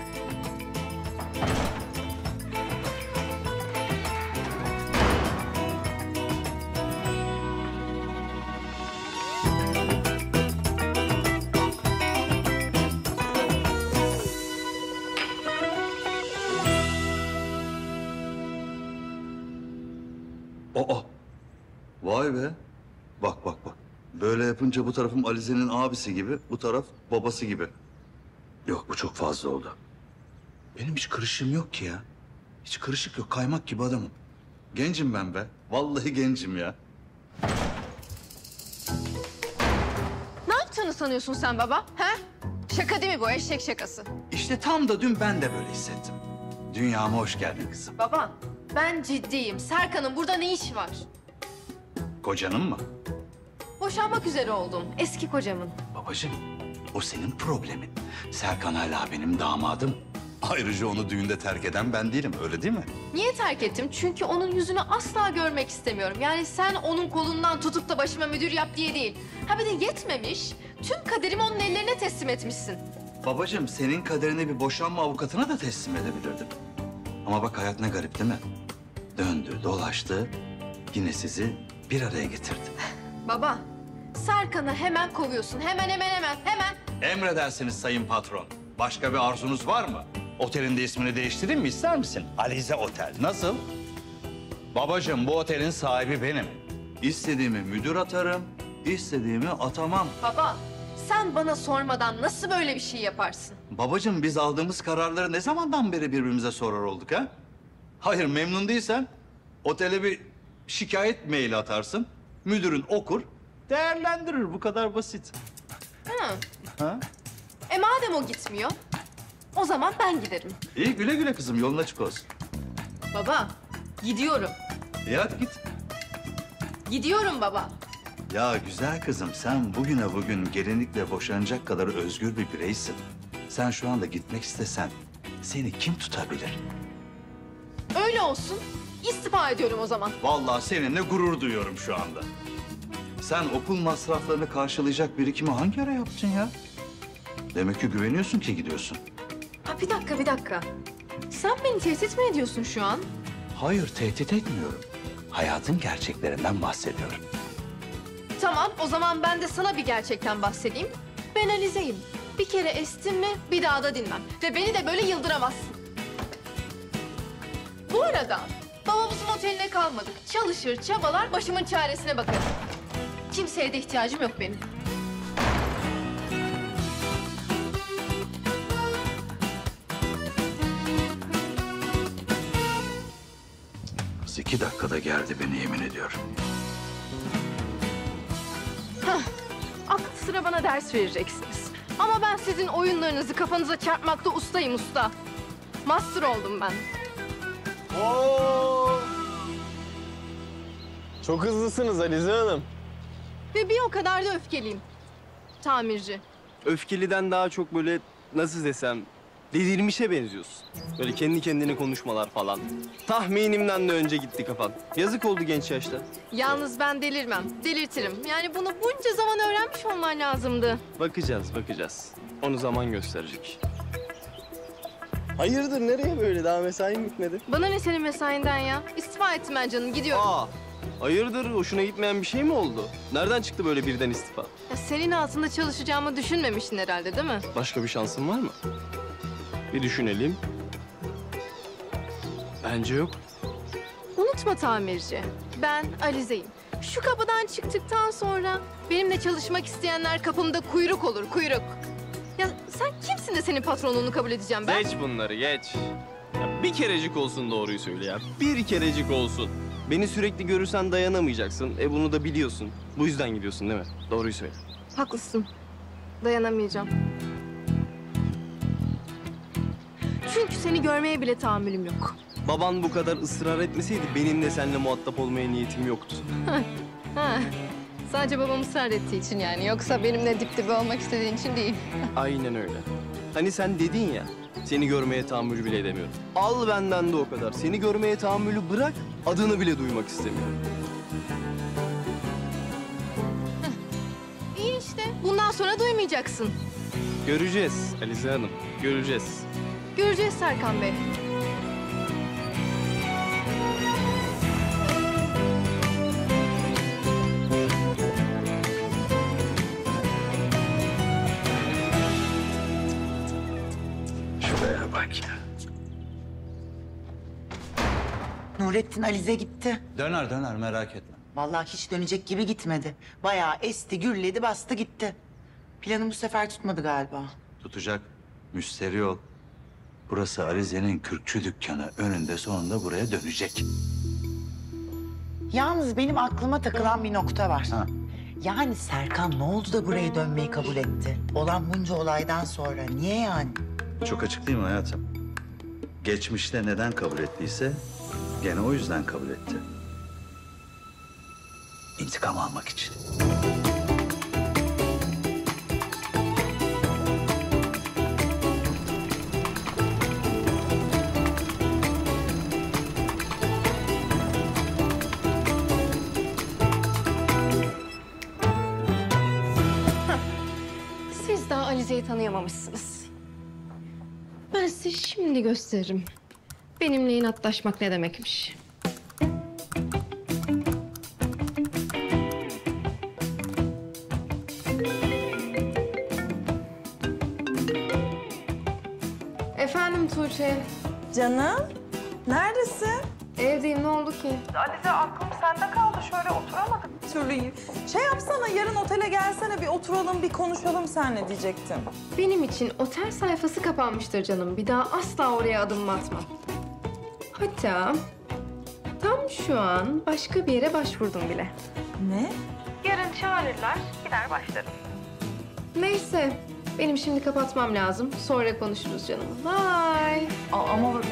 S4: Aa, vay be. Bak bak bak. Böyle yapınca bu tarafım Alize'nin abisi gibi, bu taraf babası gibi. Yok bu çok fazla oldu. Benim hiç kırışım yok ki ya. Hiç kırışık yok, kaymak gibi adamım. Gencim ben be. Vallahi gencim ya.
S16: Ne yaptığını sanıyorsun sen baba? Ha? Şaka değil mi bu? Eşek şakası.
S4: İşte tam da dün ben de böyle hissettim. Dünyama hoş geldin kızım.
S16: Baba, ben ciddiyim. Serkan'ın burada ne işi var?
S4: Kocanın mı?
S16: Boşanmak üzere oldum. Eski kocamın.
S4: Babacığım, o senin problemin. Serkan hala benim damadım. Ayrıca onu düğünde terk eden ben değilim, öyle değil mi?
S16: Niye terk ettim? Çünkü onun yüzünü asla görmek istemiyorum. Yani sen onun kolundan tutup da başıma müdür yap diye değil. Ha bir de yetmemiş, tüm kaderimi onun ellerine teslim etmişsin.
S4: Babacığım, senin kaderini bir boşanma avukatına da teslim edebilirdim. Ama bak hayat ne garip değil mi? Döndü, dolaştı, yine sizi bir araya getirdi.
S16: Baba, Serkan'ı hemen kovuyorsun. Hemen hemen hemen hemen.
S4: Emredersiniz sayın patron. Başka bir arzunuz var mı? Otelin de ismini değiştireyim mi, ister misin? Alize Otel. Nasıl? Babacığım, bu otelin sahibi benim. İstediğimi müdür atarım, istediğimi atamam.
S16: Baba, sen bana sormadan nasıl böyle bir şey yaparsın?
S4: Babacığım, biz aldığımız kararları ne zamandan beri birbirimize sorar olduk ha? Hayır, memnun değilsen otele bir şikayet maili atarsın. Müdürün okur, değerlendirir. Bu kadar basit.
S16: Ha.
S4: Ha?
S16: E madem o gitmiyor, o zaman ben giderim.
S4: İyi, güle güle kızım, yolun açık olsun.
S16: Baba, gidiyorum.
S4: İyi, hadi git.
S16: Gidiyorum baba.
S4: Ya güzel kızım, sen bugüne bugün gelinlikle boşanacak kadar özgür bir bireysin. Sen şu anda gitmek istesen seni kim tutabilir?
S16: Öyle olsun. İstifa ediyorum o zaman.
S4: Vallahi seninle gurur duyuyorum şu anda. Sen okul masraflarını karşılayacak birikimi hangi ara yaptın ya? Demek ki güveniyorsun ki gidiyorsun.
S16: Ha, bir dakika, bir dakika. Sen beni tehdit mi ediyorsun şu an?
S4: Hayır, tehdit etmiyorum. Hayatın gerçeklerinden bahsediyorum.
S16: Tamam, o zaman ben de sana bir gerçekten bahsedeyim. Ben Alize'yim. Bir kere estim mi bir daha da dinmem. Ve beni de böyle yıldıramazsın. Bu arada babamızın oteline kalmadık. Çalışır, çabalar, başımın çaresine bakarım. Kimseye de ihtiyacım yok benim.
S4: Kız iki dakikada geldi beni, yemin ediyorum.
S16: Hah, aklı sıra bana ders vereceksiniz. Ama ben sizin oyunlarınızı kafanıza çarpmakta ustayım usta. Master oldum ben.
S6: Oo! Çok hızlısınız Alize Hanım.
S16: Ve bir o kadar da öfkeliyim. Tamirci.
S6: Öfkeliden daha çok böyle nasıl desem delirmişe benziyorsun. Böyle kendi kendine konuşmalar falan. Tahminimden de önce gitti kafan. Yazık oldu genç yaşta.
S16: Yalnız ben delirmem, delirtirim. Yani bunu bunca zaman öğrenmiş olman lazımdı.
S6: Bakacağız, bakacağız. Onu zaman gösterecek. Hayırdır, nereye böyle? Daha mesain bitmedi.
S16: Bana ne senin mesainden ya? İstifa ettim ben canım, gidiyorum.
S6: Aa, hayırdır? Hoşuna gitmeyen bir şey mi oldu? Nereden çıktı böyle birden istifa?
S16: Ya senin altında çalışacağımı düşünmemiştin herhalde, değil mi?
S6: Başka bir şansın var mı? Bir düşünelim. Bence yok.
S16: Unutma tamirci, ben Alize'yim. Şu kapıdan çıktıktan sonra benimle çalışmak isteyenler kapımda kuyruk olur, kuyruk. Ya sen kimsin de senin patronluğunu kabul edeceğim ben?
S6: Geç bunları, geç. Ya bir kerecik olsun doğruyu söyle ya. Bir kerecik olsun. Beni sürekli görürsen dayanamayacaksın. E bunu da biliyorsun. Bu yüzden gidiyorsun değil mi? Doğruyu söyle.
S16: Haklısın. Dayanamayacağım. Çünkü seni görmeye bile tahammülüm yok.
S6: Baban bu kadar ısrar etmeseydi benim de seninle muhatap olmaya niyetim yoktu.
S16: Ha, sadece babam ısrar ettiği için yani. Yoksa benimle dip dibe olmak istediğin için değil.
S6: Aynen öyle. Hani sen dedin ya, seni görmeye tahammül bile edemiyorum. Al benden de o kadar. Seni görmeye tahammülü bırak, adını bile duymak istemiyorum.
S16: İyi işte. Bundan sonra duymayacaksın.
S6: Göreceğiz Alize Hanım, göreceğiz.
S16: Göreceğiz Serkan Bey.
S4: Şuraya bak ya.
S10: Nurettin Alize gitti.
S4: Döner döner, merak etme.
S10: Vallahi hiç dönecek gibi gitmedi. Bayağı esti, gürledi, bastı gitti. Planı bu sefer tutmadı galiba.
S4: Tutacak, müşteri ol. Burası Alize'nin kürkçü dükkanı. Önünde sonunda buraya dönecek.
S10: Yalnız benim aklıma takılan bir nokta var.
S4: Ha.
S10: Yani Serkan ne oldu da buraya dönmeyi kabul etti? Olan bunca olaydan sonra niye yani?
S4: Çok açık değil mi hayatım? geçmişte neden kabul ettiyse gene o yüzden kabul etti. İntikam almak için.
S16: Siz daha Alize'yi tanıyamamışsınız. Ben size şimdi gösteririm. Benimle inatlaşmak ne demekmiş. Efendim Tuğçe.
S15: Canım, neredesin?
S16: Evdeyim, ne oldu ki?
S15: Alize aklım sende kaldı. Şöyle oturamadık bir türlü. Şey yapsana, yarın otele gelsene bir oturalım, bir konuşalım seninle diyecektim.
S16: Benim için otel sayfası kapanmıştır canım. Bir daha asla oraya adım atmam. Hatta tam şu an başka bir yere başvurdum bile.
S15: Ne?
S16: Yarın çağırırlar, gider başlarım. Neyse, benim şimdi kapatmam lazım. Sonra konuşuruz canım. Bye.
S15: Aa, ama... Aa.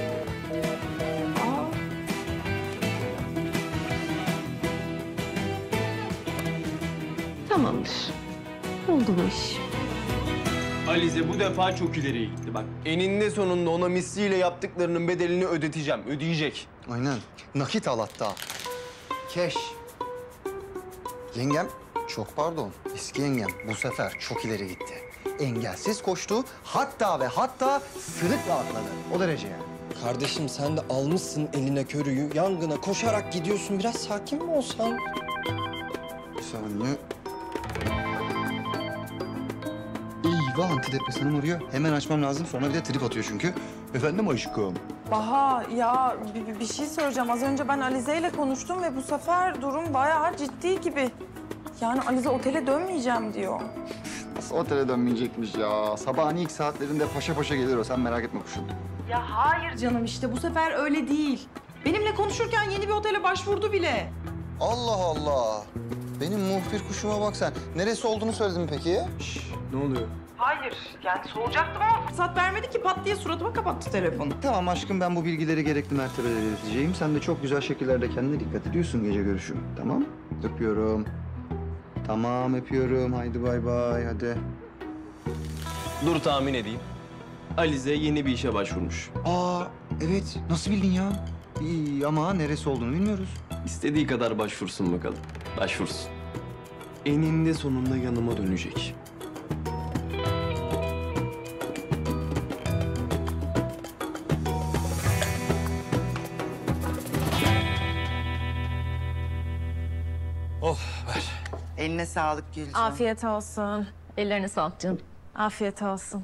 S16: Tamamdır. Oldu bu iş.
S6: Alize bu defa çok ileriye gitti bak. Eninde sonunda ona misliyle yaptıklarının bedelini ödeteceğim. Ödeyecek.
S20: Aynen. Nakit al hatta. Keş. Yengem, çok pardon. Eski yengem bu sefer çok ileri gitti. Engelsiz koştu. Hatta ve hatta sırıkla atladı. O derece yani.
S6: Kardeşim sen de almışsın eline körüyü. Yangına koşarak gidiyorsun. Biraz sakin mi olsan?
S20: Bir saniye. Eyvah, antidepresanım arıyor. Hemen açmam lazım. Sonra bir de trip atıyor çünkü. Efendim aşkım.
S15: Baha, ya bir, bir şey söyleyeceğim. Az önce ben Alize ile konuştum ve bu sefer durum bayağı ciddi gibi. Yani Alize otele dönmeyeceğim diyor.
S20: Nasıl otele dönmeyecekmiş ya? Sabahın ilk saatlerinde paşa paşa gelir o. Sen merak etme kuşum.
S15: Ya hayır canım, işte bu sefer öyle değil. Benimle konuşurken yeni bir otele başvurdu bile.
S20: Allah Allah. Benim muhbir kuşuma bak sen. Neresi olduğunu söyledin mi peki?
S6: Şş, ne oluyor?
S15: Hayır, yani soracaktım ama fırsat vermedi ki, pat diye suratıma kapattı telefonu.
S20: Tamam aşkım, ben bu bilgileri gerekli mertebelere ileteceğim. Sen de çok güzel şekillerde kendine dikkat ediyorsun gece görüşüm. Tamam? Öpüyorum. Tamam, öpüyorum. Haydi bay bay, hadi.
S6: Dur tahmin edeyim. Alize yeni bir işe başvurmuş.
S20: Aa, evet. Nasıl bildin ya? İyi ama neresi olduğunu bilmiyoruz.
S6: İstediği kadar başvursun bakalım. Başvursun. Eninde sonunda yanıma dönecek.
S10: Oh, ver. Eline sağlık Gülcan.
S15: Afiyet olsun.
S14: Ellerine sağlık canım.
S15: Afiyet olsun.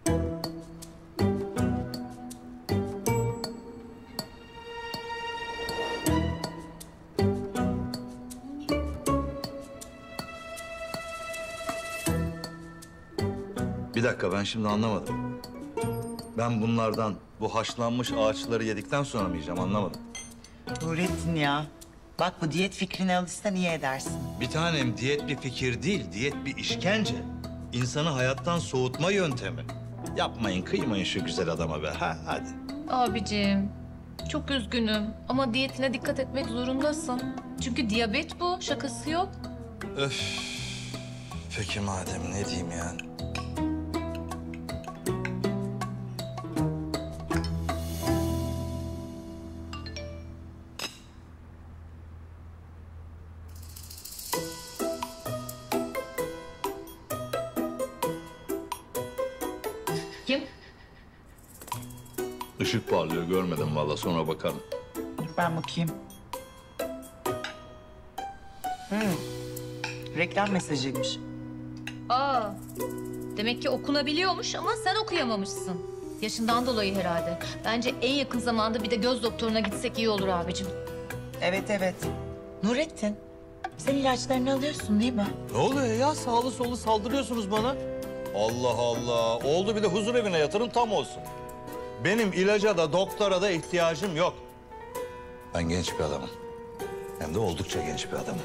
S4: Bir dakika, ben şimdi anlamadım. Ben bunlardan bu haşlanmış ağaçları yedikten sonra mı yiyeceğim, anlamadım.
S10: Nurettin ya. Bak bu diyet fikrini alırsan iyi edersin.
S4: Bir tanem, diyet bir fikir değil, diyet bir işkence. İnsanı hayattan soğutma yöntemi. Yapmayın, kıymayın şu güzel adama be. Ha, hadi.
S14: Abicim, çok üzgünüm ama diyetine dikkat etmek zorundasın. Çünkü diyabet bu, şakası yok.
S4: Öf. Peki madem, ne diyeyim yani?
S14: Kim?
S4: Işık parlıyor, görmedim vallahi, sonra bakarım.
S10: Ben bakayım. Hmm. Reklam mesajıymış.
S14: Aa, demek ki okunabiliyormuş ama sen okuyamamışsın. Yaşından dolayı herhalde. Bence en yakın zamanda bir de göz doktoruna gitsek iyi olur abicim.
S10: Evet evet. Nurettin, sen ilaçlarını alıyorsun değil mi?
S4: Ne oluyor ya? Sağlı solu saldırıyorsunuz bana. Allah Allah. Oldu bir de huzur evine yatırın tam olsun. Benim ilaca da doktora da ihtiyacım yok. Ben genç bir adamım. Hem de oldukça genç bir adamım.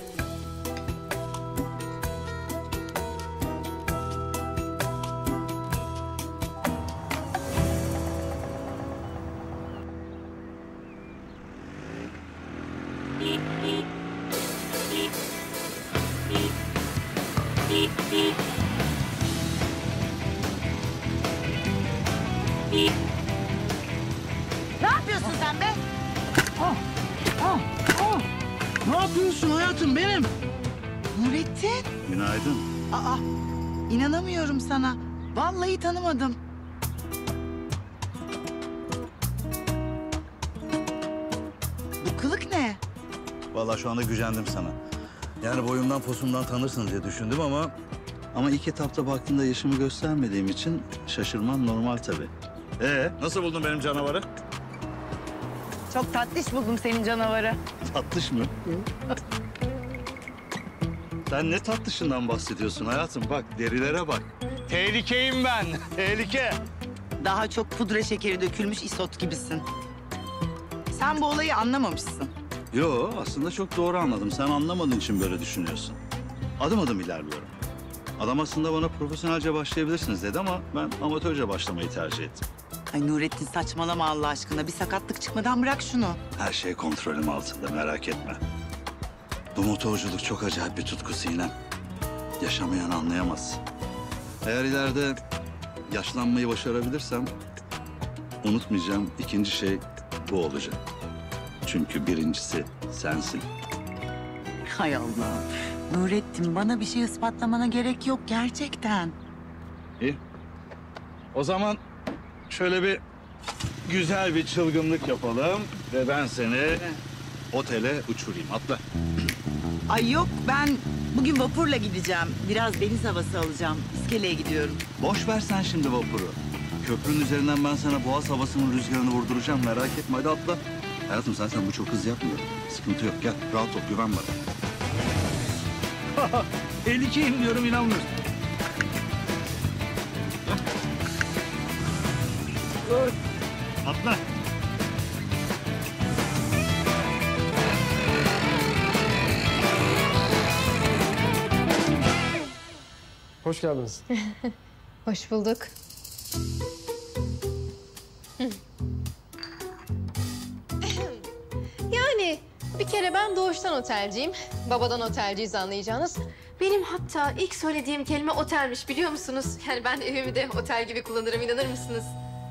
S10: Ah, ah, ah. Ne yapıyorsun hayatım benim? Nurettin.
S13: Günaydın.
S10: Aa, inanamıyorum sana. Vallahi tanımadım. Bu kılık ne?
S4: Vallahi şu anda gücendim sana. Yani boyumdan posumdan tanırsın diye düşündüm ama... Ama ilk etapta baktığında yaşımı göstermediğim için şaşırman normal tabii. Ee, nasıl buldun benim canavarı?
S10: Çok tatlış buldum senin canavarı.
S4: Tatlış mı? Sen ne tatlışından bahsediyorsun hayatım? Bak derilere bak. Tehlikeyim ben, tehlike.
S10: Daha çok pudra şekeri dökülmüş isot gibisin. Sen bu olayı anlamamışsın.
S4: Yo, aslında çok doğru anladım. Sen anlamadığın için böyle düşünüyorsun. Adım adım ilerliyorum. Adam aslında bana profesyonelce başlayabilirsiniz dedi ama ben amatörce başlamayı tercih ettim.
S10: Ay Nurettin saçmalama Allah aşkına. Bir sakatlık çıkmadan bırak şunu.
S4: Her şey kontrolüm altında, merak etme. Bu motorculuk çok acayip bir tutku Sinem. Yaşamayan anlayamaz. Eğer ileride yaşlanmayı başarabilirsem... unutmayacağım ikinci şey bu olacak. Çünkü birincisi sensin.
S10: Hay Allah. Nurettin bana bir şey ispatlamana gerek yok gerçekten.
S4: İyi. O zaman şöyle bir güzel bir çılgınlık yapalım ve ben seni otele uçurayım. Atla.
S10: Ay yok ben bugün vapurla gideceğim. Biraz deniz havası alacağım. İskeleye gidiyorum.
S4: Boş ver sen şimdi vapuru. Köprünün üzerinden ben sana boğaz havasının rüzgarını vurduracağım. Merak etme, hadi atla. Hayatım zaten bu çok hız yapmıyor. Sıkıntı yok, gel rahat ol, güven bana. Tehlikeyim diyorum, inanmıyorsun. Atla.
S5: Hoş geldiniz.
S14: Hoş bulduk.
S16: Yani bir kere ben doğuştan otelciyim. Babadan otelciyiz anlayacağınız. Benim hatta ilk söylediğim kelime otelmiş biliyor musunuz? Yani ben evimi de otel gibi kullanırım, inanır mısınız?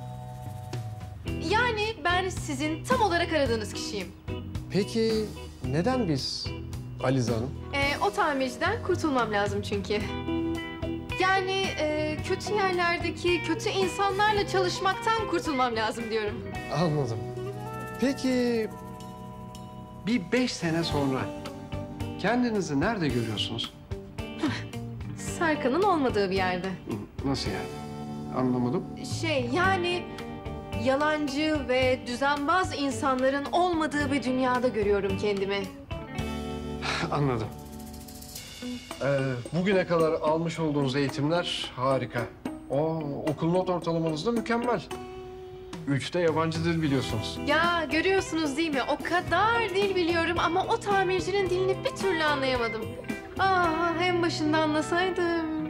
S16: Yani ben sizin tam olarak aradığınız kişiyim.
S5: Peki neden biz Alize Hanım?
S16: Ee, o tamirciden kurtulmam lazım çünkü. Yani e, kötü yerlerdeki kötü insanlarla çalışmaktan kurtulmam lazım diyorum.
S8: Anladım. Peki bir beş sene sonra kendinizi nerede görüyorsunuz?
S16: Serkan'ın olmadığı bir yerde.
S8: Nasıl yani? Anlamadım.
S16: Şey yani yalancı ve düzenbaz insanların olmadığı bir dünyada görüyorum kendimi.
S8: Anladım. Ee, bugüne kadar almış olduğunuz eğitimler harika. O okul not ortalamanız da mükemmel. Üçte yabancı dil biliyorsunuz.
S16: Ya görüyorsunuz değil mi? O kadar dil biliyorum ama o tamircinin dilini bir türlü anlayamadım. Ah en başında anlasaydım.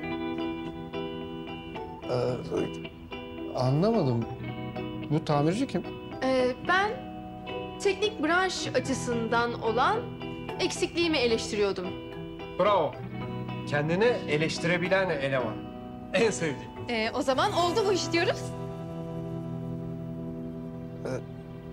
S8: Ee, anlamadım. Bu tamirci kim?
S16: Ee, ben teknik branş açısından olan eksikliğimi eleştiriyordum.
S8: Bravo. Kendini eleştirebilen eleman. En sevdiğim.
S16: Ee, o zaman oldu bu iş diyoruz.
S8: Ee,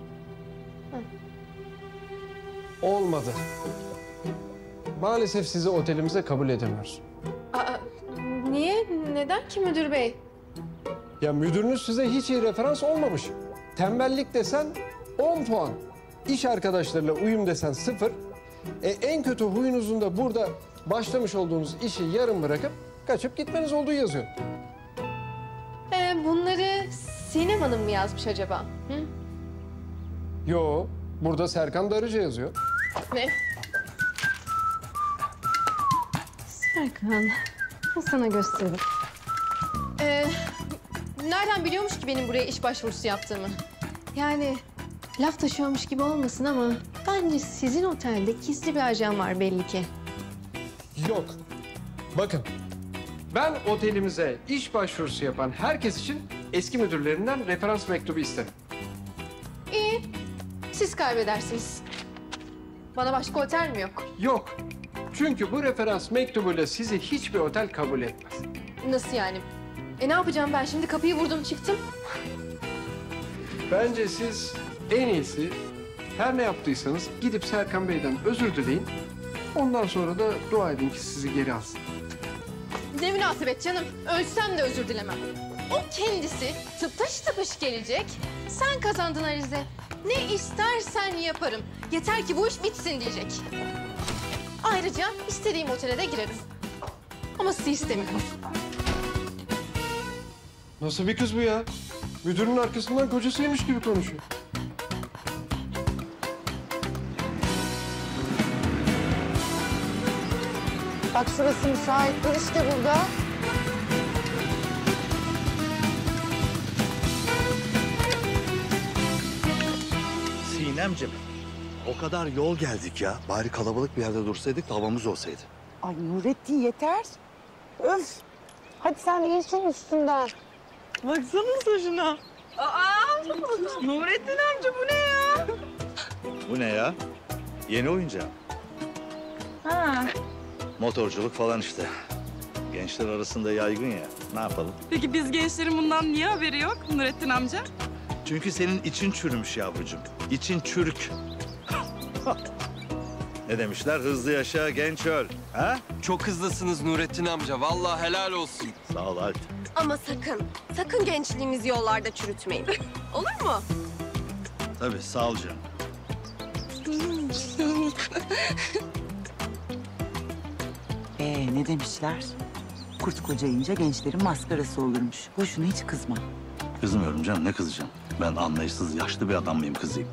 S8: olmadı. Maalesef sizi otelimize kabul edemiyoruz.
S16: Aa, niye? Neden ki müdür bey?
S8: Ya müdürünüz size hiç iyi referans olmamış. Tembellik desen on puan. İş arkadaşlarıyla uyum desen sıfır. E, en kötü huyunuzun da burada başlamış olduğunuz işi yarım bırakıp kaçıp gitmeniz olduğu yazıyor.
S16: Ee, bunları Sinem Hanım mı yazmış acaba? Hı?
S8: Yo, burada Serkan Darıcı yazıyor.
S16: Ne? Serkan, sana göstereyim. Ee, nereden biliyormuş ki benim buraya iş başvurusu yaptığımı? Yani laf taşıyormuş gibi olmasın ama bence sizin otelde gizli bir ajan var belli ki.
S8: Yok. Bakın, ben otelimize iş başvurusu yapan herkes için eski müdürlerinden referans mektubu isterim.
S16: İyi, siz kaybedersiniz. Bana başka otel mi yok?
S8: Yok. Çünkü bu referans mektubuyla sizi hiçbir otel kabul etmez.
S16: Nasıl yani? E ne yapacağım ben şimdi? Kapıyı vurdum çıktım.
S8: Bence siz en iyisi Her ne yaptıysanız gidip Serkan Bey'den özür dileyin. Ondan sonra da dua edin ki sizi geri alsın.
S7: Ne münasebet canım. Ölsem de özür dilemem. O kendisi tıpış tıpış gelecek. Sen kazandın Alize. Ne istersen yaparım. Yeter ki bu iş bitsin diyecek. Ayrıca istediğim otele de girerim. Ama sizi istemiyorum.
S8: Nasıl bir kız bu ya? Müdürün arkasından kocasıymış gibi konuşuyor.
S10: Bak şurası müsaittir işte burada.
S4: Sinemciğim, o kadar yol geldik ya. Bari kalabalık bir yerde dursaydık da havamız olsaydı.
S10: Ay Nurettin yeter. Öf. Hadi sen de geçsene üstünden. Baksanıza şuna.
S15: Aa! Nurettin amca bu ne ya?
S4: Bu ne ya? Yeni oyuncağım.
S15: Ha.
S4: Motorculuk falan işte. Gençler arasında yaygın ya. Ne yapalım?
S15: Peki biz gençlerin bundan niye haberi yok Nurettin amca?
S4: Çünkü senin için çürümüş yavrucuğum. İçin çürük. Ne demişler? Hızlı yaşa, genç öl. Ha?
S5: Çok hızlısınız Nurettin amca. Vallahi helal olsun.
S4: Sağ ol Halit.
S16: Ama sakın, sakın gençliğimizi yollarda çürütmeyin. Olur mu?
S4: Tabii, sağ ol canım.
S10: Ee ne demişler? Kurt kocayınca gençlerin maskarası olurmuş. Boşuna hiç kızma.
S4: Kızmıyorum canım, ne kızacağım? Ben anlayışsız, yaşlı bir adam mıyım, kızayım?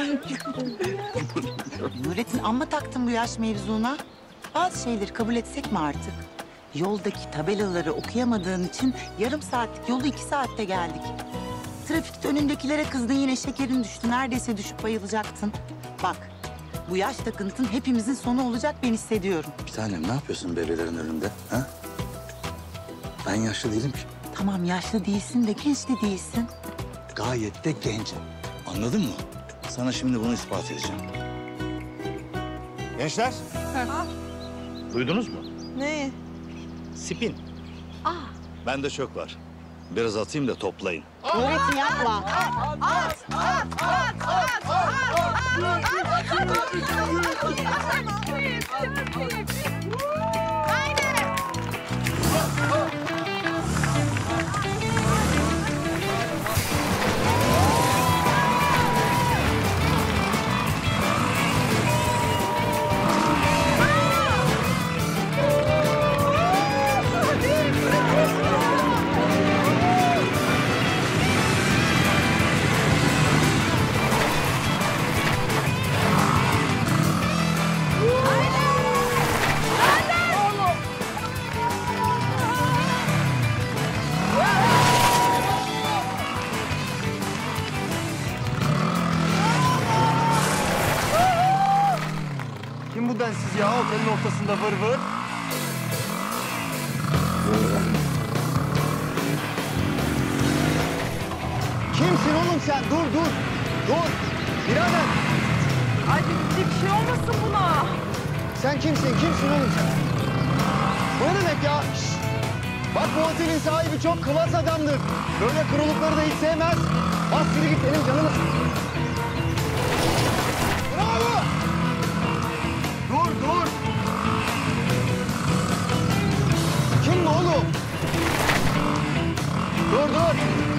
S10: Nurettin amma taktın bu yaş mevzuna. Bazı şeyleri kabul etsek mi artık? Yoldaki tabelaları okuyamadığın için yarım saatlik yolu iki saatte geldik. Trafikte önündekilere kızdın, yine şekerin düştü. Neredeyse düşüp bayılacaktın. Bak, bu yaş takıntın hepimizin sonu olacak, ben hissediyorum.
S4: Bir tanem, ne yapıyorsun bebelerin önünde? Ha? Ben yaşlı değilim ki.
S10: Tamam, yaşlı değilsin de genç de değilsin.
S4: Gayet de gencim. Anladın mı? Sana şimdi bunu ispat edeceğim. Gençler,
S15: Ha.
S4: duydunuz mu?
S15: Ne?
S4: Spin.
S15: Ah.
S4: Bende çok var. Biraz atayım da toplayın.
S10: Nurettin yapma.
S15: At, at, at, at,
S5: Kim bu densiz ya? Otelin ortasında vır vır.
S9: Kimsin oğlum sen? Dur dur. Dur. Birader.
S15: Ay bir, bir şey olmasın buna.
S9: Sen kimsin? Kimsin oğlum sen? Bu ne demek ya? Şşt! Bak bu otelin sahibi çok klas adamdır. Böyle kurulukları da hiç sevmez. Bas yürü git benim canımı. Bravo! Dur dur. Kim bu oğlum? Dur dur.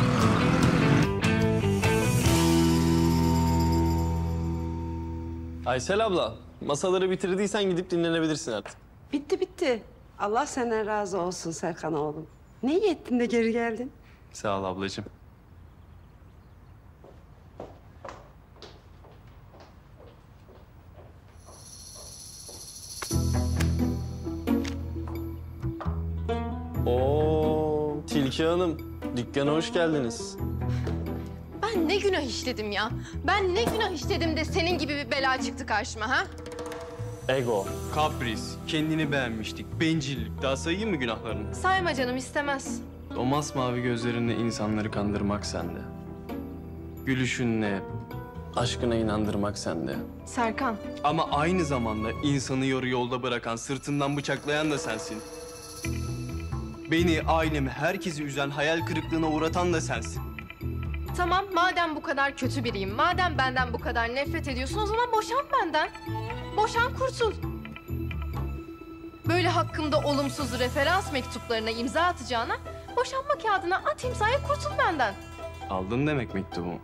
S5: Aysel abla, masaları bitirdiysen gidip dinlenebilirsin artık.
S11: Bitti bitti. Allah senden razı olsun Serkan oğlum. Ne iyi ettin de geri geldin?
S5: Sağ ol ablacığım. Oo, Tilki Hanım, dükkana hoş geldiniz.
S7: Ben ne günah işledim ya? Ben ne günah işledim de senin gibi bir bela çıktı karşıma ha?
S5: Ego, kapris, kendini beğenmişlik, bencillik. Daha sayayım mı günahlarını?
S7: Sayma canım, istemez.
S5: O masmavi gözlerinle insanları kandırmak sende. Gülüşünle aşkına inandırmak sende.
S7: Serkan.
S5: Ama aynı zamanda insanı yarı yolda bırakan, sırtından bıçaklayan da sensin. Beni, ailemi, herkesi üzen, hayal kırıklığına uğratan da sensin.
S7: Tamam, madem bu kadar kötü biriyim, madem benden bu kadar nefret ediyorsun, o zaman boşan benden. Boşan, kurtul. Böyle hakkımda olumsuz referans mektuplarına imza atacağına, boşanma kağıdına at imzayı, kurtul benden.
S5: Aldın demek mektubumu.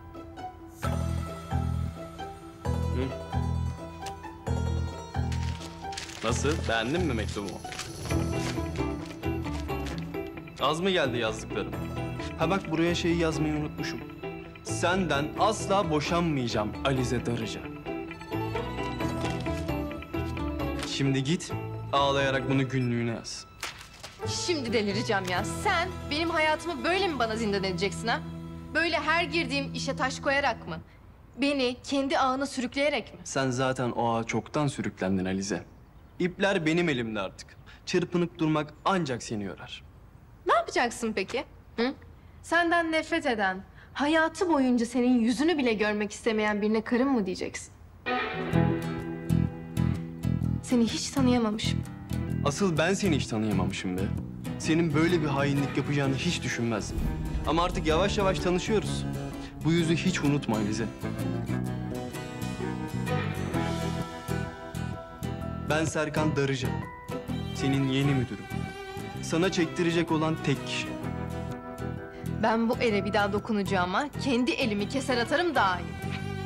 S5: Hı? Nasıl? Beğendin mi mektubumu? Az mı geldi yazdıklarım? Ha bak, buraya şeyi yazmayı unutmuşum. Senden asla boşanmayacağım Alize Darıca. Şimdi git, ağlayarak bunu günlüğüne yaz.
S7: Şimdi delireceğim ya. Sen benim hayatımı böyle mi bana zindan edeceksin ha? Böyle her girdiğim işe taş koyarak mı? Beni kendi ağına sürükleyerek mi?
S5: Sen zaten o ağa çoktan sürüklendin Alize. İpler benim elimde artık. Çırpınıp durmak ancak seni yorar.
S7: Ne yapacaksın peki? Hı? Senden nefret eden, hayatı boyunca senin yüzünü bile görmek istemeyen birine karım mı diyeceksin? Seni hiç tanıyamamışım.
S5: Asıl ben seni hiç tanıyamamışım be. Senin böyle bir hainlik yapacağını hiç düşünmezdim. Ama artık yavaş yavaş tanışıyoruz. Bu yüzü hiç unutma Alize. Ben Serkan Darıca. Senin yeni müdürüm. Sana çektirecek olan tek kişi.
S7: Ben bu ele bir daha dokunacağıma kendi elimi keser atarım daha iyi.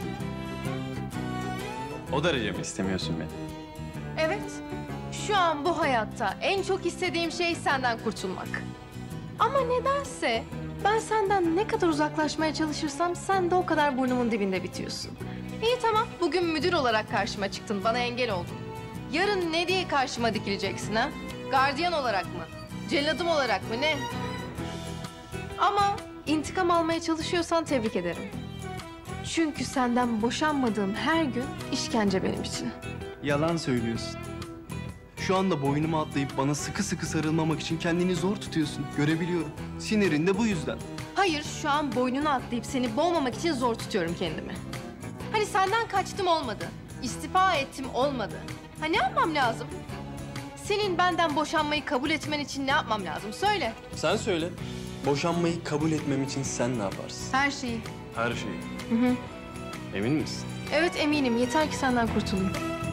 S5: O derece mi istemiyorsun beni?
S7: Evet. Şu an bu hayatta en çok istediğim şey senden kurtulmak. Ama nedense ben senden ne kadar uzaklaşmaya çalışırsam sen de o kadar burnumun dibinde bitiyorsun. İyi tamam, bugün müdür olarak karşıma çıktın, bana engel oldun. Yarın ne diye karşıma dikileceksin ha? Gardiyan olarak mı? Celladım olarak mı, ne? Ama intikam almaya çalışıyorsan tebrik ederim. Çünkü senden boşanmadığım her gün işkence benim için.
S5: Yalan söylüyorsun. Şu anda boynuma atlayıp bana sıkı sıkı sarılmamak için kendini zor tutuyorsun. Görebiliyorum. Sinirin de bu yüzden.
S7: Hayır, şu an boynuna atlayıp seni boğmamak için zor tutuyorum kendimi. Hani senden kaçtım olmadı, istifa ettim olmadı. Ha ne yapmam lazım? Senin benden boşanmayı kabul etmen için ne yapmam lazım? Söyle.
S5: Sen söyle. Boşanmayı kabul etmem için sen ne yaparsın?
S7: Her şeyi.
S5: Her şeyi.
S7: Hı hı.
S5: Emin misin?
S7: Evet eminim. Yeter ki senden kurtulayım.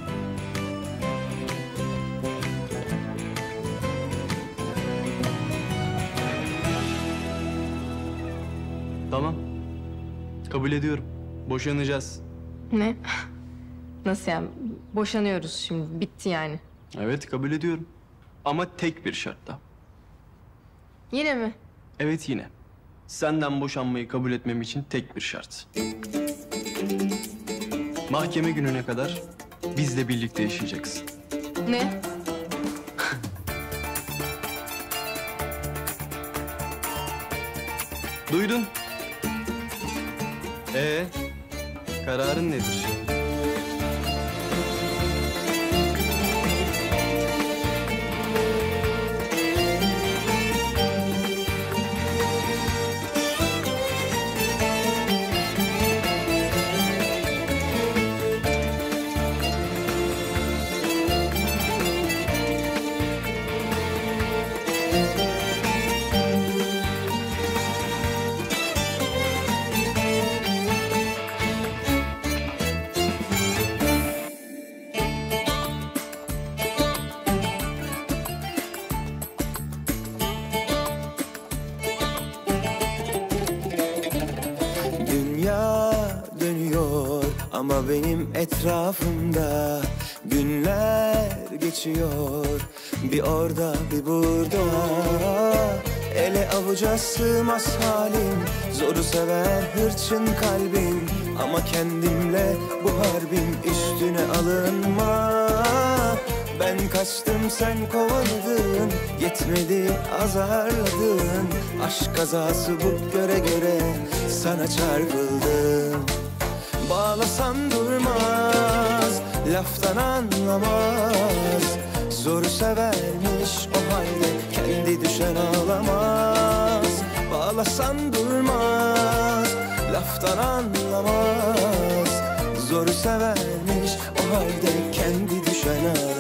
S5: Tamam. Kabul ediyorum. Boşanacağız.
S7: Ne? Nasıl yani? Boşanıyoruz şimdi. Bitti yani.
S5: Evet, kabul ediyorum. Ama tek bir şartla.
S7: Yine mi?
S5: Evet, yine. Senden boşanmayı kabul etmem için tek bir şart. Mahkeme gününe kadar bizle birlikte yaşayacaksın.
S7: Ne?
S5: Duydun. Ee, kararın nedir?
S17: Dünya dönüyor ama benim etrafımda günler geçiyor. Bir orada bir burada, ele avuca sığmaz halim. Zoru sever hırçın kalbim, ama kendimle bu harbin üstüne alınma. Ben kaçtım sen kovaladın, yetmedi azarladın. Aşk kazası bu göre göre sana çarpıldım. Bağlasan durmaz, laftan anlamaz. Zoru severmiş o halde kendi düşen ağlamaz. Bağlasan durmaz, laftan anlamaz. Zoru severmiş o halde kendi düşen ağlamaz.